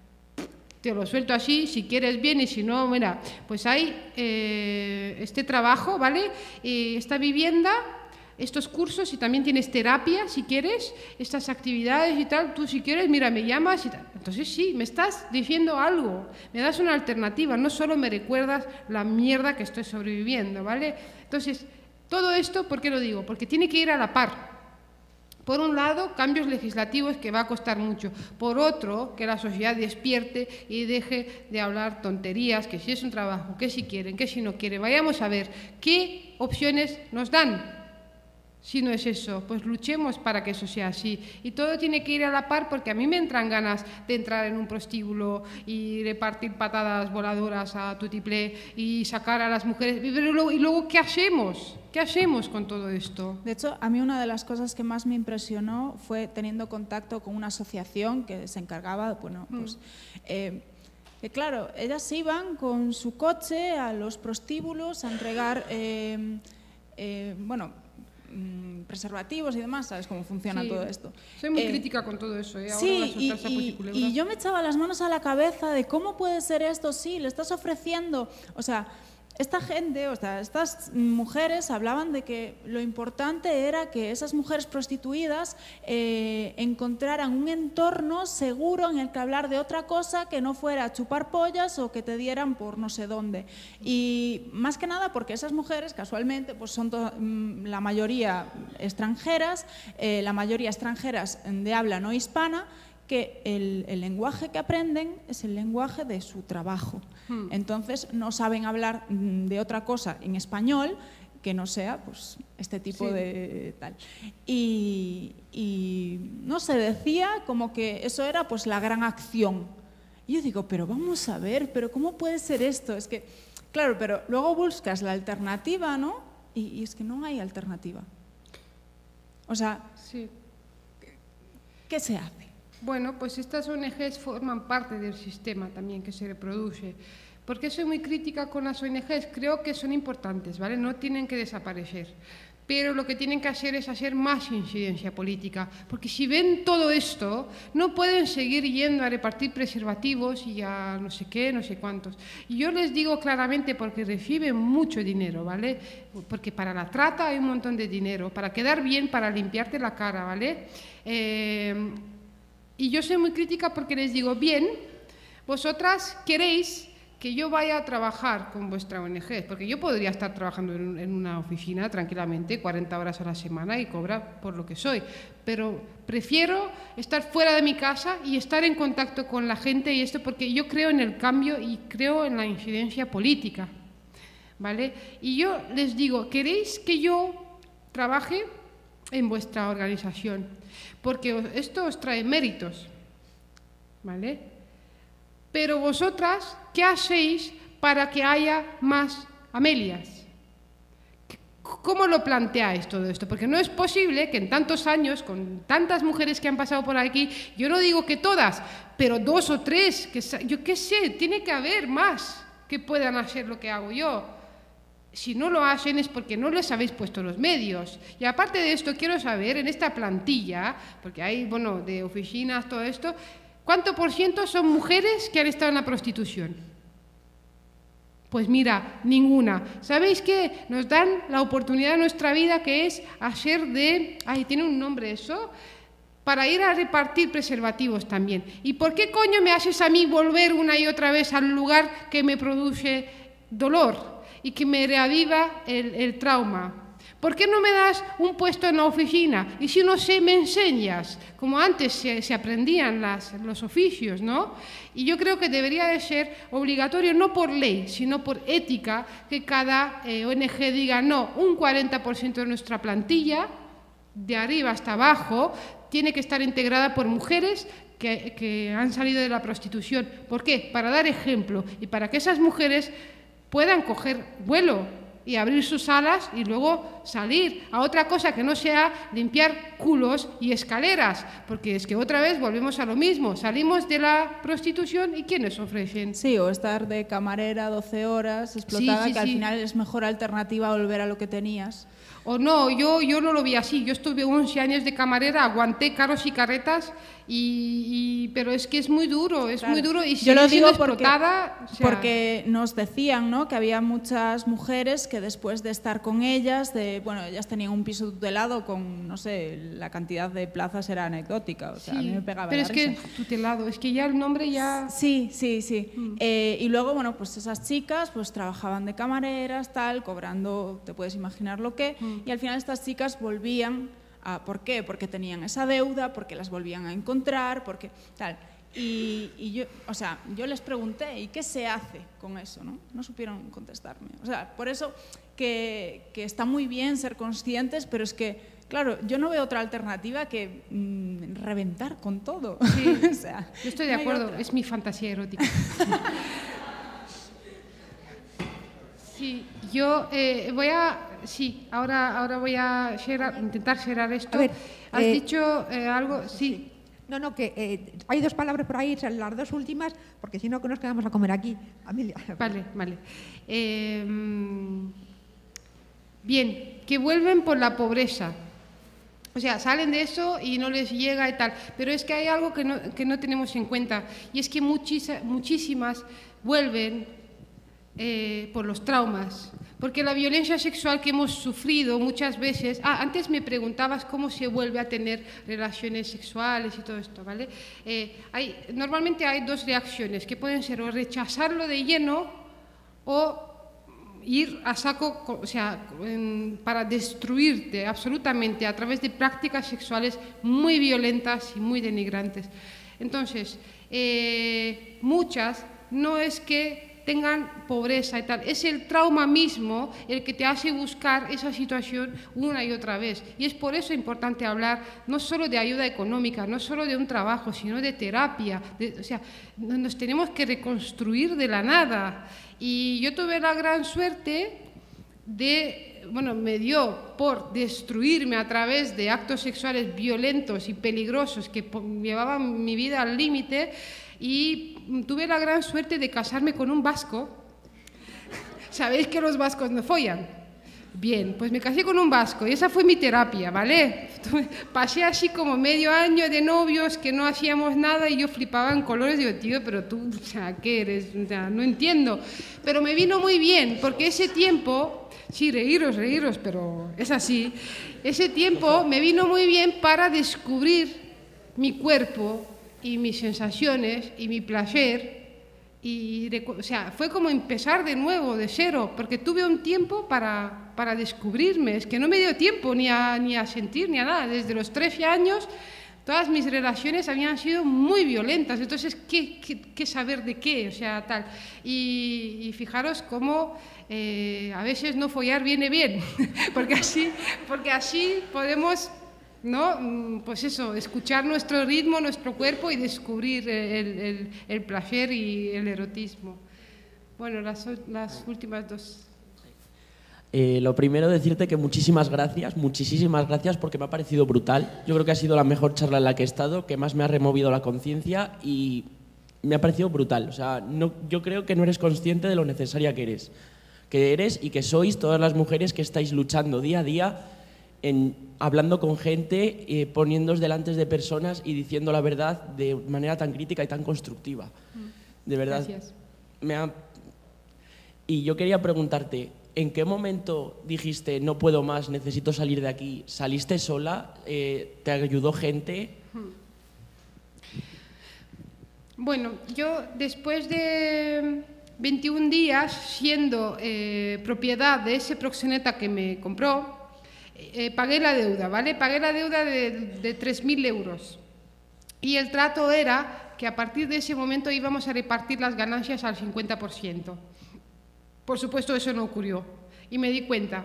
te lo suelto así, si quieres bien y si no, mira, pues hay eh, este trabajo, ¿vale? Eh, esta vivienda, estos cursos y también tienes terapia, si quieres, estas actividades y tal, tú si quieres, mira, me llamas y tal. Entonces sí, me estás diciendo algo, me das una alternativa, no solo me recuerdas la mierda que estoy sobreviviendo, ¿vale? Entonces, todo esto, ¿por qué lo digo? Porque tiene que ir a la par. Por un lado, cambios legislativos que va a costar mucho. Por otro, que la sociedad despierte y deje de hablar tonterías, que si es un trabajo, que si quieren, que si no quieren. Vayamos a ver qué opciones nos dan. Si no es eso, pues luchemos para que eso sea así. Y todo tiene que ir a la par porque a mí me entran ganas de entrar en un prostíbulo y repartir patadas voladoras a tutiplé y sacar a las mujeres. Pero luego, ¿y luego qué hacemos? ¿Qué hacemos con todo esto? De hecho, a mí una de las cosas que más me impresionó fue teniendo contacto con una asociación que se encargaba, bueno, pues... Mm. Eh, que claro, ellas iban con su coche a los prostíbulos a entregar, eh, eh, bueno... mmm, preservativos y demás, ¿sabes cómo funciona sí, todo esto? Soy muy Eh, crítica con todo eso, ¿eh? Ahora sí, va a y, soltar sapos y culebras. y yo me echaba las manos a la cabeza de cómo puede ser esto, sí, le estás ofreciendo, o sea, esta gente, o sea, estas mujeres hablaban de que lo importante era que esas mujeres prostituidas eh, encontraran un entorno seguro en el que hablar de otra cosa que no fuera chupar pollas o que te dieran por no sé dónde. Y más que nada porque esas mujeres, casualmente, pues son la mayoría extranjeras, eh, la mayoría extranjeras de habla no hispana, que el, el lenguaje que aprenden es el lenguaje de su trabajo. Hmm. Entonces no saben hablar de otra cosa en español que no sea pues, este tipo sí. de tal. Y, y no se decía como que eso era pues la gran acción. Y yo digo, pero vamos a ver, pero ¿cómo puede ser esto? Es que, claro, pero luego buscas la alternativa, ¿no? Y, y es que no hay alternativa. O sea, sí. ¿qué se hace? Bueno, pues estas O N Ges forman parte del sistema también que se reproduce. ¿Por qué soy muy crítica con las O N Ges? Creo que son importantes, ¿vale? No tienen que desaparecer. Pero lo que tienen que hacer es hacer más incidencia política. Porque si ven todo esto, no pueden seguir yendo a repartir preservativos y a no sé qué, no sé cuántos. Y yo les digo claramente porque reciben mucho dinero, ¿vale? Porque para la trata hay un montón de dinero. Para quedar bien, para limpiarte la cara, ¿vale? Eh... Y yo soy muy crítica porque les digo, bien, vosotras queréis que yo vaya a trabajar con vuestra O N G, porque yo podría estar trabajando en, en una oficina tranquilamente, cuarenta horas a la semana y cobrar por lo que soy, pero prefiero estar fuera de mi casa y estar en contacto con la gente y esto porque yo creo en el cambio y creo en la incidencia política, ¿vale? Y yo les digo, ¿queréis que yo trabaje en vuestra organización? Porque esto os trae méritos, ¿vale? Pero vosotras, ¿qué hacéis para que haya más Amelias? ¿Cómo lo planteáis todo esto? Porque no es posible que en tantos años, con tantas mujeres que han pasado por aquí, yo no digo que todas, pero dos o tres, que, yo qué sé, tiene que haber más que puedan hacer lo que hago yo. Si no lo hacen es porque no les habéis puesto los medios. Y aparte de esto, quiero saber, en esta plantilla, porque hay, bueno, de oficinas, todo esto, ¿cuánto por ciento son mujeres que han estado en la prostitución? Pues mira, ninguna. ¿Sabéis qué? Nos dan la oportunidad de nuestra vida que es hacer de... Ay, tiene un nombre eso... para ir a repartir preservativos también. ¿Y por qué coño me haces a mí volver una y otra vez al lugar que me produce dolor y que me reaviva el, el trauma? ¿Por qué no me das un puesto en la oficina? Y si no sé, me enseñas, como antes se, se aprendían las, los oficios, ¿no? Y yo creo que debería de ser obligatorio, no por ley, sino por ética, que cada eh, O N G diga, no, un cuarenta por ciento de nuestra plantilla, de arriba hasta abajo, tiene que estar integrada por mujeres que, que han salido de la prostitución. ¿Por qué? Para dar ejemplo y para que esas mujeres puedan coger vuelo y abrir sus alas y luego salir a otra cosa que no sea limpiar culos y escaleras, porque es que otra vez volvemos a lo mismo, salimos de la prostitución y ¿quiénes ofrecen? Sí, o estar de camarera doce horas explotada, sí, sí, que al sí. final es mejor alternativa a volver a lo que tenías. O no, yo, yo no lo vi así, yo estuve once años de camarera, aguanté carros y carretas, y, y, pero es que es muy duro, es claro. muy duro y si yo lo digo explotada, porque, o sea, porque nos decían, ¿no?, que había muchas mujeres que después de estar con ellas, de, bueno, ellas tenían un piso tutelado con, no sé, la cantidad de plazas era anecdótica, o sea, sí, a mí me pegaba pero la es risa. que tutelado, es que ya el nombre ya... Sí, sí, sí. Mm. Eh, y luego, bueno, pues esas chicas pues trabajaban de camareras, tal, cobrando, te puedes imaginar lo que, mm. y al final estas chicas volvían a, ¿por qué? Porque tenían esa deuda, porque las volvían a encontrar, porque tal. Y, y yo, o sea, yo les pregunté, ¿y qué se hace con eso? No, no supieron contestarme. O sea, por eso que, que está muy bien ser conscientes, pero es que, claro, yo no veo otra alternativa que mmm, reventar con todo. Sí, o sea, yo estoy de no acuerdo, es mi fantasía erótica. Sí, yo eh, voy a... Sí, ahora, ahora voy a sharear, intentar cerrar esto. A ver, Has eh, dicho eh, algo... Sí. No, no, que eh, hay dos palabras por ahí, las dos últimas, porque si no, que nos quedamos a comer aquí. Amelia. Vale, vale. Eh, Bien, que vuelven por la pobreza. O sea, salen de eso y no les llega y tal. Pero es que hay algo que no, que no tenemos en cuenta, y es que muchis, muchísimas vuelven eh, por los traumas. Porque la violencia sexual que hemos sufrido muchas veces... Ah, antes me preguntabas cómo se vuelve a tener relaciones sexuales y todo esto, ¿vale? Eh, hay, normalmente hay dos reacciones, que pueden ser o rechazarlo de lleno o ir a saco, o sea, para destruirte absolutamente a través de prácticas sexuales muy violentas y muy denigrantes. Entonces, eh, muchas no es que tengan pobreza y tal, es el trauma mismo el que te hace buscar esa situación una y otra vez. Y es por eso importante hablar no solo de ayuda económica, no solo de un trabajo, sino de terapia. De, o sea, nos tenemos que reconstruir de la nada. Y yo tuve la gran suerte de, bueno, me dio por destruirme a través de actos sexuales violentos y peligrosos que llevaban mi vida al límite, y tuve la gran suerte de casarme con un vasco. ¿Sabéis que los vascos no follan? Bien, pues me casé con un vasco y esa fue mi terapia, ¿vale? Pasé así como medio año de novios que no hacíamos nada y yo flipaba en colores. Digo, tío, pero tú, o sea, ¿qué eres? O sea, no entiendo. Pero me vino muy bien porque ese tiempo, sí, reíros, reíros, pero es así. Ese tiempo me vino muy bien para descubrir mi cuerpo y mis sensaciones y mi placer. Y, o sea, fue como empezar de nuevo, de cero, porque tuve un tiempo para, para descubrirme. Es que no me dio tiempo ni a, ni a sentir ni a nada. Desde los trece años todas mis relaciones habían sido muy violentas. Entonces, ¿qué, qué, qué saber de qué? O sea, tal. Y, y fijaros cómo eh, a veces no follar viene bien, porque así, porque así podemos... ¿no? Pues eso, escuchar nuestro ritmo, nuestro cuerpo y descubrir el, el, el placer y el erotismo. Bueno, las, las últimas dos. Eh, lo primero, decirte que muchísimas gracias, muchísimas gracias, porque me ha parecido brutal. Yo creo que ha sido la mejor charla en la que he estado, que más me ha removido la conciencia y me ha parecido brutal. O sea, no, yo creo que no eres consciente de lo necesaria que eres, que eres y que sois todas las mujeres que estáis luchando día a día, en, hablando con gente, eh, poniéndoos delante de personas y diciendo la verdad de manera tan crítica y tan constructiva. De verdad. Gracias. Me ha... Y yo quería preguntarte, ¿en qué momento dijiste no puedo más, necesito salir de aquí? ¿Saliste sola? Eh, ¿Te ayudó gente? Bueno, yo después de veintiún días siendo eh, propiedad de ese proxeneta que me compró, Eh, pagué la deuda, ¿vale? Pagué la deuda de, de tres mil euros. Y el trato era que a partir de ese momento íbamos a repartir las ganancias al cincuenta por ciento. Por supuesto, eso no ocurrió. Y me di cuenta.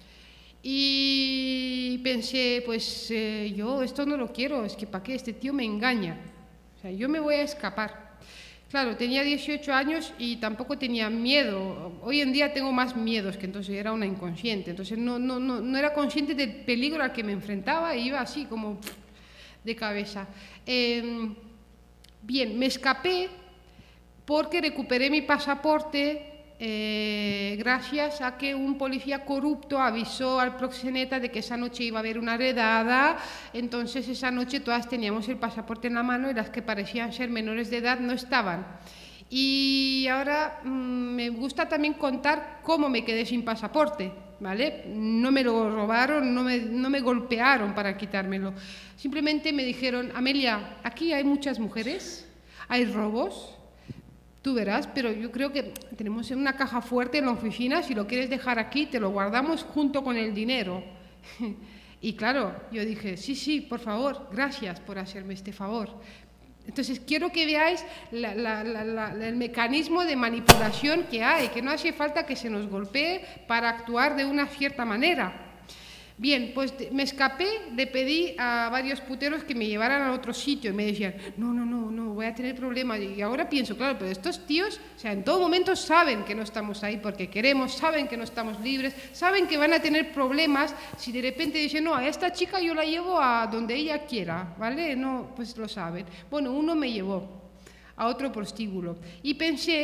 Y pensé, pues eh, yo esto no lo quiero, es que ¿para qué? Este tío me engaña. O sea, yo me voy a escapar. Claro, tenía dieciocho años y tampoco tenía miedo. Hoy en día tengo más miedos que entonces, era una inconsciente. Entonces no, no, no, no era consciente del peligro al que me enfrentaba e iba así como de cabeza. Eh, bien, me escapé porque recuperé mi pasaporte eh, gracias a que un policía corrupto avisó al proxeneta de que esa noche iba a haber una redada. Entonces esa noche todas teníamos el pasaporte en la mano y las que parecían ser menores de edad no estaban. Y ahora mmm, me gusta también contar cómo me quedé sin pasaporte, ¿vale? No me lo robaron, no me, no me golpearon para quitármelo. Simplemente me dijeron, Amelia, aquí hay muchas mujeres, hay robos, tú verás, pero yo creo que tenemos una caja fuerte en la oficina, si lo quieres dejar aquí, te lo guardamos junto con el dinero. Y claro, yo dije, sí, sí, por favor, gracias por hacerme este favor. Entonces, quiero que veáis la, la, la, la, el mecanismo de manipulación que hay, que no hace falta que se nos golpee para actuar de una cierta manera. Bien, pues me escapé, le pedí a varios puteros que me llevaran a otro sitio y me decían, no, no, no, no, voy a tener problemas. Y ahora pienso, claro, pero estos tíos, o sea, en todo momento saben que no estamos ahí porque queremos, saben que no estamos libres, saben que van a tener problemas si de repente dicen, no, a esta chica yo la llevo a donde ella quiera, ¿vale? No, pues lo saben. Bueno, uno me llevó a otro prostíbulo y pensé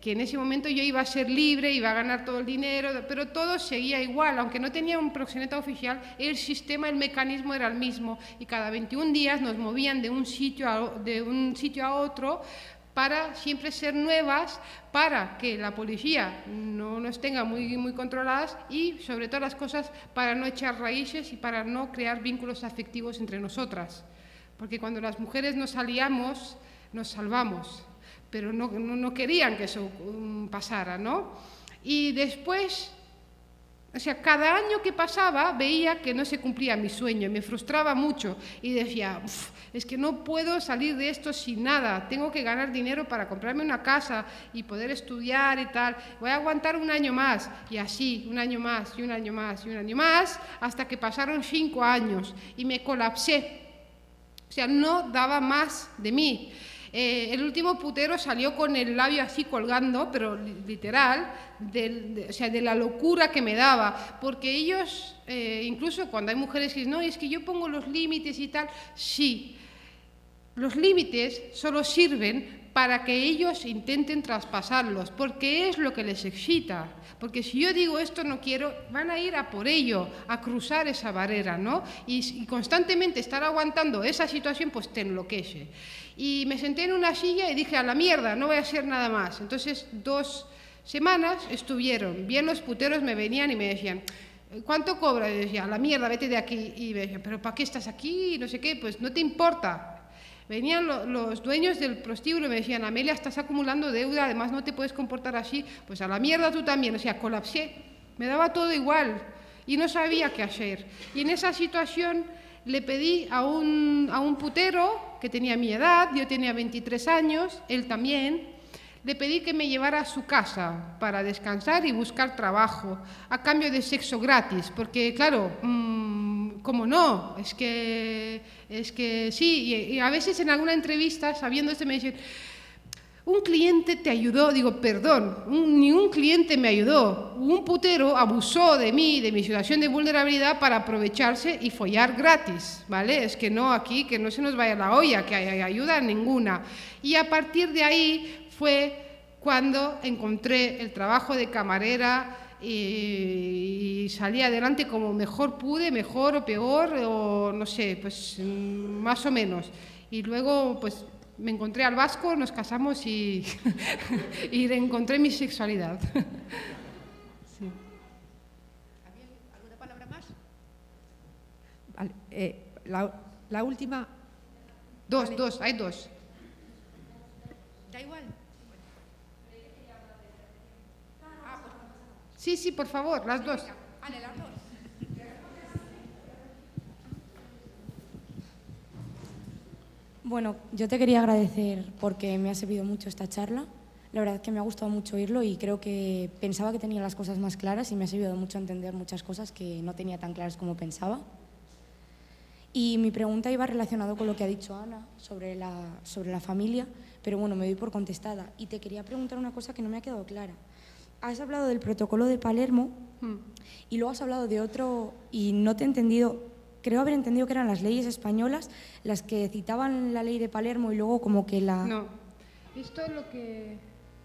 que en ese momento yo iba a ser libre, iba a ganar todo el dinero, pero todo seguía igual, aunque no tenía un proxeneta oficial, el sistema, el mecanismo era el mismo, y cada veintiún días nos movían de un sitio a, de un sitio a otro para siempre ser nuevas, para que la policía no nos tenga muy, muy controladas y, sobre todas las cosas, para no echar raíces y para no crear vínculos afectivos entre nosotras. Porque cuando las mujeres nos aliamos, nos salvamos, pero no, no, no querían que eso um, pasara, ¿no? Y después, o sea, cada año que pasaba veía que no se cumplía mi sueño, me frustraba mucho y decía, es que no puedo salir de esto sin nada, tengo que ganar dinero para comprarme una casa y poder estudiar y tal, voy a aguantar un año más, y así, un año más, y un año más, y un año más, hasta que pasaron cinco años y me colapsé, o sea, no daba más de mí. Eh, el último putero salió con el labio así colgando, pero literal, del, de, o sea, de la locura que me daba, porque ellos, eh, incluso cuando hay mujeres que dicen, no, es que yo pongo los límites y tal, sí, los límites solo sirven para que ellos intenten traspasarlos, porque es lo que les excita, porque si yo digo esto no quiero, van a ir a por ello, a cruzar esa barrera, ¿no? Y, y constantemente estar aguantando esa situación, pues te enloquece. Y me senté en una silla y dije, a la mierda, no voy a hacer nada más. Entonces, dos semanas estuvieron, bien los puteros me venían y me decían, ¿cuánto cobras? Y decía, a la mierda, vete de aquí. Y me decían, ¿pero para qué estás aquí? Y no sé qué, pues no te importa. Venían lo, los dueños del prostíbulo y me decían, Amelia, estás acumulando deuda, además no te puedes comportar así, pues a la mierda tú también. O sea, colapsé, me daba todo igual y no sabía qué hacer. Y en esa situación le pedí a un, a un putero que tenía mi edad, yo tenía veintitrés años, él también, le pedí que me llevara a su casa para descansar y buscar trabajo, a cambio de sexo gratis, porque claro, mmm, ¿cómo no? Es que, es que sí, y, y a veces en alguna entrevista, sabiendo esto, me dicen, un cliente te ayudó, digo, perdón, un, ni un cliente me ayudó, un putero abusó de mí, de mi situación de vulnerabilidad para aprovecharse y follar gratis, ¿vale? Es que no aquí, que no se nos vaya la olla, que hay ayuda ninguna. Y a partir de ahí fue cuando encontré el trabajo de camarera y, y salí adelante como mejor pude, mejor o peor, o no sé, pues más o menos. Y luego, pues, me encontré al vasco, nos casamos y, y encontré mi sexualidad. Sí. ¿Alguna palabra más? Vale, eh, la, la última. Dos, vale. dos, hay dos. Da igual. Sí, sí, por favor, las dos. Vale, las dos. Bueno, yo te quería agradecer porque me ha servido mucho esta charla. La verdad es que me ha gustado mucho oírlo y creo que pensaba que tenía las cosas más claras y me ha servido mucho a entender muchas cosas que no tenía tan claras como pensaba. Y mi pregunta iba relacionado con lo que ha dicho Ana sobre la, sobre la familia, pero bueno, me doy por contestada. Y te quería preguntar una cosa que no me ha quedado clara. Has hablado del protocolo de Palermo hmm. y luego has hablado de otro y no te he entendido. Creo haber entendido que eran las leyes españolas las que citaban la ley de Palermo y luego como que la... No, esto es lo que...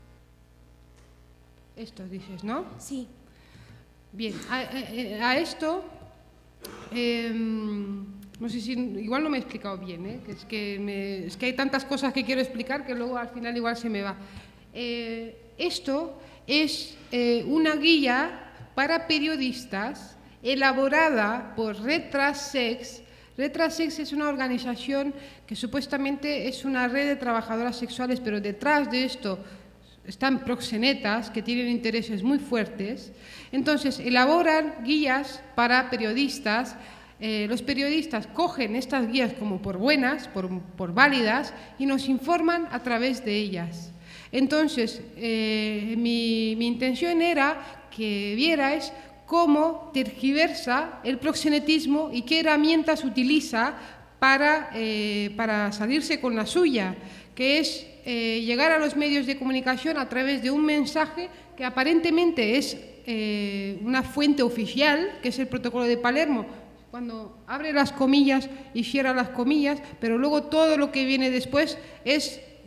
Esto dices, ¿no? Sí. Bien, a, a, a esto, eh, no sé si, igual no me he explicado bien, ¿eh? que es, que me, es que hay tantas cosas que quiero explicar que luego al final igual se me va. Eh, esto es eh, una guía para periodistas elaborada por Red Transsex. Red Transsex es una organización que supuestamente es una red de trabajadoras sexuales, pero detrás de esto están proxenetas que tienen intereses muy fuertes. Entonces, elaboran guías para periodistas. Eh, los periodistas cogen estas guías como por buenas, por, por válidas, y nos informan a través de ellas. Entonces, eh, mi, mi intención era que vierais cómo tergiversa el proxenetismo y qué herramientas utiliza para, eh, para salirse con la suya, que es eh, llegar a los medios de comunicación a través de un mensaje que aparentemente es eh, una fuente oficial, que es el protocolo de Palermo, cuando abre las comillas y cierra las comillas, pero luego todo lo que viene después es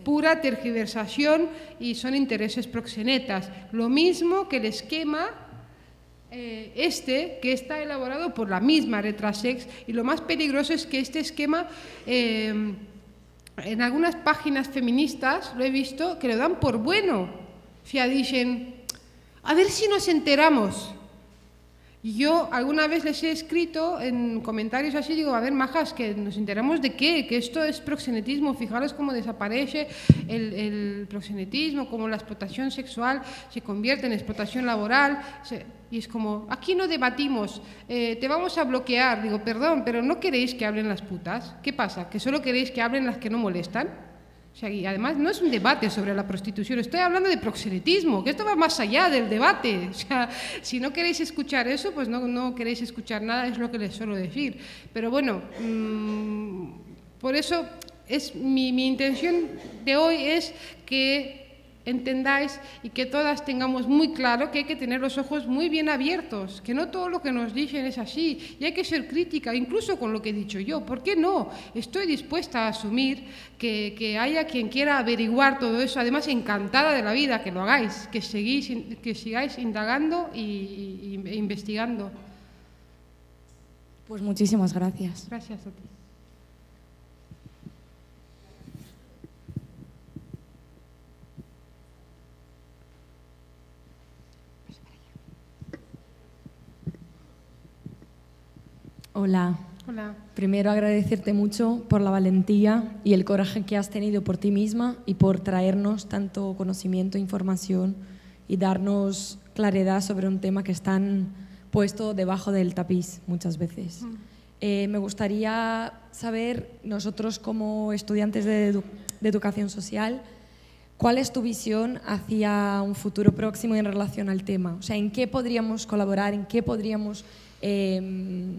pura tergiversación y son intereses proxenetas. Lo mismo que el esquema eh, este, que está elaborado por la misma Retrasex, y lo más peligroso es que este esquema, eh, en algunas páginas feministas, lo he visto, que lo dan por bueno. O sea, dicen, a ver si nos enteramos. Y yo alguna vez les he escrito en comentarios así, digo, a ver, majas, que nos enteramos de qué, que esto es proxenetismo, fijaros cómo desaparece el, el proxenetismo, cómo la explotación sexual se convierte en explotación laboral, se, y es como, aquí no debatimos, eh, te vamos a bloquear. Digo, perdón, pero ¿no queréis que hablen las putas? ¿Qué pasa? ¿Que solo queréis que hablen las que no molestan? O sea, y además no es un debate sobre la prostitución, estoy hablando de proxenetismo, que esto va más allá del debate. O sea, si no queréis escuchar eso, pues no, no queréis escuchar nada, es lo que les suelo decir. Pero bueno, mmm, por eso es mi, mi intención de hoy es que entendáis y que todas tengamos muy claro que hay que tener los ojos muy bien abiertos, que no todo lo que nos dicen es así y hay que ser crítica, incluso con lo que he dicho yo. ¿Por qué no? Estoy dispuesta a asumir que, que haya quien quiera averiguar todo eso, además encantada de la vida, que lo hagáis, que, seguís, que sigáis indagando y, y, e investigando. Pues muchísimas gracias. Gracias a ti. Hola. Hola. Primero agradecerte mucho por la valentía y el coraje que has tenido por ti misma y por traernos tanto conocimiento, información y darnos claridad sobre un tema que están puesto debajo del tapiz muchas veces. Mm. Eh, me gustaría saber, nosotros como estudiantes de, edu de educación social, ¿cuál es tu visión hacia un futuro próximo en relación al tema? O sea, ¿en qué podríamos colaborar? ¿En qué podríamos... Eh,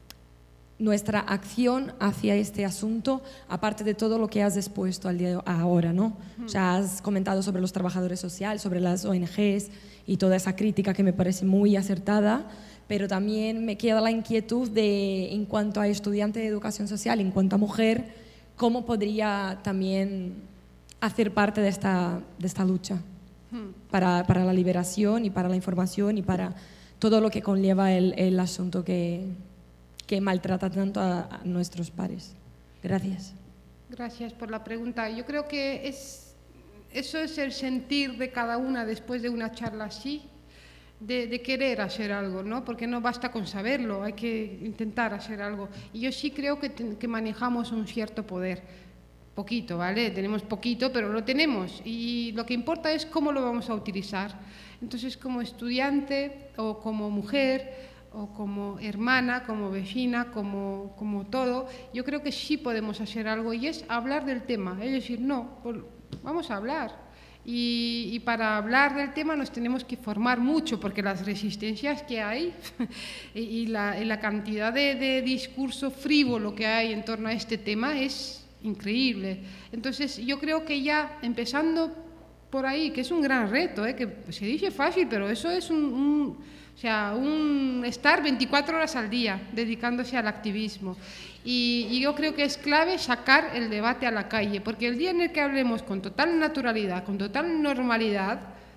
nuestra acción hacia este asunto, aparte de todo lo que has expuesto al día de ahora, ¿no? O sea, has comentado sobre los trabajadores sociales, sobre las O N Ges y toda esa crítica que me parece muy acertada, pero también me queda la inquietud de, en cuanto a estudiante de educación social, en cuanto a mujer, ¿cómo podría también hacer parte de esta, de esta lucha para, para la liberación y para la información y para todo lo que conlleva el, el asunto que... que maltrata tanto a, a nuestros pares? Gracias. Gracias por la pregunta. Yo creo que es, eso es el sentir de cada una después de una charla así, de, de querer hacer algo, ¿no? Porque no basta con saberlo, hay que intentar hacer algo. Y yo sí creo que, te, que manejamos un cierto poder, poquito, ¿vale? Tenemos poquito, pero lo tenemos. Y lo que importa es cómo lo vamos a utilizar. Entonces, como estudiante o como mujer, o como hermana, como vecina, como, como todo, yo creo que sí podemos hacer algo y es hablar del tema, es decir, no, pues vamos a hablar. Y, y para hablar del tema nos tenemos que formar mucho, porque las resistencias que hay y, la, y la cantidad de, de discurso frívolo que hay en torno a este tema es increíble. Entonces yo creo que ya empezando por ahí, que es un gran reto, ¿eh? Que se dice fácil, pero eso es un... un O sea, un estar veinticuatro horas al día dedicándose al activismo. Y, y yo creo que es clave sacar el debate a la calle, porque el día en el que hablemos con total naturalidad, con total normalidad,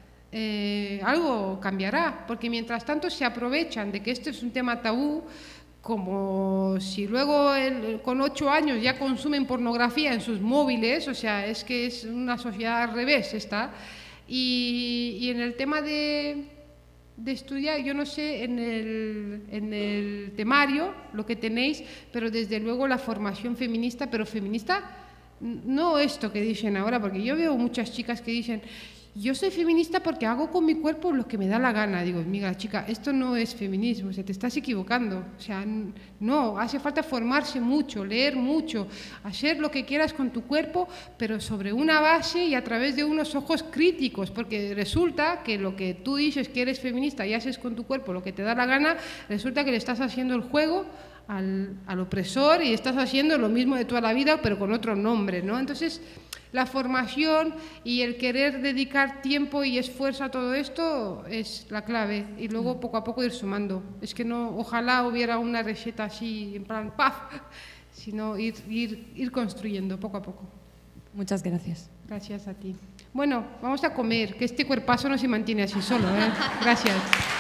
eh, algo cambiará, porque mientras tanto se aprovechan de que esto es un tema tabú, como si luego el, con ocho años ya consumen pornografía en sus móviles, o sea, es que es una sociedad al revés, está. Y, y en el tema de... de estudiar, yo no sé en el, en el temario lo que tenéis, pero desde luego la formación feminista, pero feminista no esto que dicen ahora, porque yo veo muchas chicas que dicen, yo soy feminista porque hago con mi cuerpo lo que me da la gana. Digo, mira chica, esto no es feminismo, o sea, te estás equivocando. O sea, no, hace falta formarse mucho, leer mucho, hacer lo que quieras con tu cuerpo, pero sobre una base y a través de unos ojos críticos, porque resulta que lo que tú dices que eres feminista y haces con tu cuerpo lo que te da la gana, resulta que le estás haciendo el juego al, al opresor y estás haciendo lo mismo de toda la vida, pero con otro nombre, ¿no? Entonces, la formación y el querer dedicar tiempo y esfuerzo a todo esto es la clave, y luego poco a poco ir sumando. Es que no, ojalá hubiera una receta así en plan ¡paf!, sino ir, ir, ir construyendo poco a poco. Muchas gracias. Gracias a ti. Bueno, vamos a comer, que este cuerpazo no se mantiene así solo, ¿eh? Gracias.